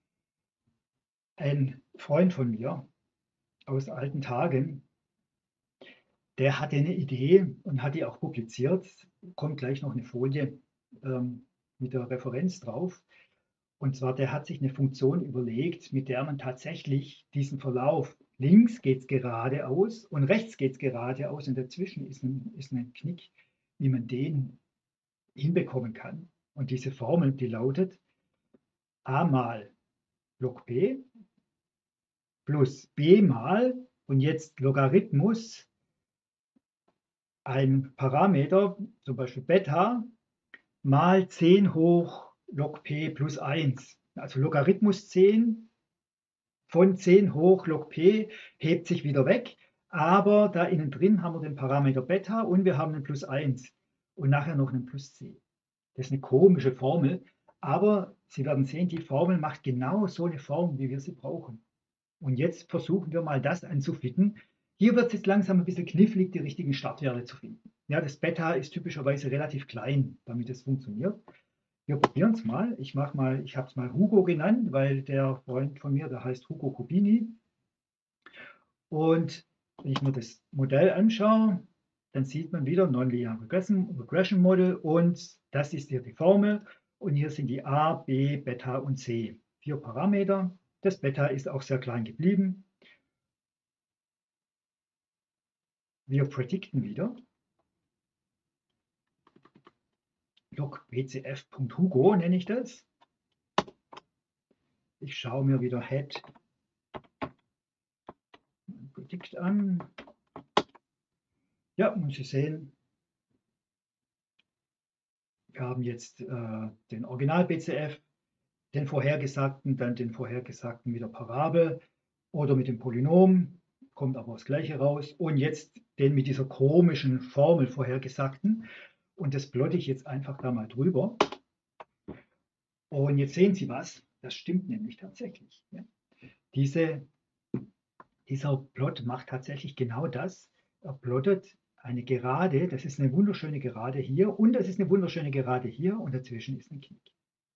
A: Ein Freund von mir aus alten Tagen, der hatte eine Idee und hat die auch publiziert. Kommt gleich noch eine Folie ähm, mit der Referenz drauf. Und zwar, der hat sich eine Funktion überlegt, mit der man tatsächlich diesen Verlauf, links geht es geradeaus und rechts geht es geradeaus und dazwischen ist ein, ist ein Knick, wie man den hinbekommen kann. Und diese Formel, die lautet a mal log p plus b mal, und jetzt Logarithmus, ein Parameter, zum Beispiel Beta, mal zehn hoch log p plus eins. Also Logarithmus zehn von zehn hoch log p hebt sich wieder weg, aber da innen drin haben wir den Parameter Beta und wir haben einen plus eins und nachher noch einen plus zehn. Das ist eine komische Formel, aber Sie werden sehen, die Formel macht genau so eine Form, wie wir sie brauchen. Und jetzt versuchen wir mal das anzufitten. Hier wird es jetzt langsam ein bisschen knifflig, die richtigen Startwerte zu finden. Ja, das Beta ist typischerweise relativ klein, damit es funktioniert. Wir probieren es mal. Ich mache mal, ich habe es mal Hugo genannt, weil der Freund von mir, der heißt Hugo Kubini. Und wenn ich mir das Modell anschaue, dann sieht man wieder Nonlinear Regression, Regression Model und das ist hier die Formel. Und hier sind die A, B, Beta und C. Vier Parameter. Das Beta ist auch sehr klein geblieben. Wir predikten wieder. Log bcf.hugo nenne ich das. Ich schaue mir wieder Head Predict an. Ja, und Sie sehen, wir haben jetzt äh, den Original-B C F, den vorhergesagten, dann den vorhergesagten mit der Parabel oder mit dem Polynom, kommt aber das Gleiche raus. Und jetzt den mit dieser komischen Formel vorhergesagten. Und das plotte ich jetzt einfach da mal drüber. Und jetzt sehen Sie was, das stimmt nämlich tatsächlich. Ja. Diese, dieser Plot macht tatsächlich genau das. Er plottet eine Gerade, das ist eine wunderschöne Gerade hier und das ist eine wunderschöne Gerade hier und dazwischen ist ein Knick.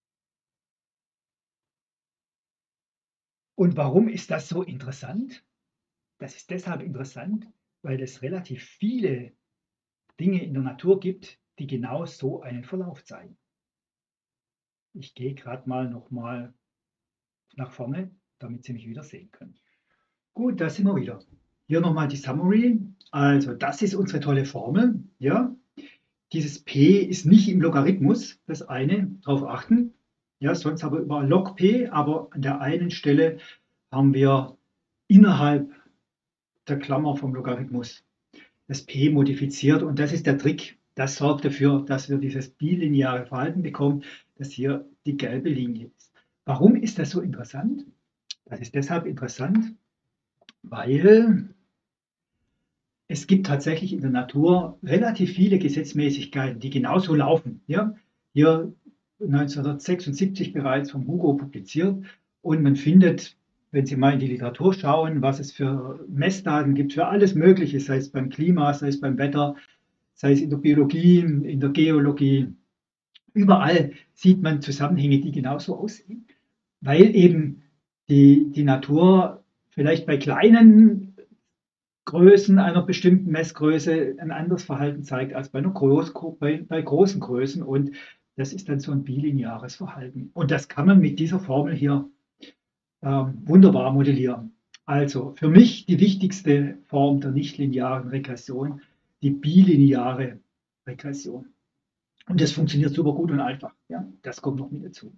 A: Und warum ist das so interessant? Das ist deshalb interessant, weil es relativ viele Dinge in der Natur gibt, die genau so einen Verlauf zeigen. Ich gehe gerade mal noch mal nach vorne, damit Sie mich wieder sehen können. Gut, da sind wir wieder. Hier nochmal die Summary. Also das ist unsere tolle Formel. Ja? Dieses P ist nicht im Logarithmus, das eine, darauf achten. Ja, sonst haben wir überall log P, aber an der einen Stelle haben wir innerhalb der Klammer vom Logarithmus das P modifiziert und das ist der Trick. Das sorgt dafür, dass wir dieses bilineare Verhalten bekommen, dass hier die gelbe Linie ist. Warum ist das so interessant? Das ist deshalb interessant, weil es gibt tatsächlich in der Natur relativ viele Gesetzmäßigkeiten, die genauso laufen. Ja? Hier neunzehnhundertsechsundsiebzig bereits vom Hugo publiziert und man findet, wenn Sie mal in die Literatur schauen, was es für Messdaten gibt für alles Mögliche, sei es beim Klima, sei es beim Wetter, sei es in der Biologie, in der Geologie, überall sieht man Zusammenhänge, die genauso aussehen, weil eben die, die Natur vielleicht bei kleinen Größen einer bestimmten Messgröße ein anderes Verhalten zeigt als bei, einer Groß, bei, bei großen Größen. Und das ist dann so ein bilineares Verhalten. Und das kann man mit dieser Formel hier ähm, wunderbar modellieren. Also für mich die wichtigste Form der nichtlinearen Regression, die bilineare Regression. Und das funktioniert super gut und einfach. Ja, das kommt noch mit dazu.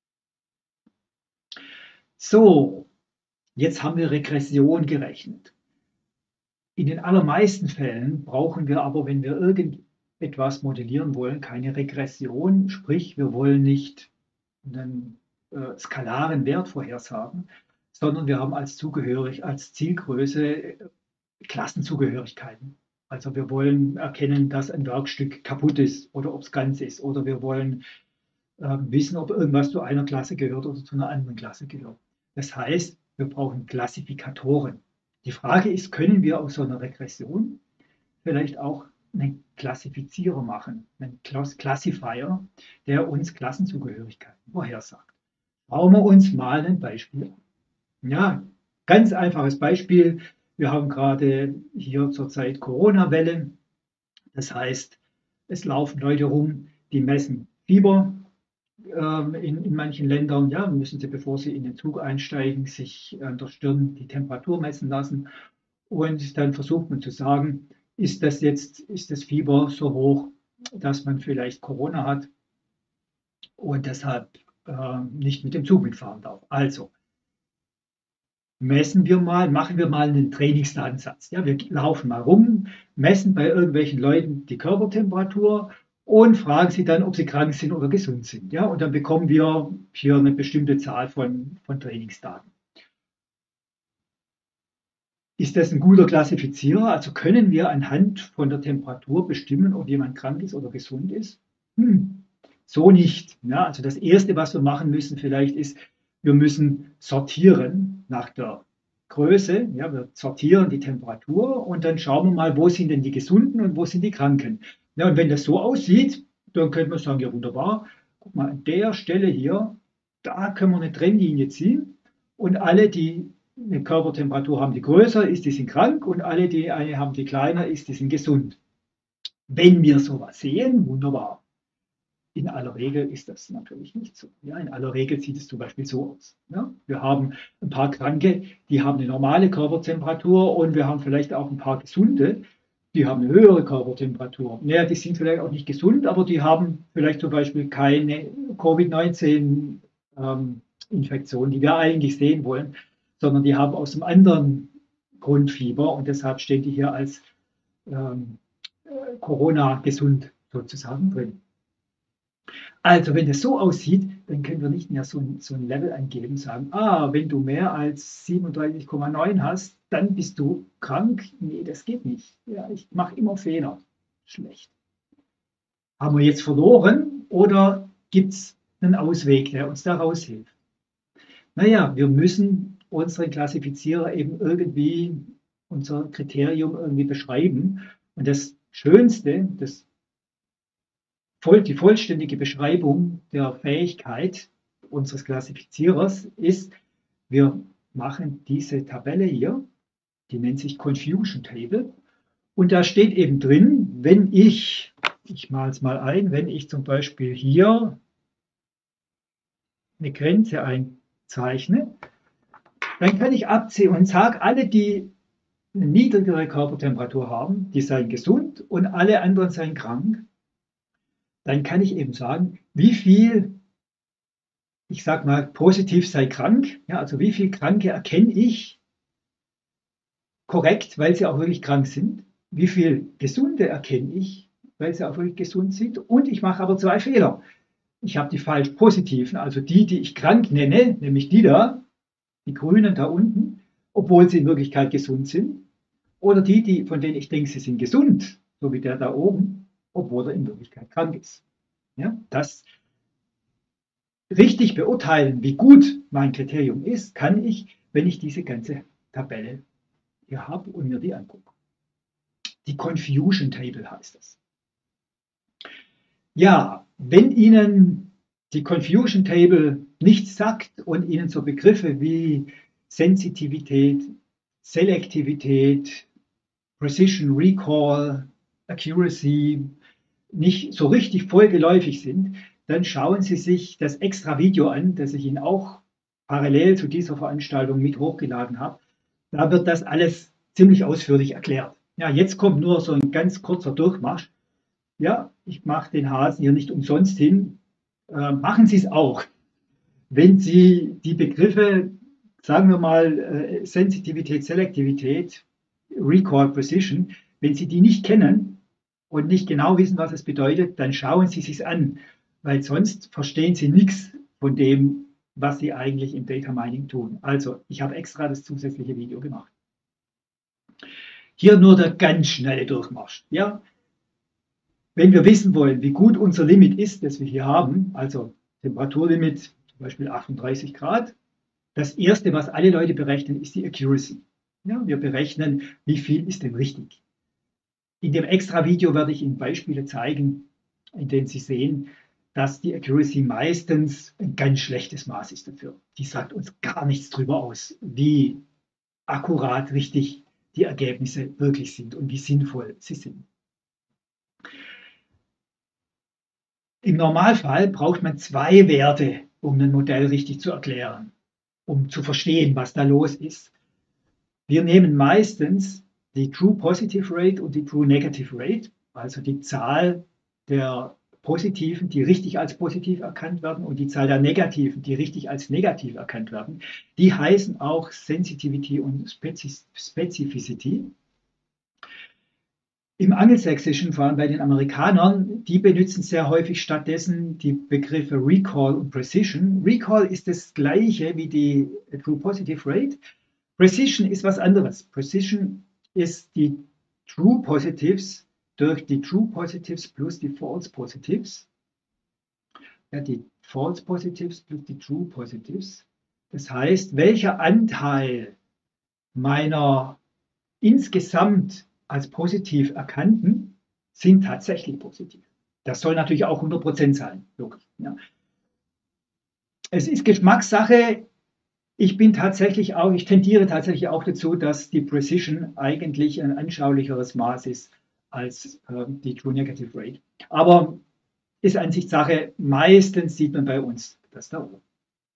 A: So, jetzt haben wir Regression gerechnet. In den allermeisten Fällen brauchen wir aber, wenn wir irgendetwas modellieren wollen, keine Regression. Sprich, wir wollen nicht einen äh, skalaren Wert vorhersagen, sondern wir haben als, zugehörig, als Zielgröße äh, Klassenzugehörigkeiten. Also wir wollen erkennen, dass ein Werkstück kaputt ist oder ob es ganz ist. Oder wir wollen äh, wissen, ob irgendwas zu einer Klasse gehört oder zu einer anderen Klasse gehört. Das heißt, wir brauchen Klassifikatoren. Die Frage ist, können wir aus so einer Regression vielleicht auch einen Klassifizierer machen, einen Classifier, der uns Klassenzugehörigkeiten vorhersagt. Schauen wir uns mal ein Beispiel an. Ja, ganz einfaches Beispiel. Wir haben gerade hier zurzeit Corona-Welle. Das heißt, es laufen Leute rum, die messen Fieber ähm, in, in manchen Ländern. Ja, müssen sie, bevor sie in den Zug einsteigen, sich an der Stirn die Temperatur messen lassen. Und dann versucht man zu sagen, ist das jetzt, ist das Fieber so hoch, dass man vielleicht Corona hat und deshalb äh, nicht mit dem Zug mitfahren darf. Also messen wir mal, machen wir mal einen Trainingsdatensatz. Ja, wir laufen mal rum, messen bei irgendwelchen Leuten die Körpertemperatur und fragen sie dann, ob sie krank sind oder gesund sind. Ja, und dann bekommen wir hier eine bestimmte Zahl von, von Trainingsdaten. Ist das ein guter Klassifizierer? Also können wir anhand von der Temperatur bestimmen, ob jemand krank ist oder gesund ist? Hm, so nicht. Ja, also das Erste, was wir machen müssen vielleicht ist, wir müssen sortieren nach der Größe. Ja, wir sortieren die Temperatur und dann schauen wir mal, wo sind denn die Gesunden und wo sind die Kranken. Ja, und wenn das so aussieht, dann könnte man sagen, ja wunderbar, guck mal, an der Stelle hier, da können wir eine Trennlinie ziehen und alle, die eine Körpertemperatur haben, die größer ist, die sind krank und alle, die eine haben, die kleiner ist, die sind gesund. Wenn wir sowas sehen, wunderbar. In aller Regel ist das natürlich nicht so. Ja, in aller Regel sieht es zum Beispiel so aus. Ja, wir haben ein paar Kranke, die haben eine normale Körpertemperatur und wir haben vielleicht auch ein paar Gesunde, die haben eine höhere Körpertemperatur. Naja, die sind vielleicht auch nicht gesund, aber die haben vielleicht zum Beispiel keine Covid neunzehn ähm, Infektion, die wir eigentlich sehen wollen, sondern die haben aus einem anderen Grund Fieber und deshalb stehen die hier als ähm, Corona gesund sozusagen drin. Also wenn es so aussieht, dann können wir nicht mehr so ein, so ein Level eingeben, sagen, ah, wenn du mehr als siebenunddreißig Komma neun hast, dann bist du krank. Nee, das geht nicht. Ja, ich mache immer Fehler. Schlecht. Haben wir jetzt verloren oder gibt es einen Ausweg, der uns da raushilft? Naja, wir müssen unseren Klassifizierer eben irgendwie, unser Kriterium irgendwie beschreiben. Und das Schönste, das die vollständige Beschreibung der Fähigkeit unseres Klassifizierers ist, wir machen diese Tabelle hier, die nennt sich Confusion Table. Und da steht eben drin, wenn ich, ich male es mal ein, wenn ich zum Beispiel hier eine Grenze einzeichne, dann kann ich abziehen und sage, alle, die eine niedrigere Körpertemperatur haben, die seien gesund und alle anderen seien krank. Dann kann ich eben sagen, wie viel, ich sage mal, positiv sei krank, ja, also wie viel Kranke erkenne ich korrekt, weil sie auch wirklich krank sind, wie viel Gesunde erkenne ich, weil sie auch wirklich gesund sind und ich mache aber zwei Fehler. ich habe die falsch positiven, also die, die ich krank nenne, nämlich die da, die Grünen da unten, obwohl sie in Wirklichkeit gesund sind. Oder die, die, von denen ich denke, sie sind gesund, so wie der da oben, obwohl er in Wirklichkeit krank ist. Ja, das richtig beurteilen, wie gut mein Kriterium ist, kann ich, wenn ich diese ganze Tabelle hier habe und mir die angucke. Die Confusion Table heißt das. Ja, wenn Ihnen die Confusion Table nichts sagt und Ihnen so Begriffe wie Sensitivität, Selektivität, Precision, Recall, Accuracy nicht so richtig vollgeläufig sind, dann schauen Sie sich das extra Video an, das ich Ihnen auch parallel zu dieser Veranstaltung mit hochgeladen habe. Da wird das alles ziemlich ausführlich erklärt. Ja, jetzt kommt nur so ein ganz kurzer Durchmarsch. Ja, ich mache den Hasen hier nicht umsonst hin. Äh, machen Sie es auch. Wenn Sie die Begriffe, sagen wir mal, äh, Sensitivität, Selektivität, Recall, Precision, wenn Sie die nicht kennen und nicht genau wissen, was es bedeutet, dann schauen Sie es sich an, weil sonst verstehen Sie nichts von dem, was Sie eigentlich im Data Mining tun. Also, ich habe extra das zusätzliche Video gemacht. Hier nur der ganz schnelle Durchmarsch. Ja? Wenn wir wissen wollen, wie gut unser Limit ist, das wir hier haben, also Temperaturlimit zum Beispiel achtunddreißig Grad, das erste, was alle Leute berechnen, ist die Accuracy. Ja, wir berechnen, wie viel ist denn richtig. In dem extra Video werde ich Ihnen Beispiele zeigen, in denen Sie sehen, dass die Accuracy meistens ein ganz schlechtes Maß ist dafür. Die sagt uns gar nichts darüber aus, wie akkurat richtig die Ergebnisse wirklich sind und wie sinnvoll sie sind. Im Normalfall braucht man zwei Werte, um ein Modell richtig zu erklären, um zu verstehen, was da los ist. Wir nehmen meistens die True Positive Rate und die True Negative Rate, also die Zahl der Positiven, die richtig als positiv erkannt werden, und die Zahl der Negativen, die richtig als negativ erkannt werden. Die heißen auch Sensitivity und Specificity. Im Angelsächsischen, vor allem bei den Amerikanern, die benutzen sehr häufig stattdessen die Begriffe Recall und Precision. Recall ist das gleiche wie die True Positive Rate. Precision ist was anderes. Precision ist die True Positives durch die True Positives plus die False Positives. Ja, die False Positives plus die True Positives. Das heißt, welcher Anteil meiner insgesamt als positiv erkannten sind tatsächlich positiv. Das soll natürlich auch hundert Prozent sein. Logisch, ja. Es ist Geschmackssache. Ich bin tatsächlich auch, ich tendiere tatsächlich auch dazu, dass die Precision eigentlich ein anschaulicheres Maß ist als äh, die True Negative Rate. Aber ist Ansichtssache. Meistens sieht man bei uns das da oben.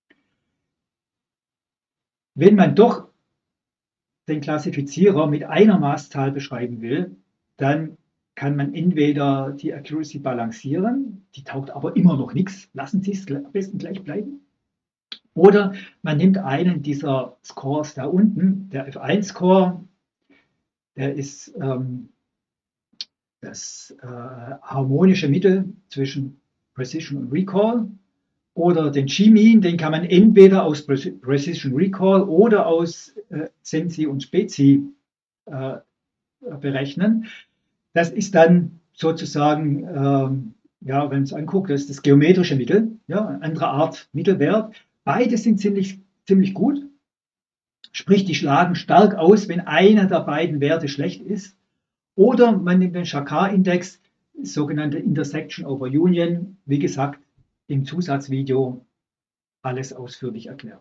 A: Wenn man doch den Klassifizierer mit einer Maßzahl beschreiben will, dann kann man entweder die Accuracy balancieren, die taugt aber immer noch nichts, lassen Sie es am besten gleich bleiben. Oder man nimmt einen dieser Scores da unten, der F eins Score, der ist ähm, das äh, harmonische Mittel zwischen Precision und Recall. Oder den G-Mean, den kann man entweder aus Precision Recall oder aus äh, Sensi und Spezi äh, berechnen. Das ist dann sozusagen, ähm, ja, wenn man es anguckt, das ist das geometrische Mittel, ja, eine andere Art Mittelwert. Beide sind ziemlich, ziemlich gut. Sprich, die schlagen stark aus, wenn einer der beiden Werte schlecht ist. Oder man nimmt den Shakar-Index, sogenannte Intersection over Union, wie gesagt, im Zusatzvideo alles ausführlich erklärt.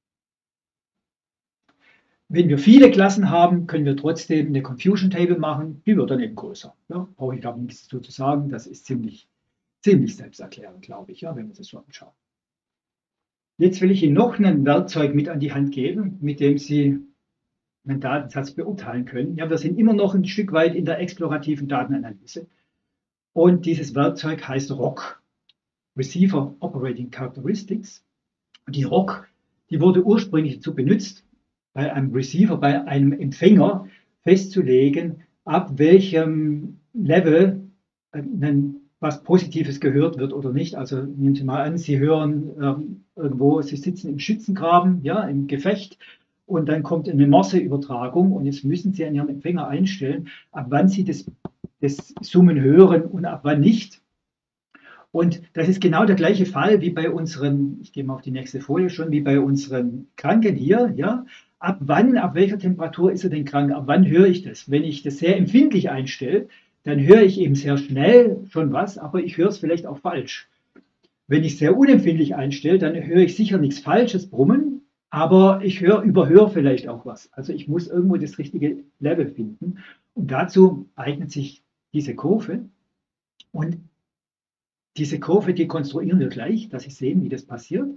A: Wenn wir viele Klassen haben, können wir trotzdem eine Confusion Table machen, die wird dann eben größer. Ja, brauche ich glaube nichts dazu zu sagen, das ist ziemlich, ziemlich selbsterklärend, glaube ich, ja, wenn wir das so anschauen. Jetzt will ich Ihnen noch ein Werkzeug mit an die Hand geben, mit dem Sie einen Datensatz beurteilen können. Ja, wir sind immer noch ein Stück weit in der explorativen Datenanalyse. Und dieses Werkzeug heißt R O C, Receiver Operating Characteristics. Die R O C, die wurde ursprünglich dazu benutzt, bei einem Receiver, bei einem Empfänger festzulegen, ab welchem Level ein was Positives gehört wird oder nicht. Also nehmen Sie mal an, Sie hören ähm, irgendwo, Sie sitzen im Schützengraben, ja, im Gefecht und dann kommt eine Morse-Übertragung und jetzt müssen Sie an Ihren Empfänger einstellen, ab wann Sie das, das Summen hören und ab wann nicht. Und das ist genau der gleiche Fall wie bei unseren, ich gehe mal auf die nächste Folie schon, wie bei unseren Kranken hier, ja. Ab wann, ab welcher Temperatur ist er denn krank? Ab wann höre ich das? Wenn ich das sehr empfindlich einstelle, dann höre ich eben sehr schnell schon was, aber ich höre es vielleicht auch falsch. Wenn ich sehr unempfindlich einstelle, dann höre ich sicher nichts Falsches brummen, aber ich höre, überhöre vielleicht auch was. Also ich muss irgendwo das richtige Level finden. Und dazu eignet sich diese Kurve. Und diese Kurve, die konstruieren wir gleich, dass Sie sehen, wie das passiert.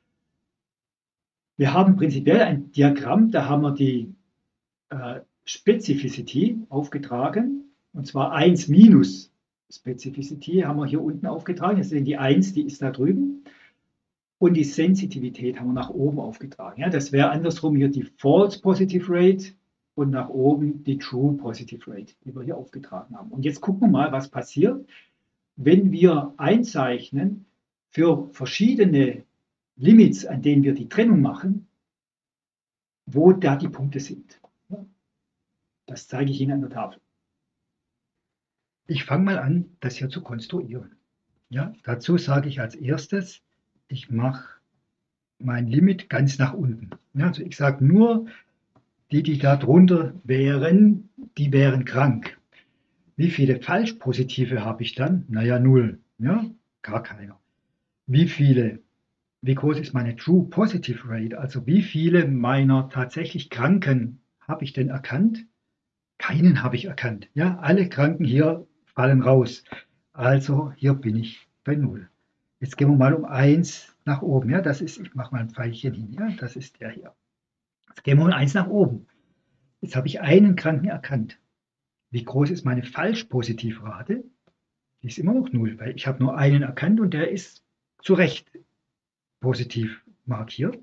A: Wir haben prinzipiell ein Diagramm, da haben wir die äh, Specificity aufgetragen, und zwar eins minus Specificity haben wir hier unten aufgetragen. Das sind die eins, die ist da drüben. Und die Sensitivität haben wir nach oben aufgetragen. Ja, das wäre andersrum hier die False Positive Rate und nach oben die True Positive Rate, die wir hier aufgetragen haben. Und jetzt gucken wir mal, was passiert, wenn wir einzeichnen für verschiedene Limits, an denen wir die Trennung machen, wo da die Punkte sind. Das zeige ich Ihnen an der Tafel. Ich fange mal an, das hier zu konstruieren. Ja, dazu sage ich als erstes, ich mache mein Limit ganz nach unten. Ja, also ich sage nur, die, die da drunter wären, die wären krank. Wie viele Falschpositive habe ich dann? Naja, null. Ja, gar keiner. Wie viele, wie groß ist meine True Positive Rate? Also wie viele meiner tatsächlich Kranken habe ich denn erkannt? Keinen habe ich erkannt. Ja, alle Kranken hier fallen raus. Also hier bin ich bei null. Jetzt gehen wir mal um eins nach oben. Ja, das ist, ich mache mal ein Pfeilchen hin. Ja, das ist der hier. Jetzt gehen wir um eins nach oben. Jetzt habe ich einen Kranken erkannt. Wie groß ist meine Falschpositivrate? Die ist immer noch null, weil ich habe nur einen erkannt und der ist zu Recht positiv markiert.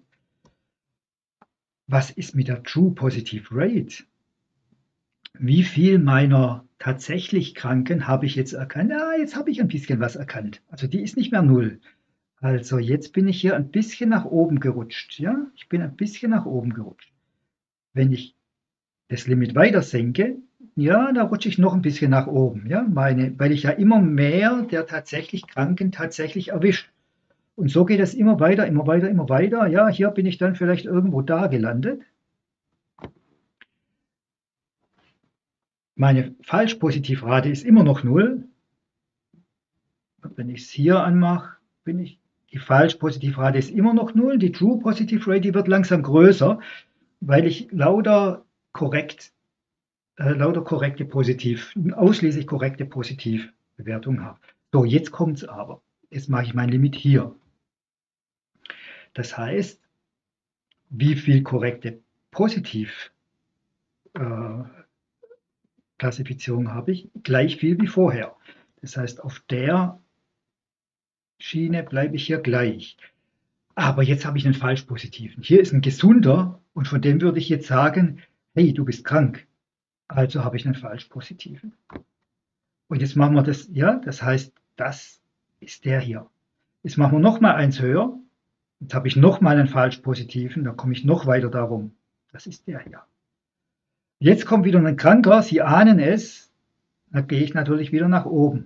A: Was ist mit der True Positive Rate? Wie viel meiner tatsächlich Kranken habe ich jetzt erkannt? Ah, jetzt habe ich ein bisschen was erkannt. Also die ist nicht mehr null. Also jetzt bin ich hier ein bisschen nach oben gerutscht. Ja, ich bin ein bisschen nach oben gerutscht. Wenn ich das Limit weiter senke, ja, da rutsche ich noch ein bisschen nach oben. Ja, meine, weil ich ja immer mehr der tatsächlich Kranken tatsächlich erwische. Und so geht es immer weiter, immer weiter, immer weiter. Ja, hier bin ich dann vielleicht irgendwo da gelandet. Meine Falschpositivrate ist immer noch null. Wenn ich es hier anmache, bin ich, die Falschpositivrate ist immer noch null. Die True Positive Rate, die wird langsam größer, weil ich lauter korrekt, äh, lauter korrekte Positiv, ausschließlich korrekte Positivbewertungen habe. So, jetzt kommt es aber. Jetzt mache ich mein Limit hier. Das heißt, wie viel korrekte Positiv äh, Klassifizierung habe ich? Gleich viel wie vorher. Das heißt, auf der Schiene bleibe ich hier gleich. Aber jetzt habe ich einen Falschpositiven. Hier ist ein gesunder und von dem würde ich jetzt sagen, hey, du bist krank. Also habe ich einen Falschpositiven. Und jetzt machen wir das, ja, das heißt, das ist der hier. Jetzt machen wir noch mal eins höher. Jetzt habe ich noch mal einen Falschpositiven, da komme ich noch weiter darum. Das ist der hier. Jetzt kommt wieder ein Kranker, Sie ahnen es, da gehe ich natürlich wieder nach oben.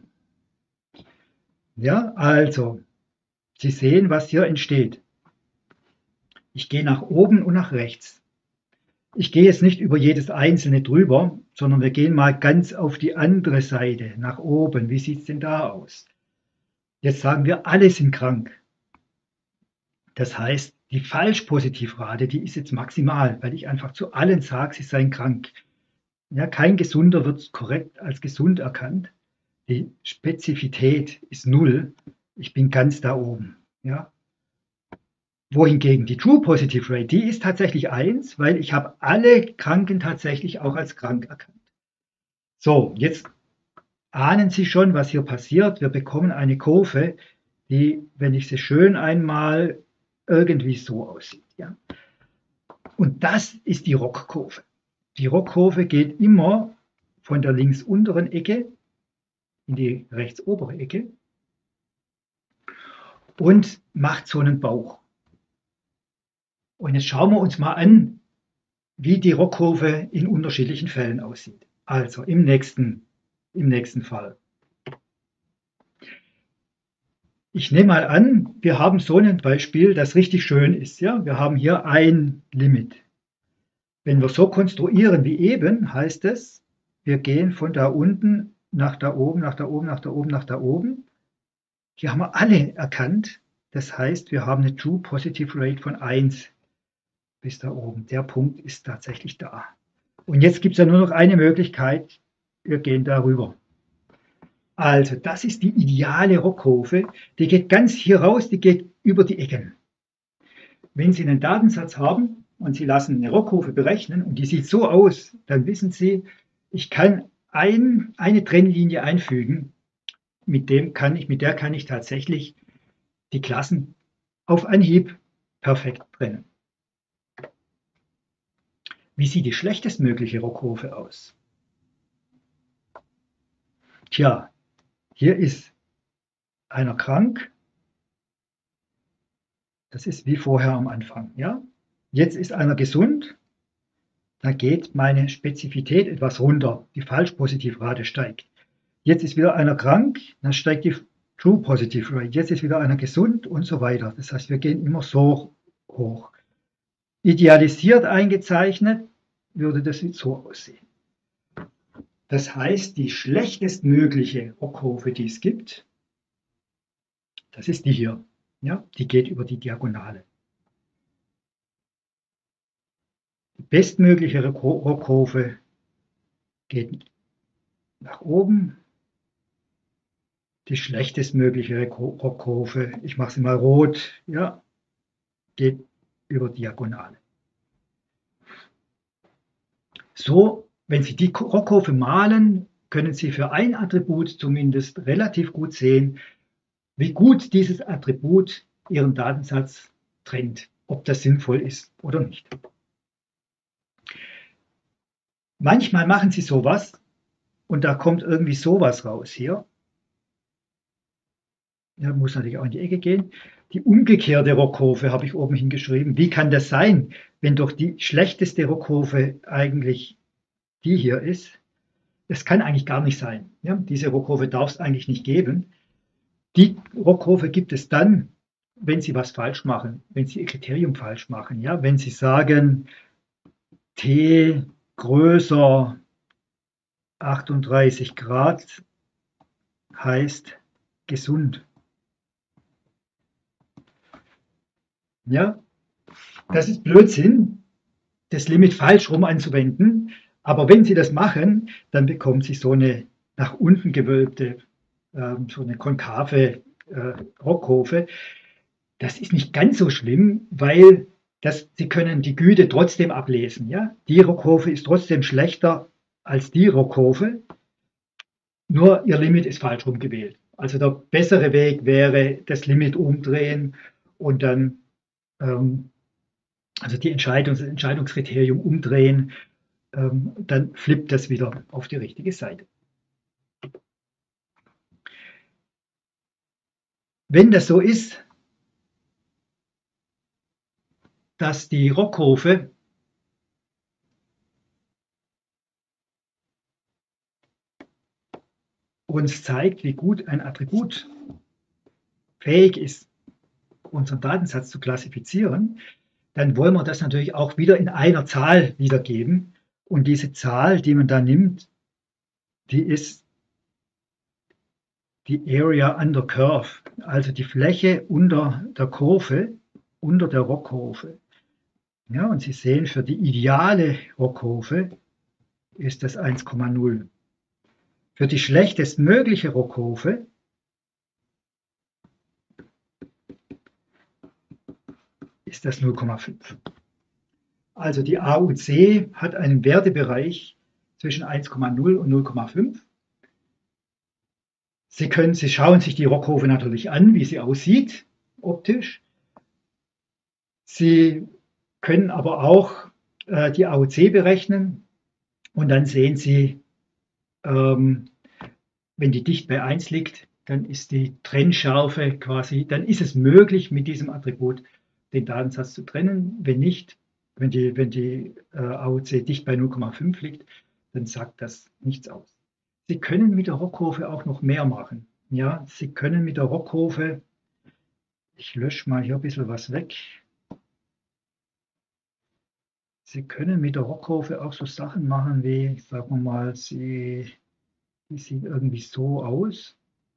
A: Ja, also, Sie sehen, was hier entsteht. Ich gehe nach oben und nach rechts. Ich gehe jetzt nicht über jedes einzelne drüber, sondern wir gehen mal ganz auf die andere Seite, nach oben. Wie sieht es denn da aus? Jetzt sagen wir, alle sind krank. Das heißt, die Falschpositivrate, die ist jetzt maximal, weil ich einfach zu allen sage, sie seien krank. Ja, kein Gesunder wird korrekt als gesund erkannt. Die Spezifität ist null. Ich bin ganz da oben. Ja. Wohingegen die True Positive Rate, die ist tatsächlich eins, weil ich habe alle Kranken tatsächlich auch als krank erkannt. So, jetzt ahnen Sie schon, was hier passiert. Wir bekommen eine Kurve, die, wenn ich sie schön einmal irgendwie so aussieht. Ja. Und das ist die ROC-Kurve. Die ROC-Kurve geht immer von der links unteren Ecke in die rechtsobere Ecke und macht so einen Bauch. Und jetzt schauen wir uns mal an, wie die Rockkurve in unterschiedlichen Fällen aussieht. Also im nächsten, im nächsten Fall. Ich nehme mal an, wir haben so ein Beispiel, das richtig schön ist. Ja? Wir haben hier ein Limit. Wenn wir so konstruieren wie eben, heißt es, wir gehen von da unten nach da oben, nach da oben, nach da oben, nach da oben. Hier haben wir alle erkannt. Das heißt, wir haben eine True Positive Rate von eins bis da oben. Der Punkt ist tatsächlich da. Und jetzt gibt es ja nur noch eine Möglichkeit. Wir gehen darüber. Also, das ist die ideale Rockkurve. Die geht ganz hier raus, die geht über die Ecken. Wenn Sie einen Datensatz haben und Sie lassen eine Rockkurve berechnen und die sieht so aus, dann wissen Sie, ich kann ein, eine Trennlinie einfügen, mit, dem kann ich, mit der kann ich tatsächlich die Klassen auf Anhieb perfekt trennen. Wie sieht die schlechtestmögliche Rockkurve aus? Tja, hier ist einer krank. Das ist wie vorher am Anfang. Ja? Jetzt ist einer gesund. Da geht meine Spezifität etwas runter. Die Falsch-Positiv-Rate steigt. Jetzt ist wieder einer krank. Dann steigt die True-Positive-Rate. Jetzt ist wieder einer gesund und so weiter. Das heißt, wir gehen immer so hoch. Idealisiert eingezeichnet würde das so aussehen. Das heißt, die schlechtestmögliche Rockkurve, die es gibt, das ist die hier. Ja, die geht über die Diagonale. Die bestmögliche Rockkurve geht nach oben. Die schlechtestmögliche Rockkurve, ich mache sie mal rot, ja, geht über Diagonale. So, wenn Sie die Rockkurve malen, können Sie für ein Attribut zumindest relativ gut sehen, wie gut dieses Attribut Ihren Datensatz trennt, ob das sinnvoll ist oder nicht. Manchmal machen Sie sowas und da kommt irgendwie sowas raus hier. Ja, muss natürlich auch in die Ecke gehen. Die umgekehrte Rockkurve habe ich oben hingeschrieben. Wie kann das sein, wenn doch die schlechteste Rockkurve eigentlich die hier ist? Das kann eigentlich gar nicht sein. Ja, diese Rockkurve darf es eigentlich nicht geben. Die Rockkurve gibt es dann, wenn Sie was falsch machen, wenn Sie Ihr Kriterium falsch machen. Ja, wenn Sie sagen, T größer achtunddreißig Grad heißt gesund. Ja, das ist Blödsinn, das Limit falsch rum anzuwenden. Aber wenn Sie das machen, dann bekommen Sie so eine nach unten gewölbte, äh, so eine konkave äh, Rockkurve. Das ist nicht ganz so schlimm, weil das, Sie können die Güte trotzdem ablesen. Ja? Die Rockkurve ist trotzdem schlechter als die Rockkurve, nur Ihr Limit ist falsch rum gewählt. Also der bessere Weg wäre, das Limit umdrehen und dann ähm, also die Entscheidung, das Entscheidungskriterium umdrehen, ähm, dann flippt das wieder auf die richtige Seite. Wenn das so ist, dass die Rockkurve uns zeigt, wie gut ein Attribut fähig ist, unseren Datensatz zu klassifizieren, dann wollen wir das natürlich auch wieder in einer Zahl wiedergeben. Und diese Zahl, die man da nimmt, die ist die Area under Curve, also die Fläche unter der Kurve, unter der Rockkurve. Ja, und Sie sehen, für die ideale Rockkurve ist das eins Komma null. Für die schlechtestmögliche Rockkurve ist das null Komma fünf. Also die A U C hat einen Wertebereich zwischen eins Komma null und null Komma fünf. Sie, können, Sie schauen sich die Rockkurve natürlich an, wie sie aussieht, optisch. Sie können aber auch äh, die A U C berechnen und dann sehen Sie, ähm, wenn die dicht bei eins liegt, dann ist die Trennschärfe quasi, dann ist es möglich, mit diesem Attribut den Datensatz zu trennen. Wenn nicht, wenn die, wenn die äh, A O C dicht bei null Komma fünf liegt, dann sagt das nichts aus. Sie können mit der R O C-Kurve auch noch mehr machen. Ja, Sie können mit der R O C-Kurve, ich lösche mal hier ein bisschen was weg. Sie können mit der R O C-Kurve auch so Sachen machen wie, sagen wir mal, Sie, die sieht irgendwie so aus.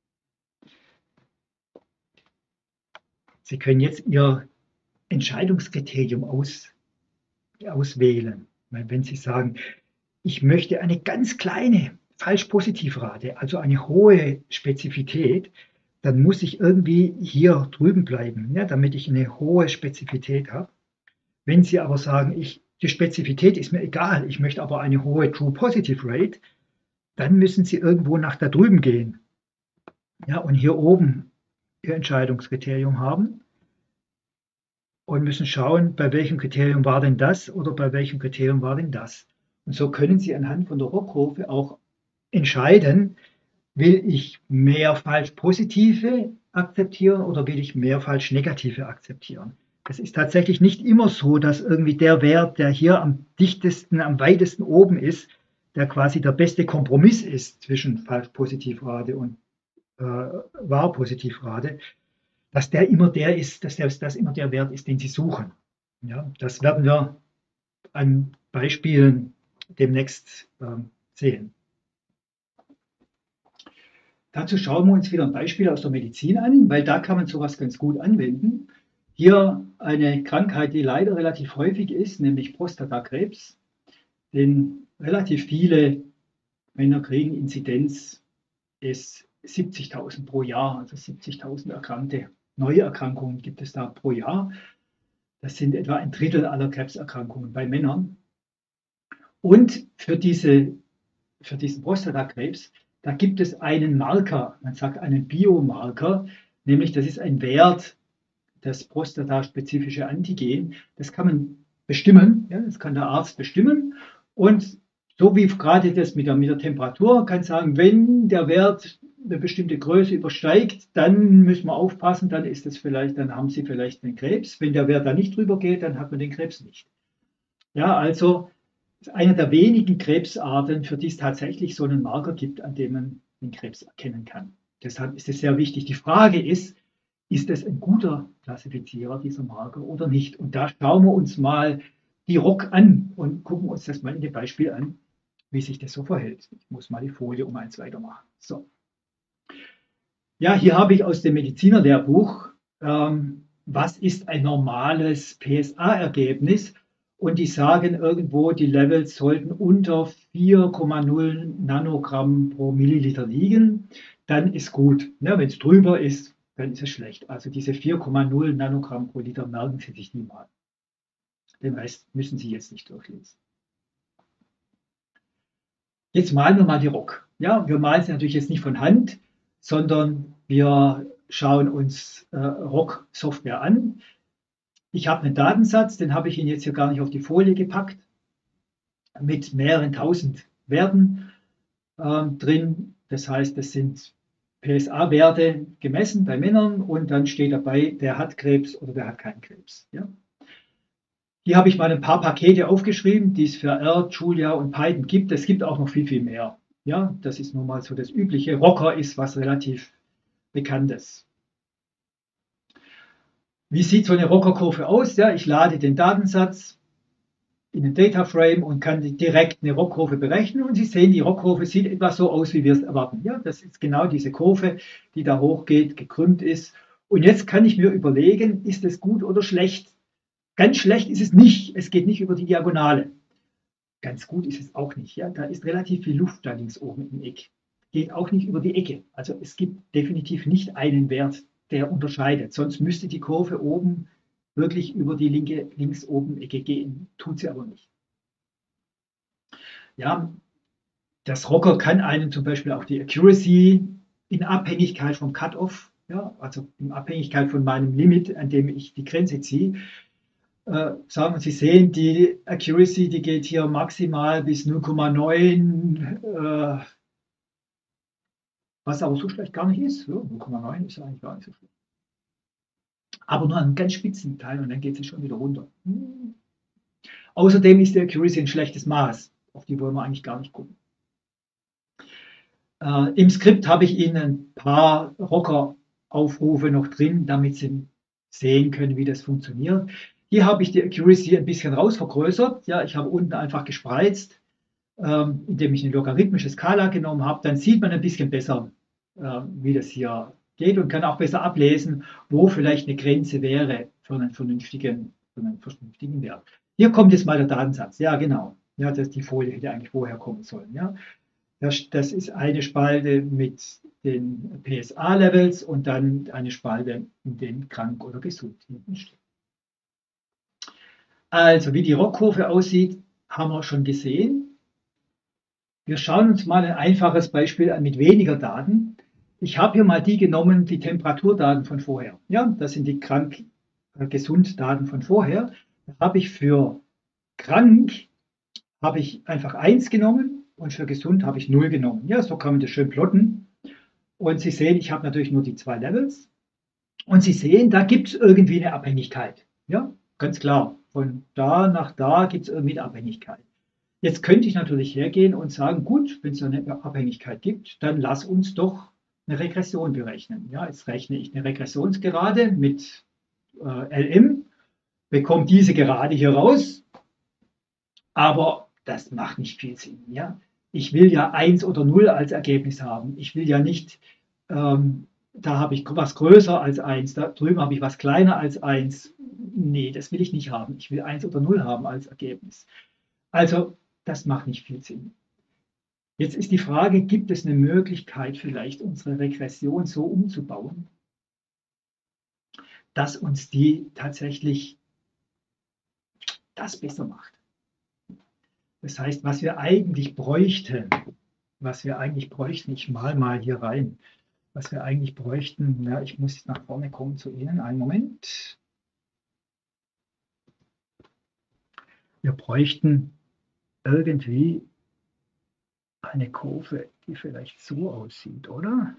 A: Sie können jetzt Ihr Entscheidungskriterium aus, auswählen. Wenn Sie sagen, ich möchte eine ganz kleine Falsch-Positiv-Rate, also eine hohe Spezifität, dann muss ich irgendwie hier drüben bleiben, ja, damit ich eine hohe Spezifität habe. Wenn Sie aber sagen, ich, die Spezifität ist mir egal, ich möchte aber eine hohe True-Positive-Rate, dann müssen Sie irgendwo nach da drüben gehen, ja, und hier oben Ihr Entscheidungskriterium haben und müssen schauen, bei welchem Kriterium war denn das oder bei welchem Kriterium war denn das. Und so können Sie anhand von der R O C-Kurve auch entscheiden, will ich mehr falsch-positive akzeptieren oder will ich mehr falsch-negative akzeptieren. Es ist tatsächlich nicht immer so, dass irgendwie der Wert, der hier am dichtesten, am weitesten oben ist, der quasi der beste Kompromiss ist zwischen Falsch-Positiv-Rate und äh, Wahr-Positiv-Rate, dass der immer der ist, dass das, das immer der Wert ist, den Sie suchen. Ja, das werden wir an Beispielen demnächst ähm, sehen. Dazu schauen wir uns wieder ein Beispiel aus der Medizin an, weil da kann man sowas ganz gut anwenden. Hier eine Krankheit, die leider relativ häufig ist, nämlich Prostatakrebs. Denn relativ viele Männer kriegen, Inzidenz ist siebzigtausend pro Jahr, also siebzigtausend erkrankte neue Erkrankungen gibt es da pro Jahr. Das sind etwa ein Drittel aller Krebserkrankungen bei Männern. Und für, diese, für diesen Prostatakrebs, da gibt es einen Marker, man sagt einen Biomarker, nämlich das ist ein Wert, das prostataspezifische Antigen. Das kann man bestimmen, ja, das kann der Arzt bestimmen. Und so wie gerade das mit der, mit der Temperatur, kann sagen, wenn der Wert eine bestimmte Größe übersteigt, dann müssen wir aufpassen, dann ist es vielleicht, dann haben Sie vielleicht den Krebs. Wenn der Wert da nicht drüber geht, dann hat man den Krebs nicht. Ja, also ist eine der wenigen Krebsarten, für die es tatsächlich so einen Marker gibt, an dem man den Krebs erkennen kann. Deshalb ist es sehr wichtig. Die Frage ist, ist es ein guter Klassifizierer, dieser Marker, oder nicht? Und da schauen wir uns mal die R O C an und gucken uns das mal in dem Beispiel an, wie sich das so verhält. Ich muss mal die Folie um eins weitermachen. So. Ja, hier habe ich aus dem Medizinerlehrbuch, ähm, was ist ein normales P S A-Ergebnis? Und die sagen irgendwo, die Levels sollten unter vier Komma null Nanogramm pro Milliliter liegen. Dann ist gut. Ja, wenn es drüber ist, dann ist es schlecht. Also diese vier Komma null Nanogramm pro Liter merken Sie sich nie mal. Den Rest müssen Sie jetzt nicht durchlesen. Jetzt malen wir mal die R O C. Ja, wir malen sie natürlich jetzt nicht von Hand, sondern wir schauen uns äh, R O C-Software an. Ich habe einen Datensatz, den habe ich Ihnen jetzt hier gar nicht auf die Folie gepackt, mit mehreren tausend Werten äh, drin. Das heißt, das sind P S A-Werte gemessen bei Männern und dann steht dabei, der hat Krebs oder der hat keinen Krebs. Ja? Hier habe ich mal ein paar Pakete aufgeschrieben, die es für R, Julia und Python gibt. Es gibt auch noch viel, viel mehr. Ja, das ist nun mal so das Übliche. Rocker ist was relativ Bekanntes. Wie sieht so eine Rocker-Kurve aus? Ja, ich lade den Datensatz in den Data Frame und kann direkt eine R O C-Kurve berechnen. Und Sie sehen, die R O C-Kurve sieht etwa so aus, wie wir es erwarten. Ja, das ist genau diese Kurve, die da hochgeht, gekrümmt ist. Und jetzt kann ich mir überlegen, ist es gut oder schlecht? Ganz schlecht ist es nicht. Es geht nicht über die Diagonale. Ganz gut ist es auch nicht. Ja? Da ist relativ viel Luft da links oben im Eck. Geht auch nicht über die Ecke. Also es gibt definitiv nicht einen Wert, der unterscheidet. Sonst müsste die Kurve oben wirklich über die linke links oben Ecke gehen. Tut sie aber nicht. Ja, das Rocker kann einen zum Beispiel auch die Accuracy in Abhängigkeit vom Cut-off, ja, also in Abhängigkeit von meinem Limit, an dem ich die Grenze ziehe, äh, sagen Sie sehen, die Accuracy, die geht hier maximal bis null Komma neun, äh, was aber so schlecht gar nicht ist. null Komma neun ist ja eigentlich gar nicht so schlecht. Aber nur einen ganz spitzen Teil und dann geht es schon wieder runter. Hm. Außerdem ist die Accuracy ein schlechtes Maß. Auf die wollen wir eigentlich gar nicht gucken. Äh, Im Skript habe ich Ihnen ein paar Rocker-Aufrufe noch drin, damit Sie sehen können, wie das funktioniert. Hier habe ich die Accuracy ein bisschen rausvergrößert. Ja, ich habe unten einfach gespreizt, ähm, indem ich eine logarithmische Skala genommen habe. Dann sieht man ein bisschen besser, äh, wie das hier geht und kann auch besser ablesen, wo vielleicht eine Grenze wäre für einen vernünftigen, für einen vernünftigen Wert. Hier kommt jetzt mal der Datensatz. Ja, genau. Ja, das, die Folie hätte eigentlich vorher kommen sollen. Ja. Das, das ist eine Spalte mit den P S A-Levels und dann eine Spalte, in denen krank oder gesund hinten steht. Also, wie die Rockkurve aussieht, haben wir schon gesehen. Wir schauen uns mal ein einfaches Beispiel an mit weniger Daten. Ich habe hier mal die genommen, die Temperaturdaten von vorher. Ja, das sind die krank äh, gesund Daten von vorher. Da habe ich für krank habe ich einfach eins genommen und für gesund habe ich null genommen. Ja, so kann man das schön plotten. Und Sie sehen, ich habe natürlich nur die zwei Levels. Und Sie sehen, da gibt es irgendwie eine Abhängigkeit. Ja, ganz klar. Von da nach da gibt es irgendwie eine Abhängigkeit. Jetzt könnte ich natürlich hergehen und sagen, gut, wenn es eine Abhängigkeit gibt, dann lass uns doch eine Regression berechnen. Ja, jetzt rechne ich eine Regressionsgerade mit äh, L M, bekomme diese Gerade hier raus, aber das macht nicht viel Sinn. Ja? Ich will ja eins oder null als Ergebnis haben. Ich will ja nicht, ähm, da habe ich was größer als eins, da drüben habe ich was kleiner als eins. Nee, das will ich nicht haben. Ich will eins oder null haben als Ergebnis. Also, das macht nicht viel Sinn. Jetzt ist die Frage, gibt es eine Möglichkeit, vielleicht unsere Regression so umzubauen, dass uns die tatsächlich das besser macht? Das heißt, was wir eigentlich bräuchten, was wir eigentlich bräuchten, ich mal mal hier rein, was wir eigentlich bräuchten, ja, ich muss jetzt nach vorne kommen zu Ihnen, einen Moment. Wir bräuchten irgendwie eine Kurve, die vielleicht so aussieht, oder?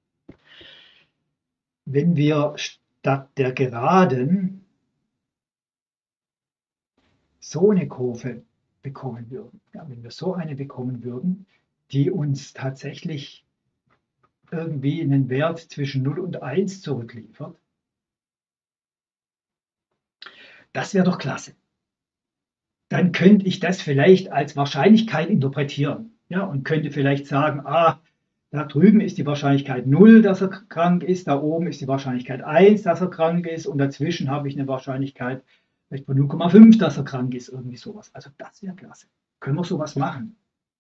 A: Wenn wir statt der Geraden so eine Kurve bekommen würden, ja, wenn wir so eine bekommen würden, die uns tatsächlich irgendwie einen Wert zwischen null und eins zurückliefert, das wäre doch klasse. Dann könnte ich das vielleicht als Wahrscheinlichkeit interpretieren, ja, und könnte vielleicht sagen, ah, da drüben ist die Wahrscheinlichkeit null, dass er krank ist, da oben ist die Wahrscheinlichkeit eins, dass er krank ist und dazwischen habe ich eine Wahrscheinlichkeit vielleicht von null Komma fünf, dass er krank ist, irgendwie sowas. Also das wäre klasse. Können wir sowas machen?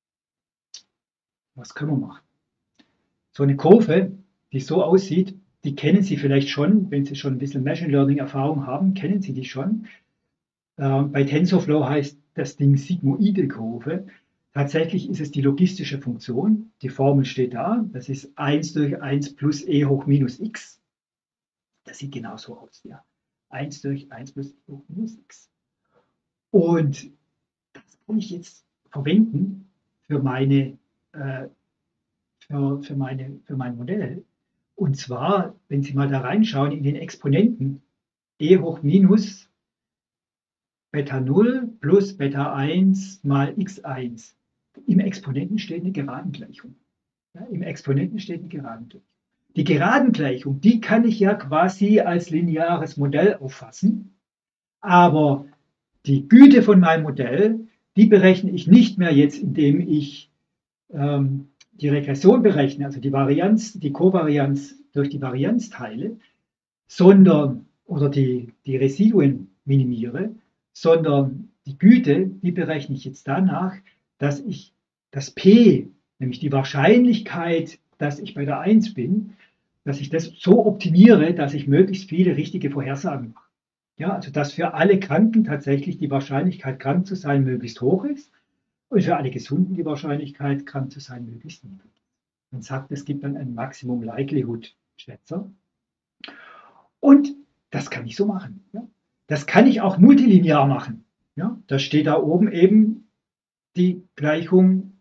A: Was können wir machen? So eine Kurve, die so aussieht, die kennen Sie vielleicht schon, wenn Sie schon ein bisschen Machine Learning Erfahrung haben, kennen Sie die schon. Äh, bei TensorFlow heißt das Ding sigmoide Kurve. Tatsächlich ist es die logistische Funktion. Die Formel steht da. Das ist eins durch eins plus e hoch minus x. Das sieht genauso aus. Ja. eins durch eins plus e hoch minus x. Und das kann ich jetzt verwenden für, meine, äh, für, für, meine, für mein Modell. Und zwar, wenn Sie mal da reinschauen in den Exponenten, e hoch minus Beta null plus Beta eins mal x eins. Im Exponenten steht eine Geradengleichung. Ja, Im Exponenten steht eine Geradengleichung. Die Geradengleichung, die kann ich ja quasi als lineares Modell auffassen, aber die Güte von meinem Modell, die berechne ich nicht mehr jetzt, indem ich ähm, die Regression berechne, also die Varianz, die Kovarianz durch die Varianz teile, sondern oder die, die Residuen minimiere, sondern die Güte, die berechne ich jetzt danach, dass ich das P, nämlich die Wahrscheinlichkeit, dass ich bei der eins bin, dass ich das so optimiere, dass ich möglichst viele richtige Vorhersagen mache. Ja, also dass für alle Kranken tatsächlich die Wahrscheinlichkeit, krank zu sein, möglichst hoch ist und für alle Gesunden die Wahrscheinlichkeit, krank zu sein, möglichst niedrig. Man sagt, es gibt dann einen Maximum Likelihood Schätzer. Und das kann ich so machen. Ja. Das kann ich auch multilinear machen. Ja. Da steht da oben eben die Gleichung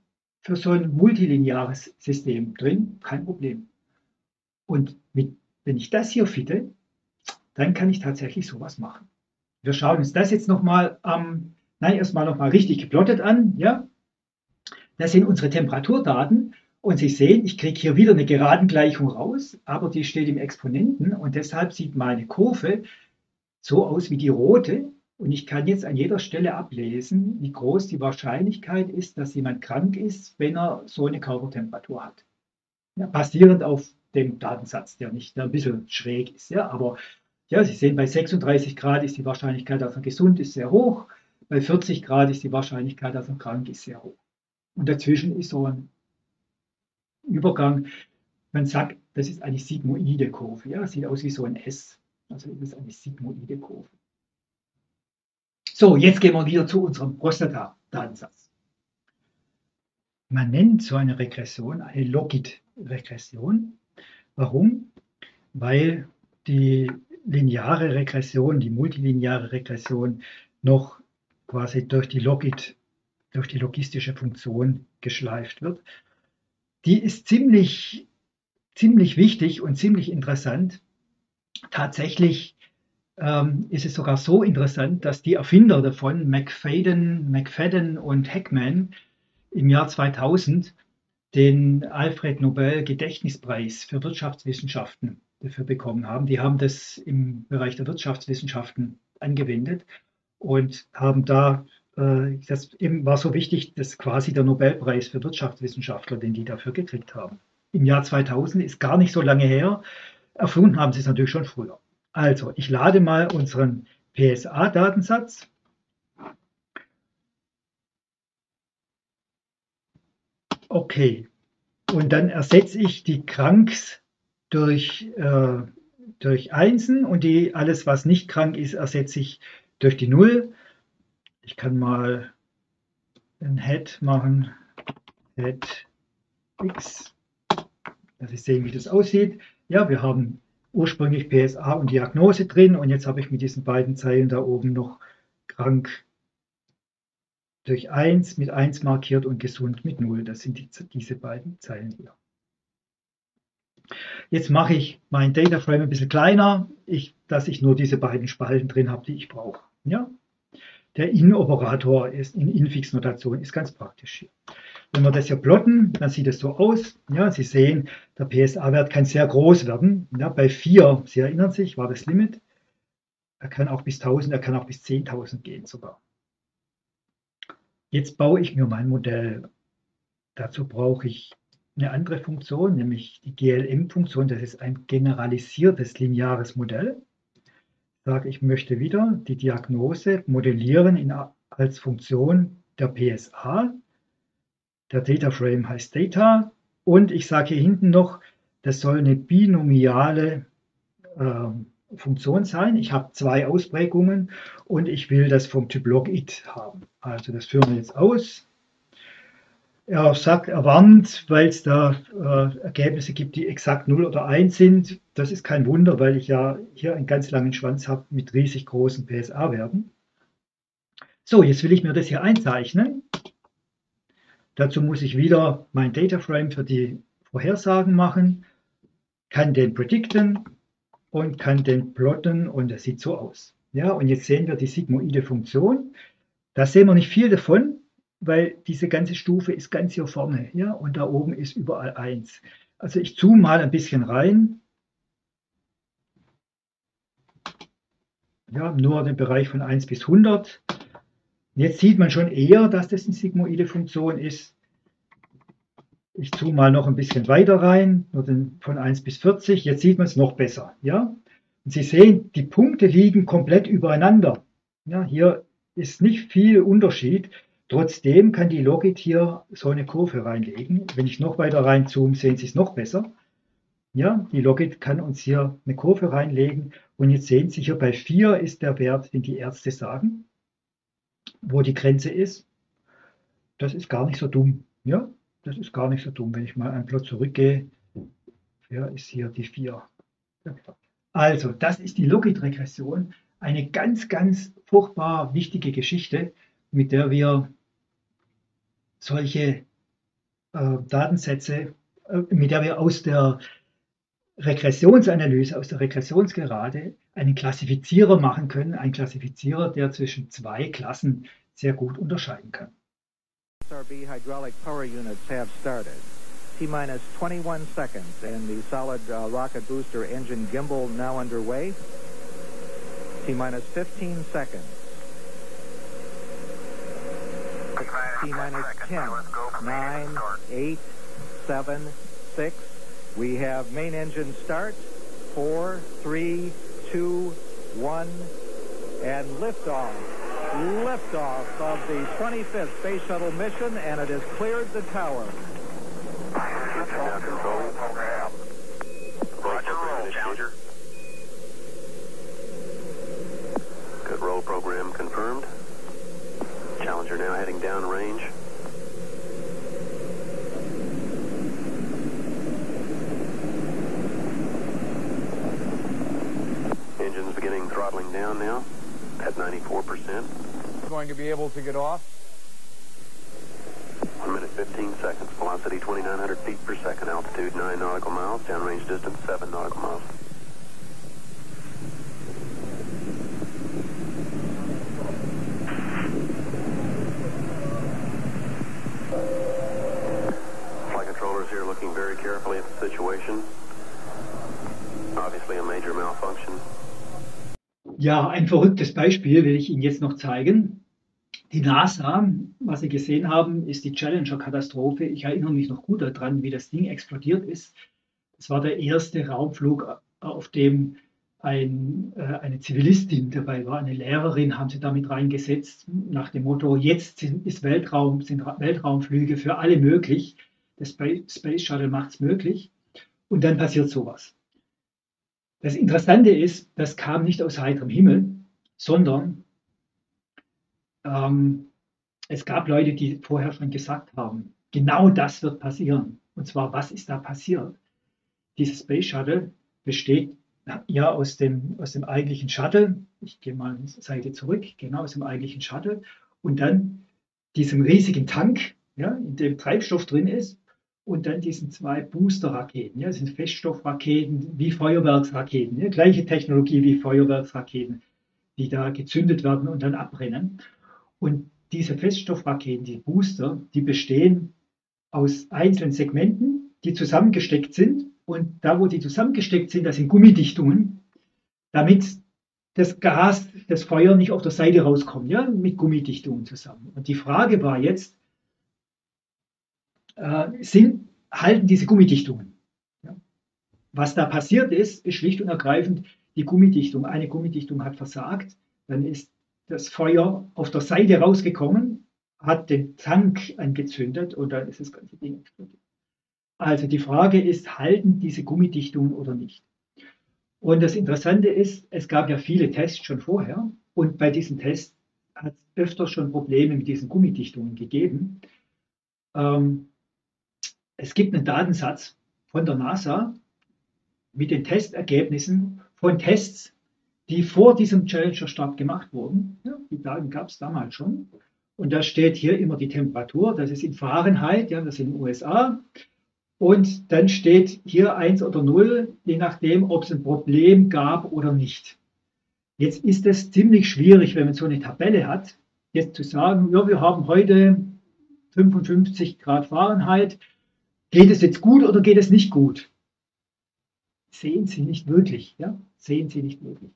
A: für so ein multilineares System drin, kein Problem. Und mit, wenn ich das hier fitte, dann kann ich tatsächlich sowas machen. Wir schauen uns das jetzt nochmal, ähm, nein, erstmal nochmal richtig geplottet an. Ja? Das sind unsere Temperaturdaten. Und Sie sehen, ich kriege hier wieder eine Geradengleichung raus, aber die steht im Exponenten und deshalb sieht meine Kurve so aus wie die rote. Und ich kann jetzt an jeder Stelle ablesen, wie groß die Wahrscheinlichkeit ist, dass jemand krank ist, wenn er so eine Körpertemperatur hat. Ja, basierend auf dem Datensatz, der nicht, der ein bisschen schräg ist. Ja, aber ja, Sie sehen, bei sechsunddreißig Grad ist die Wahrscheinlichkeit, dass er gesund ist, sehr hoch. Bei vierzig Grad ist die Wahrscheinlichkeit, dass er krank ist, sehr hoch. Und dazwischen ist so ein Übergang. Man sagt, das ist eine sigmoide Kurve. Ja, sieht aus wie so ein S. Also das ist eine sigmoide Kurve. So, jetzt gehen wir wieder zu unserem Prostata-Datensatz. Man nennt so eine Regression eine Logit-Regression. Warum? Weil die lineare Regression, die multilineare Regression noch quasi durch die Logit, durch die logistische Funktion geschleift wird. Die ist ziemlich, ziemlich wichtig und ziemlich interessant. Tatsächlich ähm, ist es sogar so interessant, dass die Erfinder davon, McFadden, McFadden und Heckman, im Jahr zweitausend den Alfred Nobel Gedächtnispreis für Wirtschaftswissenschaften dafür bekommen haben. Die haben das im Bereich der Wirtschaftswissenschaften angewendet und haben da, äh, das eben war so wichtig, dass quasi der Nobelpreis für Wirtschaftswissenschaftler, den die dafür gekriegt haben. Im Jahr zweitausend ist gar nicht so lange her. Erfunden haben sie es natürlich schon früher. Also, ich lade mal unseren P S A-Datensatz. Okay, und dann ersetze ich die Kranks durch, äh, durch Einsen und die, alles, was nicht krank ist, ersetze ich durch die Null. Ich kann mal ein Head machen, Head X, dass ich sehe, wie das aussieht. Ja, wir haben ursprünglich P S A und Diagnose drin und jetzt habe ich mit diesen beiden Zeilen da oben noch krank durch eins mit eins markiert und gesund mit null. Das sind die, diese beiden Zeilen hier. Jetzt mache ich mein Data Frame ein bisschen kleiner, ich, dass ich nur diese beiden Spalten drin habe, die ich brauche. Ja? Der In-Operator ist in Infix-Notation, ist ganz praktisch hier. Wenn wir das hier plotten, dann sieht es so aus. Ja, Sie sehen, der P S A-Wert kann sehr groß werden. Ja, bei vier, Sie erinnern sich, war das Limit. Er kann auch bis tausend, er kann auch bis zehntausend gehen sogar. Jetzt baue ich mir mein Modell. Dazu brauche ich eine andere Funktion, nämlich die G L M-Funktion. Das ist ein generalisiertes lineares Modell. Ich sage, ich möchte wieder die Diagnose modellieren in, als Funktion der P S A. Der Data Frame heißt Data. Und ich sage hier hinten noch, das soll eine binomiale äh, Funktion sein. Ich habe zwei Ausprägungen und ich will das vom Typ Logit haben. Also das führen wir jetzt aus. Er sagt, er warnt, weil es da äh, Ergebnisse gibt, die exakt null oder eins sind. Das ist kein Wunder, weil ich ja hier einen ganz langen Schwanz habe mit riesig großen P S A-Werten. So, jetzt will ich mir das hier einzeichnen. Dazu muss ich wieder mein Data Frame für die Vorhersagen machen, kann den predikten und kann den plotten und das sieht so aus. Ja, und jetzt sehen wir die sigmoide Funktion. Da sehen wir nicht viel davon, weil diese ganze Stufe ist ganz hier vorne, ja, und da oben ist überall eins. Also ich zoome mal ein bisschen rein. Ja, nur den Bereich von eins bis hundert. Jetzt sieht man schon eher, dass das eine sigmoide Funktion ist. Ich zoome mal noch ein bisschen weiter rein, nur den von eins bis vierzig. Jetzt sieht man es noch besser. Ja? Und Sie sehen, die Punkte liegen komplett übereinander. Ja, hier ist nicht viel Unterschied. Trotzdem kann die Logit hier so eine Kurve reinlegen. Wenn ich noch weiter reinzoome, sehen Sie es noch besser. Ja, die Logit kann uns hier eine Kurve reinlegen. Und jetzt sehen Sie hier bei vier ist der Wert, den die Ärzte sagen, wo die Grenze ist. Das ist gar nicht so dumm. Ja, das ist gar nicht so dumm. Wenn ich mal einen Plot zurückgehe, ja, ist hier die vier. Also, das ist die Logit-Regression. Eine ganz, ganz furchtbar wichtige Geschichte, mit der wir solche äh, Datensätze, äh, mit der wir aus der Regressionsanalyse, aus der Regressionsgerade einen Klassifizierer machen können, einen Klassifizierer, der zwischen zwei Klassen sehr gut unterscheiden kann.
B: S R B hydraulic power units have started. T minus twenty-one seconds and the solid uh, rocket booster engine gimbal now underway. T minus fifteen seconds. T minus ten, nine, eight, seven, six. We have main engine start. Four, three, two, one, and liftoff. Liftoff of the twenty-fifth Space Shuttle mission, and it has cleared the tower.
C: Now control. Roger, roll, Challenger. Good roll program confirmed. Challenger now heading downrange. Engines beginning throttling down now at ninety-four percent.
B: Going to be able to get off.
C: one minute fifteen seconds. Velocity twenty-nine hundred feet per second. Altitude nine nautical miles. Downrange distance seven nautical miles. Flight controllers here looking very carefully at the situation. Obviously a major malfunction.
A: Ja, ein verrücktes Beispiel will ich Ihnen jetzt noch zeigen. Die NASA, was Sie gesehen haben, ist die Challenger-Katastrophe. Ich erinnere mich noch gut daran, wie das Ding explodiert ist. Es war der erste Raumflug, auf dem ein, äh, eine Zivilistin dabei war, eine Lehrerin, haben sie damit reingesetzt, nach dem Motto, jetzt sind, ist Weltraum, sind Weltraumflüge für alle möglich. Das Space Shuttle macht es möglich. Und dann passiert sowas. Das Interessante ist, das kam nicht aus heiterem Himmel, sondern ähm, es gab Leute, die vorher schon gesagt haben, genau das wird passieren. Und zwar, was ist da passiert? Dieses Space Shuttle besteht ja aus dem, aus dem eigentlichen Shuttle. Ich gehe mal eine Seite zurück, genau aus dem eigentlichen Shuttle. Und dann diesem riesigen Tank, ja, in dem Treibstoff drin ist. Und dann diesen zwei Booster-Raketen. Ja, das sind Feststoffraketen wie Feuerwerksraketen. Ja, gleiche Technologie wie Feuerwerksraketen, die da gezündet werden und dann abbrennen. Und diese Feststoffraketen, die Booster, die bestehen aus einzelnen Segmenten, die zusammengesteckt sind. Und da, wo die zusammengesteckt sind, das sind Gummidichtungen, damit das Gas, das Feuer nicht auf der Seite rauskommt, ja, mit Gummidichtungen zusammen. Und die Frage war jetzt, äh, sind, halten diese Gummidichtungen? Ja. Was da passiert ist, ist schlicht und ergreifend die Gummidichtung. Eine Gummidichtung hat versagt, dann ist das Feuer auf der Seite rausgekommen, hat den Tank angezündet und dann ist das ganze Ding explodiert. Also die Frage ist, halten diese Gummidichtungen oder nicht? Und das Interessante ist, es gab ja viele Tests schon vorher und bei diesen Tests hat es öfter schon Probleme mit diesen Gummidichtungen gegeben. Ähm, es gibt einen Datensatz von der NASA mit den Testergebnissen von Tests, die vor diesem Challenger-Start gemacht wurden. Ja, die Daten gab es damals schon. Und da steht hier immer die Temperatur, das ist in Fahrenheit, ja, das ist in den U S A. Und dann steht hier eins oder null, je nachdem, ob es ein Problem gab oder nicht. Jetzt ist es ziemlich schwierig, wenn man so eine Tabelle hat, jetzt zu sagen, ja, wir haben heute fünfundfünfzig Grad Fahrenheit, geht es jetzt gut oder geht es nicht gut? Sehen Sie nicht wirklich, ja? Sehen Sie nicht wirklich.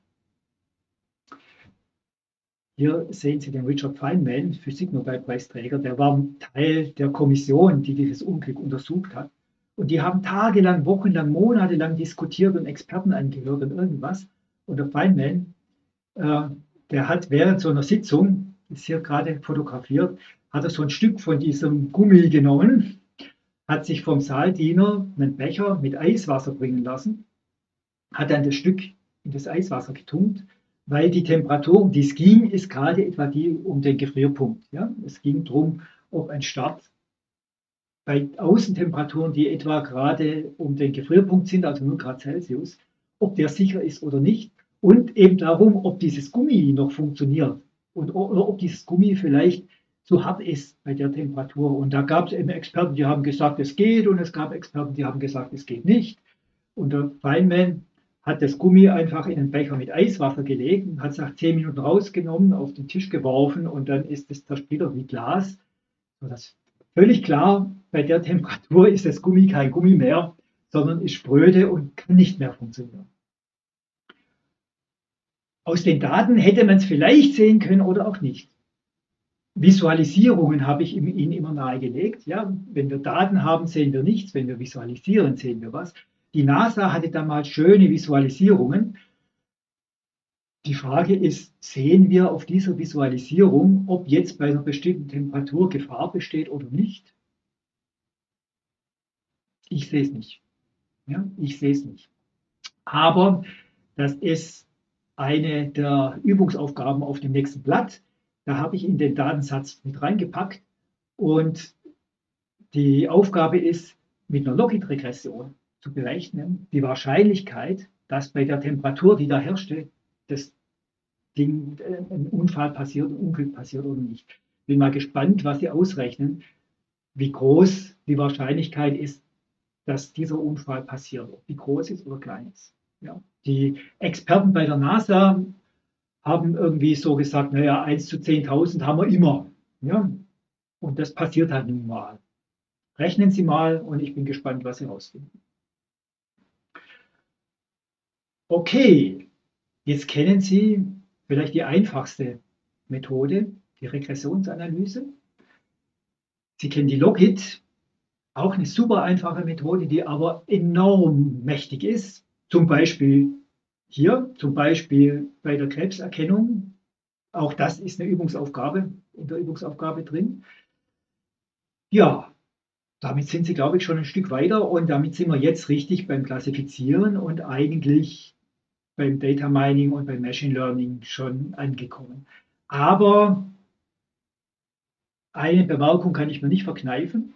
A: Hier sehen Sie den Richard Feynman, Physiknobelpreisträger, der war Teil der Kommission, die dieses Unglück untersucht hat. Und die haben tagelang, wochenlang, monatelang diskutiert und Experten angehört und irgendwas. Und der Feynman, äh, der hat während so einer Sitzung, ist hier gerade fotografiert, hat er so ein Stück von diesem Gummi genommen, hat sich vom Saaldiener einen Becher mit Eiswasser bringen lassen, hat dann das Stück in das Eiswasser getunkt, weil die Temperatur, um die es ging, ist gerade etwa die um den Gefrierpunkt. Ja? Es ging darum, ob ein Start bei Außentemperaturen, die etwa gerade um den Gefrierpunkt sind, also null Grad Celsius, ob der sicher ist oder nicht. Und eben darum, ob dieses Gummi noch funktioniert und oder ob dieses Gummi vielleicht zu hart ist bei der Temperatur. Und da gab es eben Experten, die haben gesagt, es geht, und es gab Experten, die haben gesagt, es geht nicht. Und der Feynman hat das Gummi einfach in einen Becher mit Eiswasser gelegt und hat es nach zehn Minuten rausgenommen, auf den Tisch geworfen, und dann ist es zersplittert wie Glas. So, das ist völlig klar, bei der Temperatur ist das Gummi kein Gummi mehr, sondern ist spröde und kann nicht mehr funktionieren. Aus den Daten hätte man es vielleicht sehen können oder auch nicht. Visualisierungen habe ich Ihnen immer nahegelegt. Ja, wenn wir Daten haben, sehen wir nichts. Wenn wir visualisieren, sehen wir was. Die NASA hatte damals schöne Visualisierungen. Die Frage ist, sehen wir auf dieser Visualisierung, ob jetzt bei einer bestimmten Temperatur Gefahr besteht oder nicht? Ich sehe es nicht. Ja, ich sehe es nicht. Aber das ist eine der Übungsaufgaben auf dem nächsten Blatt. Da habe ich in den Datensatz mit reingepackt, und die Aufgabe ist, mit einer Logit-Regression zu berechnen, die Wahrscheinlichkeit, dass bei der Temperatur, die da herrschte, das Ding, ein Unfall passiert, ein Unglück passiert oder nicht. Bin mal gespannt, was Sie ausrechnen, wie groß die Wahrscheinlichkeit ist, dass dieser Unfall passiert, ob die groß ist oder klein ist. Ja. Die Experten bei der NASA haben irgendwie so gesagt, naja, eins zu zehntausend haben wir immer. Ja? Und das passiert halt nun mal. Rechnen Sie mal, und ich bin gespannt, was Sie rausfinden. Okay, jetzt kennen Sie vielleicht die einfachste Methode, die Regressionsanalyse. Sie kennen die Logit, auch eine super einfache Methode, die aber enorm mächtig ist. Zum Beispiel hier, zum Beispiel bei der Krebserkennung. Auch das ist eine Übungsaufgabe, in der Übungsaufgabe drin. Ja, damit sind Sie, glaube ich, schon ein Stück weiter, und damit sind wir jetzt richtig beim Klassifizieren und eigentlich beim Data Mining und beim Machine Learning schon angekommen. Aber eine Bemerkung kann ich mir nicht verkneifen.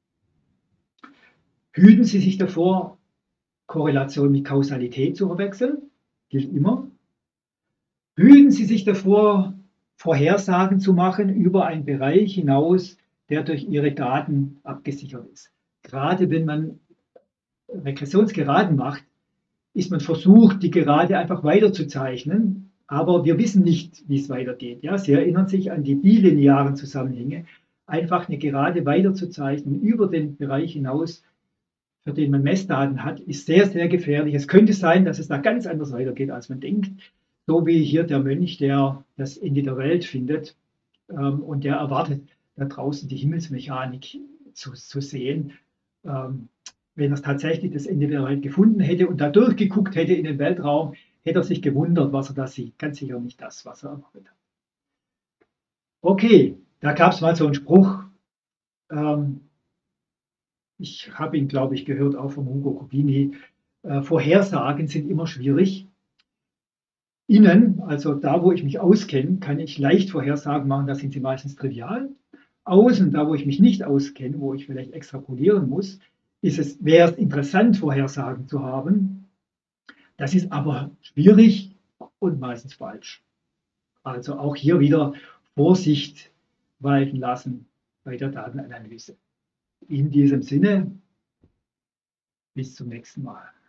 A: Hüten Sie sich davor, Korrelation mit Kausalität zu verwechseln. Gilt immer. Hüten Sie sich davor, Vorhersagen zu machen über einen Bereich hinaus, der durch Ihre Daten abgesichert ist. Gerade wenn man Regressionsgeraden macht, ist man versucht, die Gerade einfach weiterzuzeichnen, aber wir wissen nicht, wie es weitergeht. Ja, Sie erinnern sich an die bilinearen Zusammenhänge. Einfach eine Gerade weiterzuzeichnen über den Bereich hinaus, für den man Messdaten hat, ist sehr, sehr gefährlich. Es könnte sein, dass es da ganz anders weitergeht, als man denkt. So wie hier der Mönch, der das Ende der Welt findet, ähm, und der erwartet, da draußen die Himmelsmechanik zu, zu sehen. Ähm, wenn er tatsächlich das Ende der Welt gefunden hätte und da durchgeguckt hätte in den Weltraum, hätte er sich gewundert, was er da sieht. Ganz sicher nicht das, was er erwartet hat. Okay, da gab es mal so einen Spruch. Ähm, ich habe ihn, glaube ich, gehört auch von Hugo Cubini. Äh, Vorhersagen sind immer schwierig. Innen, also da, wo ich mich auskenne, kann ich leicht Vorhersagen machen, da sind sie meistens trivial. Außen, da, wo ich mich nicht auskenne, wo ich vielleicht extrapolieren muss, ist es, wäre es interessant, Vorhersagen zu haben. Das ist aber schwierig und meistens falsch. Also auch hier wieder Vorsicht walten lassen bei der Datenanalyse. In diesem Sinne, bis zum nächsten Mal.